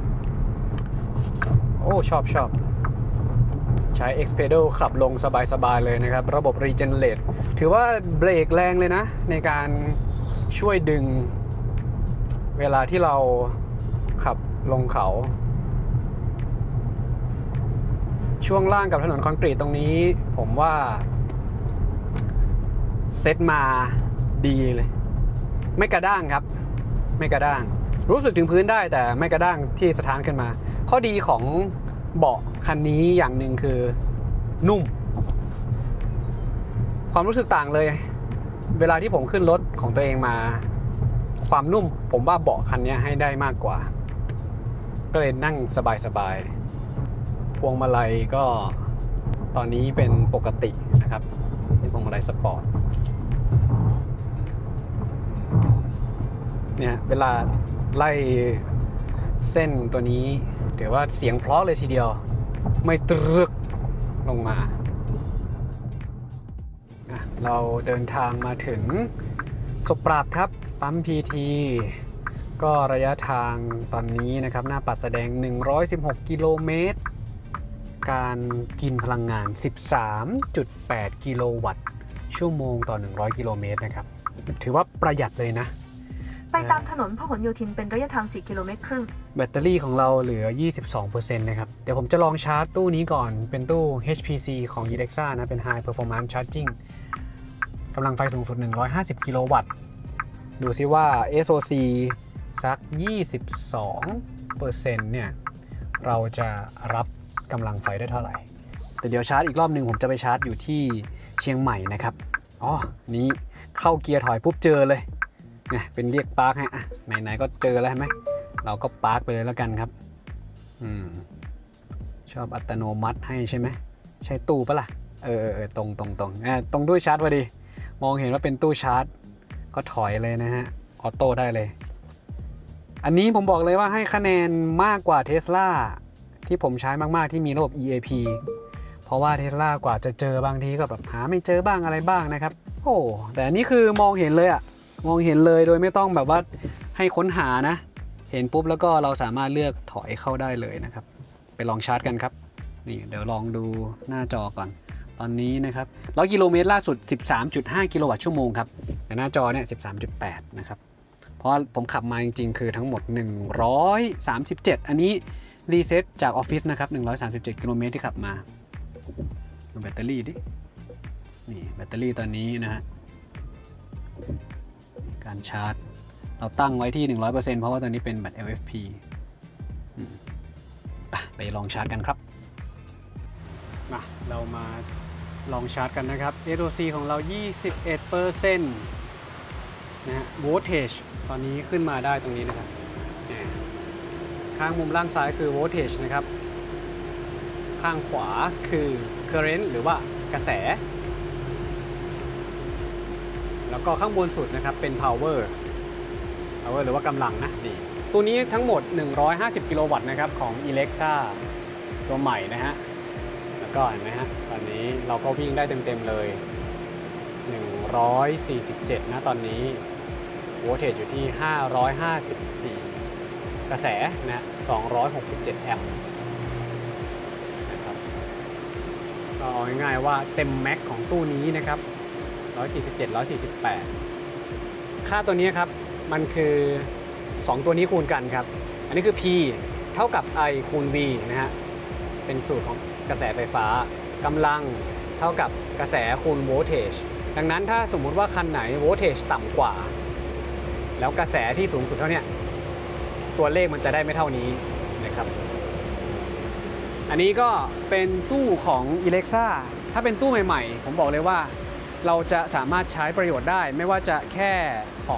โอ้ชอบชอบใช้ X pedal ขับลงสบายๆเลยนะครับระบบ Regenerate ถือว่าเบรกแรงเลยนะในการช่วยดึงเวลาที่เราขับลงเขาช่วงล่างกับถนนคอนกรีตตรงนี้ผมว่าเซตมาดีเลยไม่กระด้างครับไม่กระด้างรู้สึกถึงพื้นได้แต่ไม่กระด้างที่สะท้านขึ้นมาข้อดีของเบาะคันนี้อย่างหนึ่งคือนุ่มความรู้สึกต่างเลยเวลาที่ผมขึ้นรถของตัวเองมาความนุ่มผมว่าเบาะคันนี้ให้ได้มากกว่าก็เลยนั่งสบายๆพวงมาลัยก็ตอนนี้เป็นปกตินะครับเป็นพวงมาลัยสปอร์ตเนี่ยเวลาไล่เส้นตัวนี้ถือว่าเสียงเพราะเลยทีเดียวไม่ตรึกลงมาเราเดินทางมาถึงศพปราบครับปั๊ม พี ที ก็ระยะทางตอนนี้นะครับหน้าปัดแสดงหนึ่งร้อยสิบหกกิโลเมตรการกินพลังงาน สิบสามจุดแปด กิโลวัตต์ชั่วโมงต่อหนึ่งร้อยกิโลเมตรนะครับถือว่าประหยัดเลยนะไปตามถนนพหลโยธินเป็นระยะทางสี่กิโลเมตรครึ่งแบตเตอรี่ของเราเหลือ ยี่สิบสองเปอร์เซ็นต์ นะครับเดี๋ยวผมจะลองชาร์จตู้นี้ก่อนเป็นตู้ เอช พี ซี ของ Edexa นะเป็น High Performance Charging กำลังไฟสูงสุดหนึ่งร้อยห้าสิบกิโลวัตต์ดูซิว่า เอส โอ ซี สัก ยี่สิบสองเปอร์เซ็นต์ เนี่ยเราจะรับกำลังไฟได้เท่าไหร่แต่เดี๋ยวชาร์จอีกรอบหนึ่งผมจะไปชาร์จอยู่ที่เชียงใหม่นะครับอ๋อนี้เข้าเกียร์ถอยปุ๊บเจอเลยเนี่ยเป็นเรียกปาร์คให้อ่ะไหนๆก็เจอแล้วใช่ไหมเราก็ปาร์คไปเลยแล้วกันครับอืมชอบอัตโนมัติให้ใช่ไหมใช่ตู้ปะล่ะเออเออตรงตรงตรงอ่าตรงด้วยชาร์จพอดีมองเห็นว่าเป็นตู้ชาร์จก็ถอยเลยนะฮะออโต้ได้เลยอันนี้ผมบอกเลยว่าให้คะแนนมากกว่า Tesla ที่ผมใช้มากๆที่มีระบบ อี เอ พี เพราะว่า Tesla กว่าจะเจอบางทีก็แบบหาไม่เจอบ้างอะไรบ้างนะครับโอ้แต่อันนี้คือมองเห็นเลยอะมองเห็นเลยโดยไม่ต้องแบบว่าให้ค้นหานะเห็นปุ๊บแล้วก็เราสามารถเลือกถอยเข้าได้เลยนะครับไปลองชาร์จกันครับนี่เดี๋ยวลองดูหน้าจอก่อนตอนนี้นะครับร้อยกิโลเมตรล่าสุด สิบสามจุดห้า กิโลวัตต์ชั่วโมงครับแต่หน้าจอเนี่ย สิบสามจุดแปด นะครับเพราะผมขับมาจริงๆคือทั้งหมดหนึ่งร้อยสามสิบเจ็ดอันนี้รีเซ็ตจากออฟฟิศนะครับหนึ่งร้อยสามสิบเจ็ดกิโลเมตรที่ขับมาดูแบตเตอรี่ดินี่แบตเตอรี่ตอนนี้นะฮะการชาร์จเราตั้งไว้ที่ หนึ่งร้อยเปอร์เซ็นต์ เพราะว่าตอนนี้เป็นแบต แอล เอฟ พี ไปลองชาร์จกันครับมาเรามาลองชาร์จกันนะครับ เอส โอ ซี ของเรา ยี่สิบเอ็ดเปอร์เซ็นต์ นะฮะ voltage ตอนนี้ขึ้นมาได้ตรงนี้นะครับข้างมุมล่างซ้ายคือ voltage นะครับข้างขวาคือ current หรือว่ากระแสแล้วก็ข้างบนสุดนะครับเป็น power power หรือว่ากำลังนะนี่ตัวนี้ทั้งหมดหนึ่งร้อยห้าสิบกิโลวัตต์นะครับของ Alexa ตัวใหม่นะฮะแล้วก็เห็นไหมฮะตอนนี้เราก็วิ่งได้เต็มๆเลยหนึ่งร้อยสี่สิบเจ็ดนะตอนนี้โวลเทจอยู่ที่ห้าร้อยห้าสิบสี่กระแสนะสองร้อยหกสิบเจ็ดแอมป์นะครับก็เอาง่ายๆว่าเต็มแม็กของตู้นี้นะครับหนึ่งร้อยสี่สิบเจ็ด หนึ่งร้อยสี่สิบแปดค่าตัวนี้ครับมันคือสองตัวนี้คูณกันครับอันนี้คือ P เท่ากับ I คูณ V นะฮะเป็นสูตรของกระแสไฟฟ้ากำลังเท่ากับกระแสคูณโวลเทจดังนั้นถ้าสมมุติว่าคันไหนโวลเทจต่ำกว่าแล้วกระแสที่สูงสุดเท่านี้ตัวเลขมันจะได้ไม่เท่านี้นะครับอันนี้ก็เป็นตู้ของ Alexa ถ้าเป็นตู้ใหม่ๆผมบอกเลยว่าเราจะสามารถใช้ประโยชน์ได้ไม่ว่าจะแค่ของ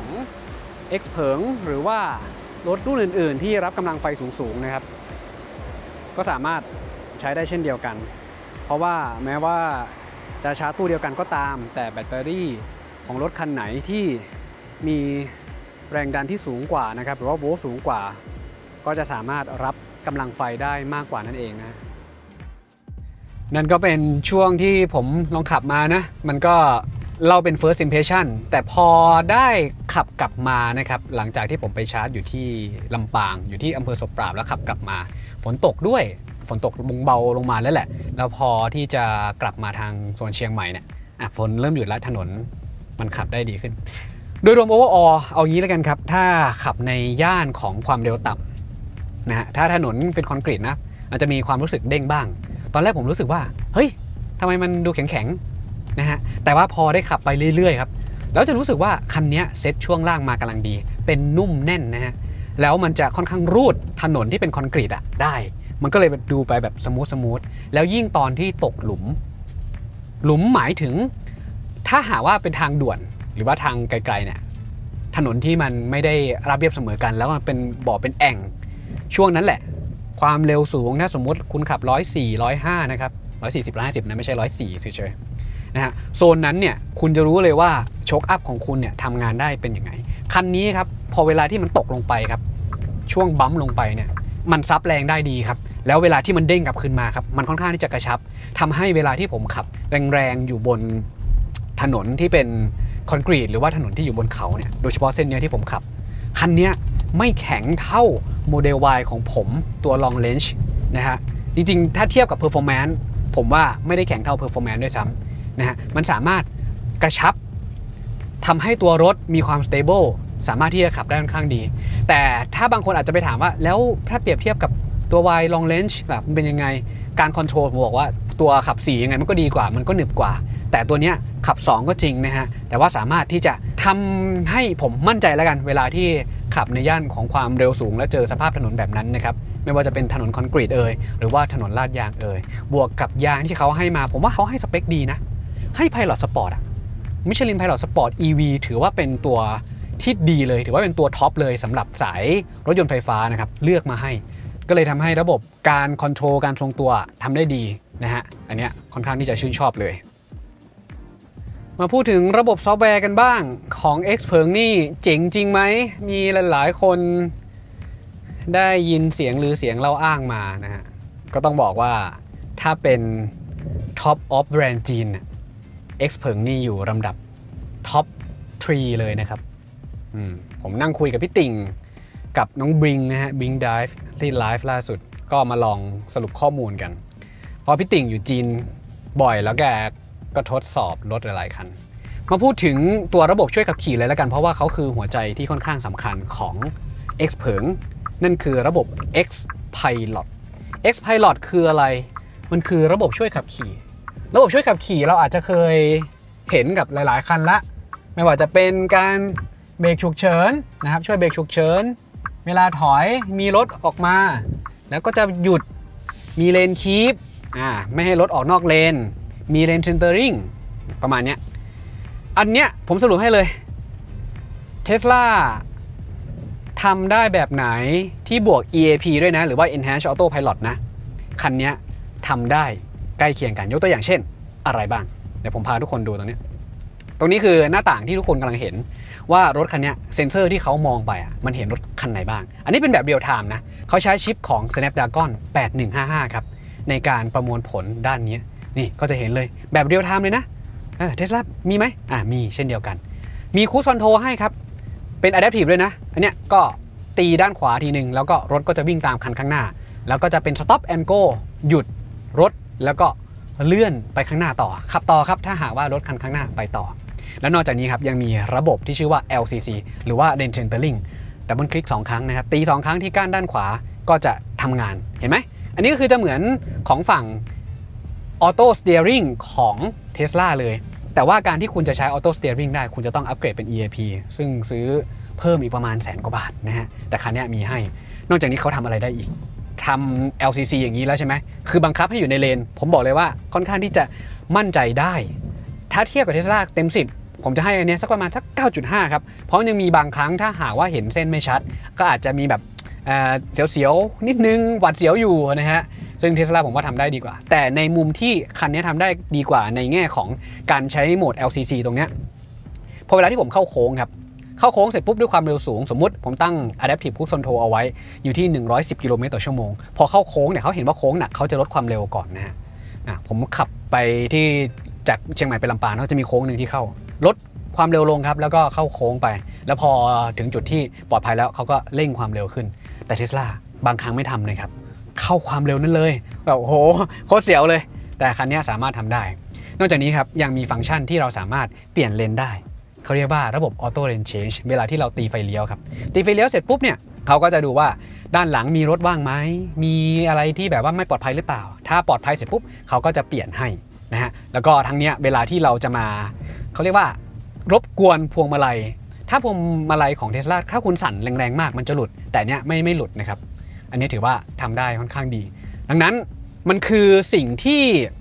X เผิงหรือว่ารถรุ่นอื่นๆที่รับกำลังไฟสูงๆนะครับก็สามารถใช้ได้เช่นเดียวกันเพราะว่าแม้ว่าจะชาร์จตู้เดียวกันก็ตามแต่แบตเตอรี่ของรถคันไหนที่มีแรงดันที่สูงกว่านะครับหรือว่าโวลต์สูงกว่าก็จะสามารถรับกำลังไฟได้มากกว่านั่นเองนะนั่นก็เป็นช่วงที่ผมลองขับมานะมันก็เล่าเป็น first impression แต่พอได้ขับกลับมานะครับหลังจากที่ผมไปชาร์จอยู่ที่ลำปางอยู่ที่อำเภอศพปราบแล้วขับกลับมาฝนตกด้วยฝนตกมุงเบาลงมาแล้วแหละแล้วพอที่จะกลับมาทางโซนเชียงใหม่เนี่ยอ่ะฝนเริ่มหยุดแล้วถนนมันขับได้ดีขึ้นโดยรวม overall เอางี้แล้วกันครับถ้าขับในย่านของความเร็วต่ำนะฮะถ้าถนนเป็นคอนกรีตนะอาจจะมีความรู้สึกเด้งบ้างตอนแรกผมรู้สึกว่าเฮ้ยทำไมมันดูแข็งๆนะฮะแต่ว่าพอได้ขับไปเรื่อยๆครับแล้วจะรู้สึกว่าคันนี้เซ็ตช่วงล่างมากำลังดีเป็นนุ่มแน่นนะฮะแล้วมันจะค่อนข้างรูดถนนที่เป็นคอนกรีตอะได้มันก็เลยดูไปแบบสมูทสมูทแล้วยิ่งตอนที่ตกหลุมหลุมหมายถึงถ้าหาว่าเป็นทางด่วนหรือว่าทางไกลๆเนี่ยถนนที่มันไม่ได้ราบเรียบเสมอกันแล้วมันเป็นบ่อเป็นแอ่งช่วงนั้นแหละความเร็วสูงถ้าสมมติคุณขับหนึ่งร้อยสี่สิบ หนึ่งร้อยห้านะครับหนึ่งร้อยสี่สิบ หนึ่งร้อยห้าสิบนะไม่ใช่หนึ่งร้อยสี่เฉยๆนะฮะโซนนั้นเนี่ยคุณจะรู้เลยว่าโชคอัพของคุณเนี่ยทำงานได้เป็นยังไงคันนี้ครับพอเวลาที่มันตกลงไปครับช่วงบัมป์ลงไปเนี่ยมันซับแรงได้ดีครับแล้วเวลาที่มันเด้งกลับคืนมาครับมันค่อนข้างที่จะกระชับทำให้เวลาที่ผมขับแรงๆอยู่บนถนนที่เป็นคอนกรีตหรือว่าถนนที่อยู่บนเขาเนี่ยโดยเฉพาะเส้นนี้ที่ผมขับคันนี้ไม่แข็งเท่าโมเดล Y ของผมตัว Long Range นะฮะจริงๆถ้าเทียบกับ Performance ผมว่าไม่ได้แข็งเท่า Performance ด้วยซ้ำนะฮะมันสามารถกระชับทำให้ตัวรถมีความ stable สามารถที่จะขับได้ค่อนข้างดีแต่ถ้าบางคนอาจจะไปถามว่าแล้วถ้าเปรียบเทียบกับตัว Y Long Range แบบมันเป็นยังไงการคอนโทรลผมบอกว่าตัวขับสี่ยังไงมันก็ดีกว่ามันก็หนึบกว่าแต่ตัวเนี้ยขับสองก็จริงนะฮะแต่ว่าสามารถที่จะทำให้ผมมั่นใจแล้วกันเวลาที่ขับในย่านของความเร็วสูงและเจอสภาพถนนแบบนั้นนะครับไม่ว่าจะเป็นถนนคอนกรีตเอ่ยหรือว่าถนนลาดยางเอ่ยบวกกับยางที่เขาให้มาผมว่าเขาให้สเปคดีนะให้ Pilot Sport อะ Michelin Pilot Sport อี วี ถือว่าเป็นตัวที่ดีเลยถือว่าเป็นตัวท็อปเลยสำหรับสายรถยนต์ไฟฟ้านะครับเลือกมาให้ก็เลยทำให้ระบบการคอนโทรลการทรงตัวทำได้ดีนะฮะอันเนี้ยค่อนข้างที่จะชื่นชอบเลยมาพูดถึงระบบซอฟต์แวร์กันบ้างของ X เผิงนี่เจ๋งจริงไหมมีหลายๆคนได้ยินเสียงหรือเสียงเล่าอ้างมานะฮะก็ต้องบอกว่าถ้าเป็น Top of Brand จีน X เผิงนี่อยู่ลำดับ Top สามเลยนะครับผมนั่งคุยกับพี่ติ่งกับน้องบริงนะฮะบริงไดฟ์ที่ไลฟ์ล่าสุดก็มาลองสรุปข้อมูลกันเพราะพี่ติ่งอยู่จีนบ่อยแล้วแกก็ทดสอบรถหลายๆคันมาพูดถึงตัวระบบช่วยขับขี่เลยแล้วกันเพราะว่าเขาคือหัวใจที่ค่อนข้างสำคัญของ X เผิงนั่นคือระบบ X Pilot X Pilot คืออะไรมันคือระบบช่วยขับขี่ระบบช่วยขับขี่เราอาจจะเคยเห็นกับหลายๆคันละไม่ว่าจะเป็นการเบรกฉุกเฉินนะครับช่วยเบรกฉุกเฉินเวลาถอยมีรถออกมาแล้วก็จะหยุดมีเลนคีปอ่าไม่ให้รถออกนอกเลนมีเลนเซนเตอริงประมาณเนี้ยอันเนี้ยผมสรุปให้เลย Tesla ทำได้แบบไหนที่บวก อี เอ พี ด้วยนะหรือว่า Enhanced Autopilot นะคันนี้ทำได้ใกล้เคียงกันยกตัวอย่างเช่นอะไรบ้างเดี๋ยวผมพาทุกคนดูตรงนี้ตรงนี้คือหน้าต่างที่ทุกคนกำลังเห็นว่ารถคันนี้เซ็นเซอร์ที่เขามองไปอ่ะมันเห็นรถคันไหนบ้างอันนี้เป็นแบบเรียลไทม์นะเขาใช้ชิปของ Snapdragon แปดหนึ่งห้าห้าครับในการประมวลผลด้านนี้นี่ก็จะเห็นเลยแบบเรียลไทม์เลยนะเออ Tesla มีไหมอ่ามีเช่นเดียวกันมีครูซคอนโทรลให้ครับเป็น Adaptive ด้วยนะอันเนี้ยก็ตีด้านขวาทีนึงแล้วก็รถก็จะวิ่งตามคันข้างหน้าแล้วก็จะเป็น Stop and Go หยุดรถแล้วก็เลื่อนไปข้างหน้าต่อขับต่อครับถ้าหากว่ารถคันข้างหน้าไปต่อแล้วนอกจากนี้ครับยังมีระบบที่ชื่อว่า แอล ซี ซี หรือว่า Lane Centering ดับเบิลคลิกสองครั้งนะครับตีสองครั้งที่ก้านด้านขวาก็จะทำงานเห็นไหมอันนี้ก็คือจะเหมือนของฝั่ง Auto Steering ของ Tesla เลยแต่ว่าการที่คุณจะใช้ Auto Steering ได้คุณจะต้องอัปเกรดเป็น อี เอ พี ซึ่งซื้อเพิ่มอีกประมาณแสนกว่าบาทนะฮะแต่คันนี้มีให้นอกจากนี้เขาทำอะไรได้อีกทำ แอล ซี ซี อย่างนี้แล้วใช่ไหมคือบังคับให้อยู่ในเลนผมบอกเลยว่าค่อนข้างที่จะมั่นใจได้ถ้าเทียบกับ Tesla เต็มสิบผมจะให้อันนี้สักประมาณสัก เก้าจุดห้า ครับเพราะยังมีบางครั้งถ้าหากว่าเห็นเส้นไม่ชัดก็อาจจะมีแบบเสียวๆนิดนึงหวัดเสียวอยู่นะฮะซึ่ง Tesla ผมว่าทำได้ดีกว่าแต่ในมุมที่คันนี้ทำได้ดีกว่าในแง่ของการใช้โหมด แอล ซี ซี ตรงเนี้ยพอเวลาที่ผมเข้าโค้งครับเข้าโค้งเสร็จปุ๊บด้วยความเร็วสูงสมมุติผมตั้ง Adaptive Cruise Control เอาไว้อยู่ที่หนึ่งร้อยสิบกิโลเมตรต่อชั่วโมงพอเข้าโค้งเนี่ยเขาเห็นว่าโค้งหนักเขาจะลดความเร็วก่อนนะฮะผมขับไปที่จากเชียงใหม่ไปลำปางเขาจะมีโค้งหนึ่งที่เข้าลดความเร็วลงครับแล้วก็เข้าโค้งไปแล้วพอถึงจุดที่ปลอดภัยแล้วเขาก็เร่งความเร็วขึ้นแต่ Tesla บางครั้งไม่ทำเลยครับเข้าความเร็วนั้นเลยแบบโอ้โหโคตรเสียวเลยแต่คันนี้สามารถทำได้นอกจากนี้ครับยังมีฟังก์ชันที่เราสามารถเปลี่ยนเลนได้เขาเรียกว่าระบบ Auto Lane Change เวลาที่เราตีไฟเลี้ยวครับตีไฟเลี้ยวเสร็จปุ๊บเนี่ยเขาก็จะดูว่าด้านหลังมีรถว่างไหมมีอะไรที่แบบว่าไม่ปลอดภัยหรือเปล่าถ้าปลอดภัยเสร็จปุ๊บเขาก็จะเปลี่ยนให้นะฮะแล้วก็ทั้งเนี้ยเวลาที่เราจะมาเขาเรียกว่ารบกวนพวงมาลัยถ้าพวงมาลัยของ Tesla ถ้าคุณสั่นแรงๆมากมันจะหลุดแต่เนี้ยไม่ไม่หลุดนะครับอันนี้ถือว่าทำได้ค่อนข้างดีดังนั้นมันคือสิ่งที่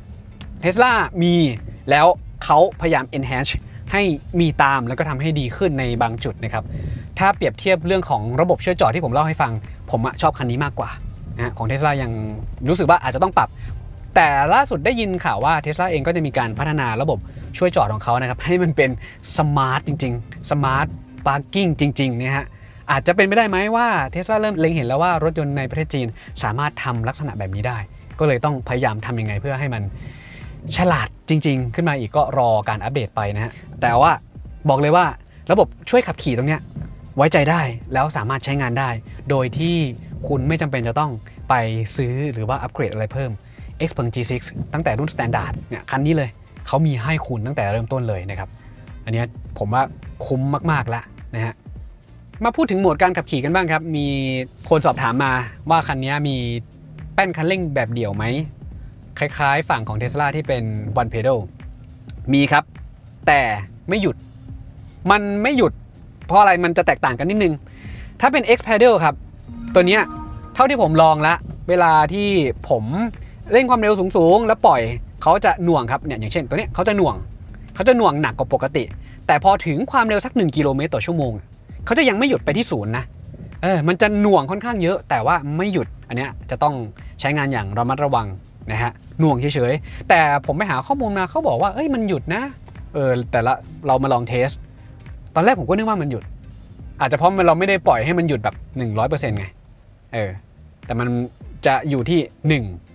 Tesla มีแล้วเขาพยายาม enhance ให้มีตามแล้วก็ทำให้ดีขึ้นในบางจุดนะครับถ้าเปรียบเทียบเรื่องของระบบช่วยจอดที่ผมเล่าให้ฟังผมชอบคันนี้มากกว่านะของ Tesla ยังรู้สึกว่าอาจจะต้องปรับแต่ล่าสุดได้ยินข่าวว่า Tesla เองก็จะมีการพัฒนาระบบช่วยจอดของเขานะครับให้มันเป็นสมาร์ทจริงๆสมาร์ทพาร์กิ้งจริงๆนะฮะอาจจะเป็นไปได้ไหมว่า Tesla เริ่มเล็งเห็นแล้วว่ารถยนต์ในประเทศจีนสามารถทำลักษณะแบบนี้ได้ก็เลยต้องพยายามทำยังไงเพื่อให้มันฉลาดจริงๆขึ้นมาอีกก็รอการอัปเดตไปนะฮะแต่ว่าบอกเลยว่าระบบช่วยขับขี่ตรงเนี้ยไว้ใจได้แล้วสามารถใช้งานได้โดยที่คุณไม่จำเป็นจะต้องไปซื้อหรือว่าอัปเกรดอะไรเพิ่ม X เผิง จี ซิกซ์ ตั้งแต่รุ่น Standard เนี่ยคันนี้เลยเขามีให้คุณตั้งแต่เริ่มต้นเลยนะครับอันนี้ผมว่าคุ้มมากๆแล้วนะฮะมาพูดถึงโหมดการขับขี่กันบ้างครับมีคนสอบถามมาว่าคันนี้มีแป้นคันเร่งแบบเดี่ยวไหมคล้ายๆฝั่งของ Tesla ที่เป็น One Pedal มีครับแต่ไม่หยุดมันไม่หยุดเพราะอะไรมันจะแตกต่างกันนิดนึงถ้าเป็น X Pedal ครับตัวเนี้ยเท่าที่ผมลองละเวลาที่ผมเร่งความเร็วสูงๆแล้วปล่อยเขาจะหน่วงครับเนี่ยอย่างเช่นตัวเนี้ยเขาจะหน่วงเขาจะหน่วงหนักกว่าปกติแต่พอถึงความเร็วสักหนึ่งกิโลเมตรต่อชั่วโมงเขาจะยังไม่หยุดไปที่ศูนย์นะเออมันจะหน่วงค่อนข้างเยอะแต่ว่าไม่หยุดอันเนี้ยจะต้องใช้งานอย่างระมัดระวังนะฮะหน่วงเฉยๆแต่ผมไปหาข้อมูลมาเขาบอกว่าเอ้ยมันหยุดนะเออแต่ละเรามาลองเทสตอนแรกผมก็นึกว่ามันหยุดอาจจะเพราะเราไม่ได้ปล่อยให้มันหยุดแบบ หนึ่งร้อยเปอร์เซ็นต์ ไงเออแต่มันจะอยู่ที่หนึ่ง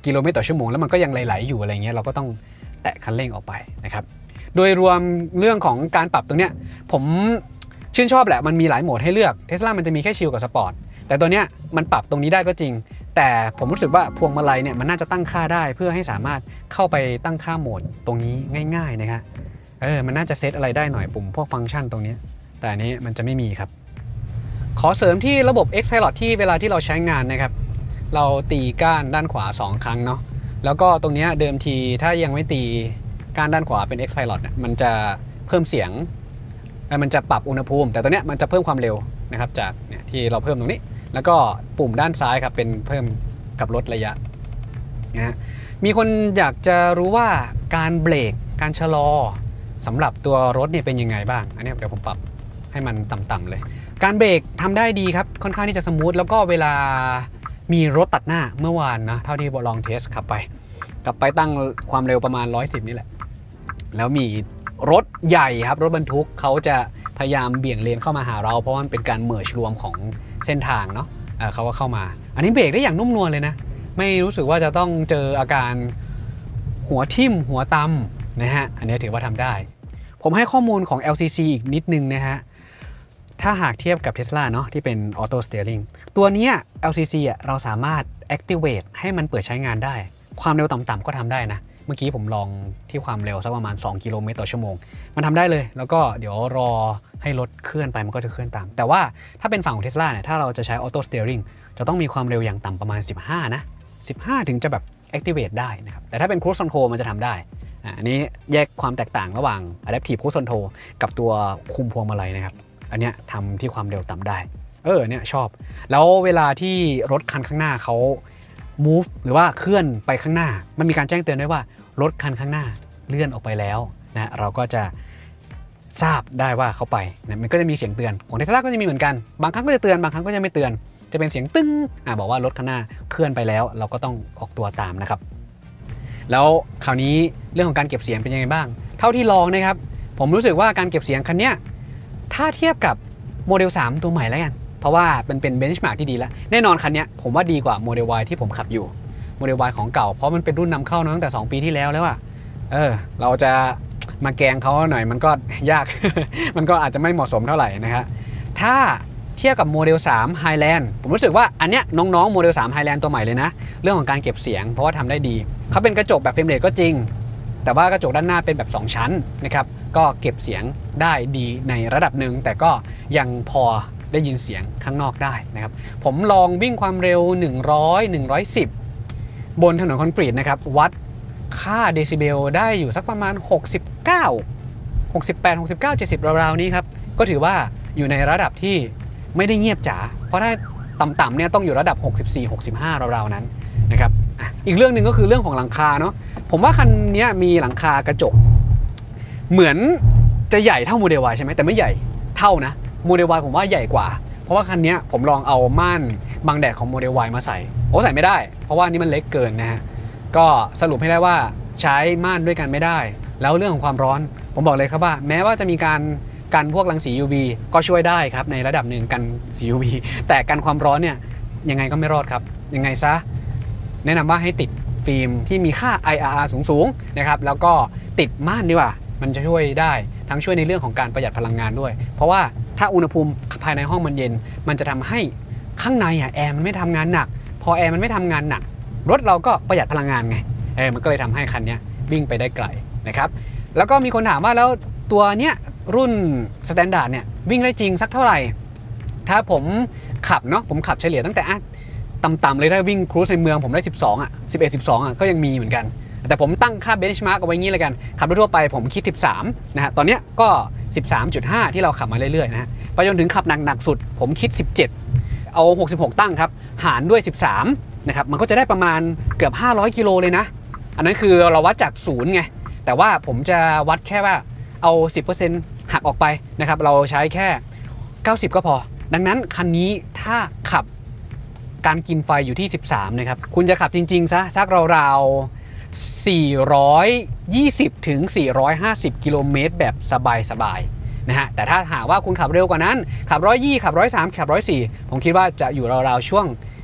กิโลเมตรต่อชั่วโมงแล้วมันก็ยังไหลๆอยู่อะไรเงี้ยเราก็ต้องแตะคันเร่งออกไปนะครับโดยรวมเรื่องของการปรับตรงเนี้ยผมชื่นชอบแหละมันมีหลายโหมดให้เลือก Tesla มันจะมีแค่ชิลกับสปอร์ตแต่ตัวเนี้ยมันปรับตรงนี้ได้ก็จริงแต่ผมรู้สึกว่าพวงมาลัยเนี่ยมันน่าจะตั้งค่าได้เพื่อให้สามารถเข้าไปตั้งค่าโหมดตรงนี้ง่ายๆนะครับเออมันน่าจะเซตอะไรได้หน่อยปุ่มพวกฟังก์ชันตรงนี้แต่อันนี้มันจะไม่มีครับขอเสริมที่ระบบ X-Pilot ที่เวลาที่เราใช้งานนะครับเราตีก้านด้านขวาสองครั้งเนาะแล้วก็ตรงนี้เดิมทีถ้ายังไม่ตีก้านด้านขวาเป็น X-Pilot เนี่ยมันจะเพิ่มเสียงมันจะปรับอุณหภูมิแต่ตัวเนี้ยมันจะเพิ่มความเร็วนะครับจากเนี่ยที่เราเพิ่มตรงนี้แล้วก็ปุ่มด้านซ้ายครับเป็นเพิ่มกับลดระยะนะมีคนอยากจะรู้ว่าการเบรกการชะลอสำหรับตัวรถเนี่ยเป็นยังไงบ้างอันนี้เดี๋ยวผมปรับให้มันต่ำๆเลยการเบรกทำได้ดีครับค่อนข้างที่จะสมูทแล้วก็เวลามีรถตัดหน้าเมื่อวานนะเท่าที่ลองเทสขับไปกลับไปตั้งความเร็วประมาณหนึ่งร้อยสิบนี่แหละแล้วมีรถใหญ่ครับรถบรรทุกเขาจะพยายามเบี่ยงเลนเข้ามาหาเราเพราะว่ามันเป็นการเมิร์จรวมของเส้นทางเนาะเออเขาก็เข้ามาอันนี้เบรกได้อย่างนุ่มนวลเลยนะไม่รู้สึกว่าจะต้องเจออาการหัวทิ่มหัวตำนะฮะอันนี้ถือว่าทำได้ผมให้ข้อมูลของ แอล ซี ซี อีกนิดนึงนะฮะถ้าหากเทียบกับ Tesla เนาะที่เป็น Auto Steering ตัวนี้ แอล ซี ซี อ่ะเราสามารถ activate ให้มันเปิดใช้งานได้ความเร็วต่ำๆก็ทำได้นะเมื่อกี้ผมลองที่ความเร็วสักประมาณสองกิโลเมตรต่อชั่วโมงมันทำได้เลยแล้วก็เดี๋ยวรอให้รถเคลื่อนไปมันก็จะเคลื่อนตามแต่ว่าถ้าเป็นฝั่งของ Tesla เนี่ยถ้าเราจะใช้ Auto Steering จะต้องมีความเร็วอย่างต่ำประมาณสิบห้านะสิบห้าถึงจะแบบ activate ได้นะครับแต่ถ้าเป็น Cruise Control มันจะทำได้อันนี้แยกความแตกต่างระหว่าง Adaptive Cruise Control กับตัวคุมพวงมาลัยนะครับอันเนี้ยทำที่ความเร็วต่ำได้เออเนี่ยชอบแล้วเวลาที่รถคันข้างหน้าเขา move หรือว่าเคลื่อนไปข้างหน้ามันมีการแจ้งเตือนด้วยว่ารถคันข้างหน้าเลื่อนออกไปแล้วนะเราก็จะทราบได้ว่าเขาไปนะมันก็จะมีเสียงเตือนของ Tesla ก็จะมีเหมือนกันบางครั้งก็จะเตือนบางครั้งก็จะไม่เตือนจะเป็นเสียงตึ้งอ่ะบอกว่ารถข้างหน้าเคลื่อนไปแล้วเราก็ต้องออกตัวตามนะครับแล้วคราวนี้เรื่องของการเก็บเสียงเป็นยังไงบ้างเท่าที่ลองนะครับผมรู้สึกว่าการเก็บเสียงคันนี้ถ้าเทียบกับโมเดลสามตัวใหม่แล้วกันเพราะว่าเป็นเป็นเบนช์มาร์กที่ดีแล้วแน่นอนคันนี้ผมว่าดีกว่าโมเดล Y ที่ผมขับอยู่โมเดล Y ของเก่าเพราะมันเป็นรุ่นนำเข้าตั้งแต่สองปีที่แล้วแล้วอะเออเราจะมาแกงเขาหน่อยมันก็ยาก มันก็อาจจะไม่เหมาะสมเท่าไหร่นะครับถ้าเทียบกับโมเดลสาม Highland ผมรู้สึกว่าอันเนี้ยน้องๆโมเดลสาม Highland ตัวใหม่เลยนะเรื่องของการเก็บเสียงเพราะว่าทำได้ดีเขาเป็นกระจกแบบเฟรมเรทก็จริงแต่ว่ากระจกด้านหน้าเป็นแบบสองชั้นนะครับก็เก็บเสียงได้ดีในระดับหนึ่งแต่ก็ยังพอได้ยินเสียงข้างนอกได้นะครับผมลองวิ่งความเร็วหนึ่งร้อย หนึ่งร้อยสิบบนถนนคอนกรีตนะครับวัดค่าเดซิเบลได้อยู่สักประมาณหกสิบเก้า หกสิบแปด หกสิบเก้า เจ็ดสิบราวๆนี้ครับก็ถือว่าอยู่ในระดับที่ไม่ได้เงียบจ๋าเพราะถ้าต่ำๆเนี่ยต้องอยู่ระดับหกสิบสี่ หกสิบห้าราวๆนั้นนะครับอีกเรื่องหนึ่งก็คือเรื่องของหลังคาเนาะผมว่าคันนี้มีหลังคากระจกเหมือนจะใหญ่เท่าโมเดล Y ใช่ไหมแต่ไม่ใหญ่เท่านะโมเดล Y ผมว่าใหญ่กว่าเพราะว่าคันนี้ผมลองเอาม่านบังแดดของโมเดล Y มาใส่โอ้ใส่ไม่ได้เพราะว่านี่มันเล็กเกินนะฮะก็สรุปให้ได้ว่าใช้ม่านด้วยกันไม่ได้แล้วเรื่องของความร้อนผมบอกเลยครับว่าแม้ว่าจะมีการกันพวกรังสี ยู วี ก็ช่วยได้ครับในระดับหนึ่งกันสี ยู วี แต่กันความร้อนเนี่ยยังไงก็ไม่รอดครับยังไงซะแนะนำว่าให้ติดฟิล์มที่มีค่า ไอ อาร์ อาร์ สูงๆนะครับแล้วก็ติดม่านดีกว่ามันจะช่วยได้ทั้งช่วยในเรื่องของการประหยัดพลังงานด้วยเพราะว่าถ้าอุณหภูมิภายในห้องมันเย็นมันจะทำให้ข้างในอ่ะแอร์มันไม่ทำงานหนักพอแอร์มันไม่ทำงานหนักรถเราก็ประหยัดพลังงานไงเออมันก็เลยทำให้คันนี้วิ่งไปได้ไกลนะครับแล้วก็มีคนถามว่าแล้วตัวเนี้ยรุ่นสแตนดาร์ดเนี่ยวิ่งได้จริงสักเท่าไหร่ถ้าผมขับเนาะผมขับเฉลี่ยตั้งแต่ต่ำๆเลยถ้าวิ่งครูซในเมืองผมได้สิบสองอ่ะสิบเอ็ด สิบสองอ่ะก็ยังมีเหมือนกันแต่ผมตั้งค่าเบนช์มาร์กเอาไว้งี้เลยกันขับรถทั่วไปผมคิดสิบสามนะฮะตอนเนี้ยก็ สิบสามจุดห้า ที่เราขับมาเรื่อยๆนะฮะไปจนถึงขับหนักๆสุดผมคิดสิบเจ็ดเอาหกสิบหกตั้งครับหารด้วยสิบสามนะครับมันก็จะได้ประมาณเกือบห้าร้อยกิโลเลยนะอันนั้นคือเราวัดจากศูนย์ไงแต่ว่าผมจะวัดแค่ว่าเอา สิบเปอร์เซ็นต์ หักออกไปนะครับเราใช้แค่เก้าสิบก็พอดังนั้นคันนี้ถ้าขับการกินไฟอยู่ที่สิบสามนะครับคุณจะขับจริงๆซะสักราวๆสี่ร้อยยี่สิบถึงสี่ร้อยห้าสิบกิโลเมตรแบบสบายๆนะฮะแต่ถ้าหากว่าคุณขับเร็วกว่านั้นขับหนึ่งร้อยยี่สิบขับหนึ่งร้อยสามสิบขับหนึ่งร้อยสี่ผมคิดว่าจะอยู่ราวๆช่วง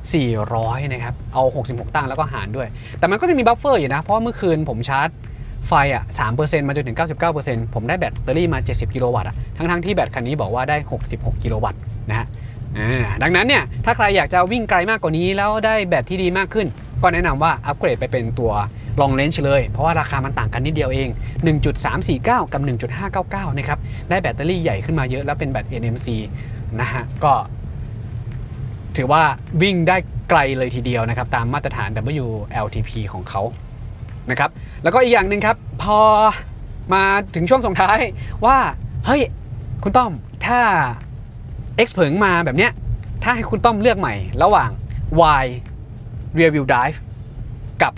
สี่ร้อยนะครับเอาหกสิบหกตั้งแล้วก็หารด้วยแต่มันก็จะมีบัฟเฟอร์อยู่นะเพราะเมื่อคืนผมชาร์จไฟอ่ะ สามเปอร์เซ็นต์ มาจนถึง เก้าสิบเก้าเปอร์เซ็นต์ ผมได้แบตเตอรี่มาเจ็ดสิบกิโลวัตต์อ่ะทั้งๆที่แบตคันนี้บอกว่าได้หกสิบหกกิโลวัตต์นะฮะดังนั้นเนี่ยถ้าใครอยากจะวิ่งไกลมากกว่านี้แล้วได้แบตที่ดีมากขึ้นก็แนะนำว่าอัปเกรดไปเป็นตัว Long Range เลยเพราะว่าราคามันต่างกันนิดเดียวเอง หนึ่งจุดสามสี่เก้า กับ หนึ่งจุดห้าเก้าเก้า นะครับได้แบตเตอรี่ใหญ่ขึ้นมาเยอะแล้วเป็นแบต เอ็น เอ็ม ซี นะฮะก็ถือว่าวิ่งได้ไกลเลยทีเดียวนะครับตามมาตรฐาน ดับเบิลยู แอล ที พี ของเขานะครับแล้วก็อีกอย่างหนึ่งครับพอมาถึงช่วงส่งท้ายว่าเฮ้ยคุณต้อมถ้า X เผิงมาแบบเนี้ยถ้าให้คุณต้อมเลือกใหม่ระหว่าง Y Rear Wheel Drive กับ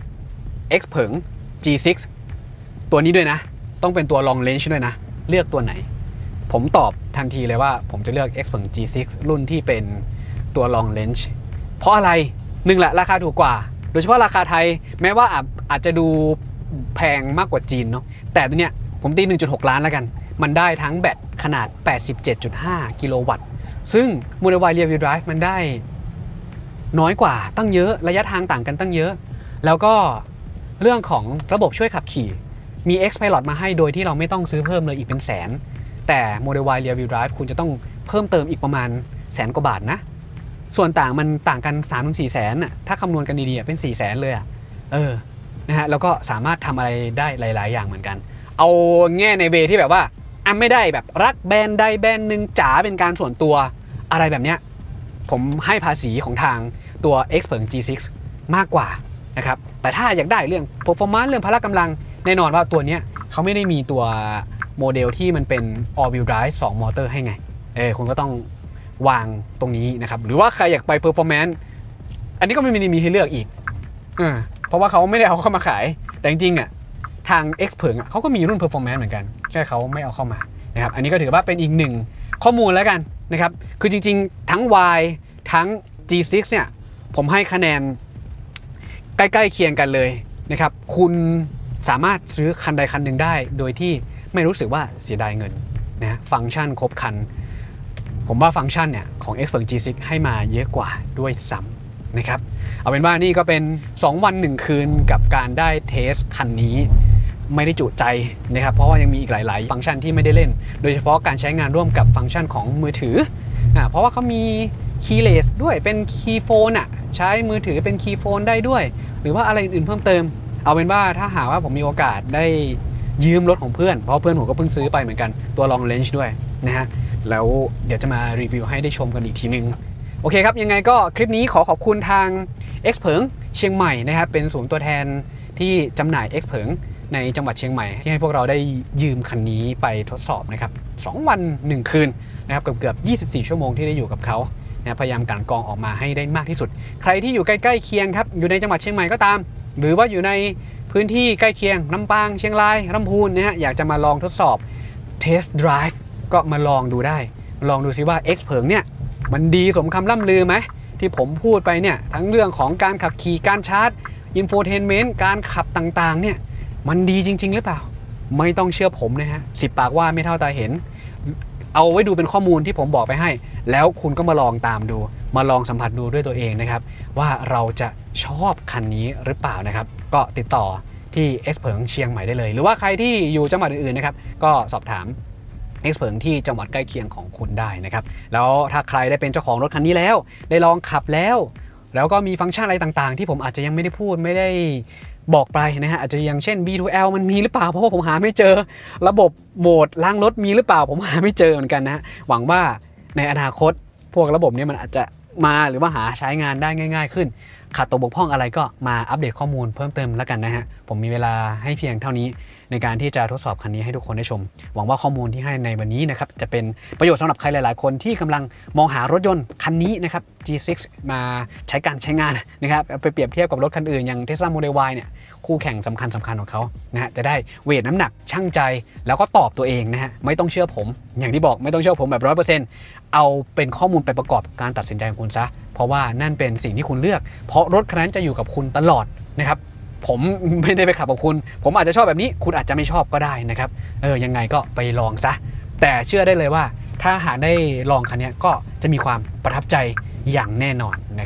X เผิง จี ซิกซ์ ตัวนี้ด้วยนะต้องเป็นตัว Long Range ด้วยนะเลือกตัวไหนผมตอบทันทีเลยว่าผมจะเลือก X เผิง จี ซิกซ์ รุ่นที่เป็นตัว Long Range เพราะอะไรหนึ่งแหละราคาถูกกว่าโดยเฉพาะราคาไทยแม้ว่าอาจจะดูแพงมากกว่าจีนเนาะแต่ตัวเนี้ยผมตี หนึ่งจุดหก ล้านแล้วกันมันได้ทั้งแบตขนาด แปดสิบเจ็ดจุดห้า กิโลวัตต์ซึ่ง Model Y Rear Wheel Drive มันได้น้อยกว่าตั้งเยอะระยะทางต่างกันตั้งเยอะแล้วก็เรื่องของระบบช่วยขับขี่มี X Pilot มาให้โดยที่เราไม่ต้องซื้อเพิ่มเลยอีกเป็นแสนแต่ Model Y Rear Wheel Drive คุณจะต้องเพิ่มเติมอีกประมาณแสนกว่าบาทนะส่วนต่างมันต่างกัน สามถึงสี่ แสนน่ะถ้าคำนวณกันดีๆเป็นสี่แสนเลยอ่ะเออนะฮะแล้วก็สามารถทำอะไรได้หลายๆอย่างเหมือนกันเอาแง่ในเวที่แบบว่าอ่ะไม่ได้แบบรักแบรนด์ใดแบรนด์หนึ่งจ๋าเป็นการส่วนตัวอะไรแบบเนี้ยผมให้ภาษีของทางตัว X เผิง จี ซิกซ์ มากกว่านะครับแต่ถ้าอยากได้เรื่อง performance เรื่องพละกำลังแน่นอนว่าตัวเนี้ยเขาไม่ได้มีตัวโมเดลที่มันเป็น all wheel drive สองมอเตอร์ให้ไงเออคุณก็ต้องวางตรงนี้นะครับหรือว่าใครอยากไป performance อันนี้ก็ไม่มีให้เลือกอีกเออเพราะว่าเขาไม่ได้เอาเข้ามาขายแต่จริงๆอ่ะทาง X เผิงอ่ะเขาก็มีรุ่น performance เหมือนกันแค่เขาไม่เอาเข้ามานะครับอันนี้ก็ถือว่าเป็นอีกหนึ่งข้อมูลแล้วกันนะครับคือจริงๆทั้ง Y ทั้ง จี ซิกซ์ เนี่ยผมให้คะแนนใกล้ๆเคียงกันเลยนะครับคุณสามารถซื้อคันใดคันหนึ่งได้โดยที่ไม่รู้สึกว่าเสียดายเงินนะฟังก์ชันครบคันผมว่าฟังก์ชันเนี่ยของ X เผิง จี ซิกซ์ ให้มาเยอะกว่าด้วยซ้ำนะครับเอาเป็นว่านี่ก็เป็นสองวันหนึ่งคืนกับการได้เทสคันนี้ไม่ได้จุใจนะครับเพราะว่ายังมีอีกหลายๆฟังก์ชันที่ไม่ได้เล่นโดยเฉพาะการใช้งานร่วมกับฟังก์ชันของมือถืออ่าเพราะว่าเขามีคีย์เลสด้วยเป็นคีย์โฟนอ่ะใช้มือถือเป็นคีย์โฟนได้ด้วยหรือว่าอะไรอื่นเพิ่มเติมเอาเป็นว่าถ้าหากว่าผมมีโอกาสได้ยืมรถของเพื่อนเพราะเพื่อนผมก็เพิ่งซื้อไปเหมือนกันตัว Long Range ด้วยนะฮะแล้วเดี๋ยวจะมารีวิวให้ได้ชมกันอีกทีนึงโอเคครับยังไงก็คลิปนี้ขอขอบคุณทาง X เผิงเชียงใหม่นะครับเป็นศูนย์ตัวแทนที่จำหน่าย X เผิงในจังหวัดเชียงใหม่ที่ให้พวกเราได้ยืมคันนี้ไปทดสอบนะครับสองวันหนึ่งคืนนะครับเกือบเกือบยี่สิบสี่ชั่วโมงที่ได้อยู่กับเขานะพยายามการกรองออกมาให้ได้มากที่สุดใครที่อยู่ใกล้ๆเคียงครับอยู่ในจังหวัดเชียงใหม่ก็ตามหรือว่าอยู่ในพื้นที่ใกล้เคียงลำปางเชียงรายลำพูนนะฮะอยากจะมาลองทดสอบ Test Drive ก็มาลองดูได้ลองดูซิว่า X เผิงเนี่ยมันดีสมคำล่ำลือไหมที่ผมพูดไปเนี่ยทั้งเรื่องของการขับขี่การชาร์จอินโฟเทนเมนต์การขับต่างๆเนี่ยมันดีจริงๆหรือเปล่าไม่ต้องเชื่อผมนะฮะสิบปากว่าไม่เท่าตาเห็นเอาไว้ดูเป็นข้อมูลที่ผมบอกไปให้แล้วคุณก็มาลองตามดูมาลองสัมผัสดูด้วยตัวเองนะครับว่าเราจะชอบคันนี้หรือเปล่านะครับก็ติดต่อที่ X เผิงเชียงใหม่ได้เลยหรือว่าใครที่อยู่จังหวัดอื่นๆนะครับก็สอบถาม X เผิงที่จังหวัดใกล้เคียงของคุณได้นะครับแล้วถ้าใครได้เป็นเจ้าของรถคันนี้แล้วได้ลองขับแล้วแล้วก็มีฟังก์ชันอะไรต่างๆที่ผมอาจจะยังไม่ได้พูดไม่ได้บอกไปนะฮะอาจจะอย่างเช่น บี ทู แอล มันมีหรือเปล่าเพราะว่าผมหาไม่เจอระบบโหมดล้างรถมีหรือเปล่าผมหาไม่เจอเหมือนกันนะหวังว่าในอนาคตพวกระบบนี้มันอาจจะมาหรือว่าหาใช้งานได้ง่ายๆขึ้นขาดตกบกพร่องอะไรก็มาอัปเดตข้อมูลเพิ่มเติมแล้วกันนะฮะผมมีเวลาให้เพียงเท่านี้ในการที่จะทดสอบคันนี้ให้ทุกคนได้ชมหวังว่าข้อมูลที่ให้ในวันนี้นะครับจะเป็นประโยชน์สำหรับใครหลายๆคนที่กำลังมองหารถยนต์คันนี้นะครับ จี ซิกซ์ มาใช้การใช้งานนะครับไปเปรียบเทียบกับรถคันอื่นอย่าง Tesla Model Y เนี่ยคู่แข่งสำคัญสำคัญของเขานะฮะจะได้เวทน้ำหนักชั่งใจแล้วก็ตอบตัวเองนะฮะไม่ต้องเชื่อผมอย่างที่บอกไม่ต้องเชื่อผมแบบ ร้อยเปอร์เซ็นต์ เอาเป็นข้อมูลไปประกอบการตัดสินใจของคุณซะเพราะว่านั่นเป็นสิ่งที่คุณเลือกเพราะรถคันนั้นจะอยู่กับคุณตลอดนะครับผมไม่ได้ไปขับกับคุณผมอาจจะชอบแบบนี้คุณอาจจะไม่ชอบก็ได้นะครับเออยังไงก็ไปลองซะแต่เชื่อได้เลยว่าถ้าหากได้ลองคันนี้ก็จะมีความประทับใจอย่างแน่นอนนะครับ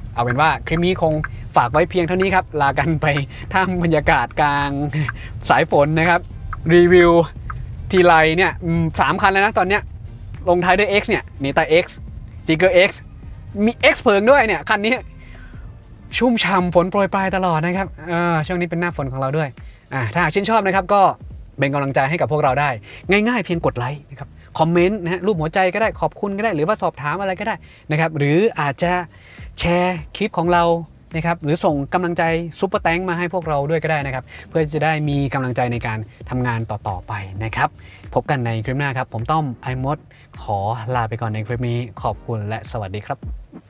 เอาเป็นว่าคลิปนี้คงฝากไว้เพียงเท่านี้ครับลากันไปท่ามบรรยากาศกลางสายฝนนะครับรีวิวทีไรเนี่ยสามคันแล้วนะตอนเนี้ยลงท้ายด้วย X เนี่ยเนต้า X Zeekr X มี X เพิงด้วยเนี่ยคันนี้ชุ่มฉ่ำฝนโปรยปลายตลอดนะครับช่วงนี้เป็นหน้าฝนของเราด้วยถ้าหากชื่นชอบนะครับก็เป็นกำลังใจให้กับพวกเราได้ง่ายๆเพียงกดไลค์นะครับคอมเมนต์นะฮะรูปหัวใจก็ได้ขอบคุณก็ได้หรือว่าสอบถามอะไรก็ได้นะครับหรืออาจจะแชร์คลิปของเรานะครับหรือส่งกำลังใจซุปเปอร์แตงมาให้พวกเราด้วยก็ได้นะครับเพื่อจะได้มีกำลังใจในการทำงานต่อๆไปนะครับพบกันในคลิปหน้าครับผมต้อมไอมดขอลาไปก่อนในคลิปนี้ขอบคุณและสวัสดีครับ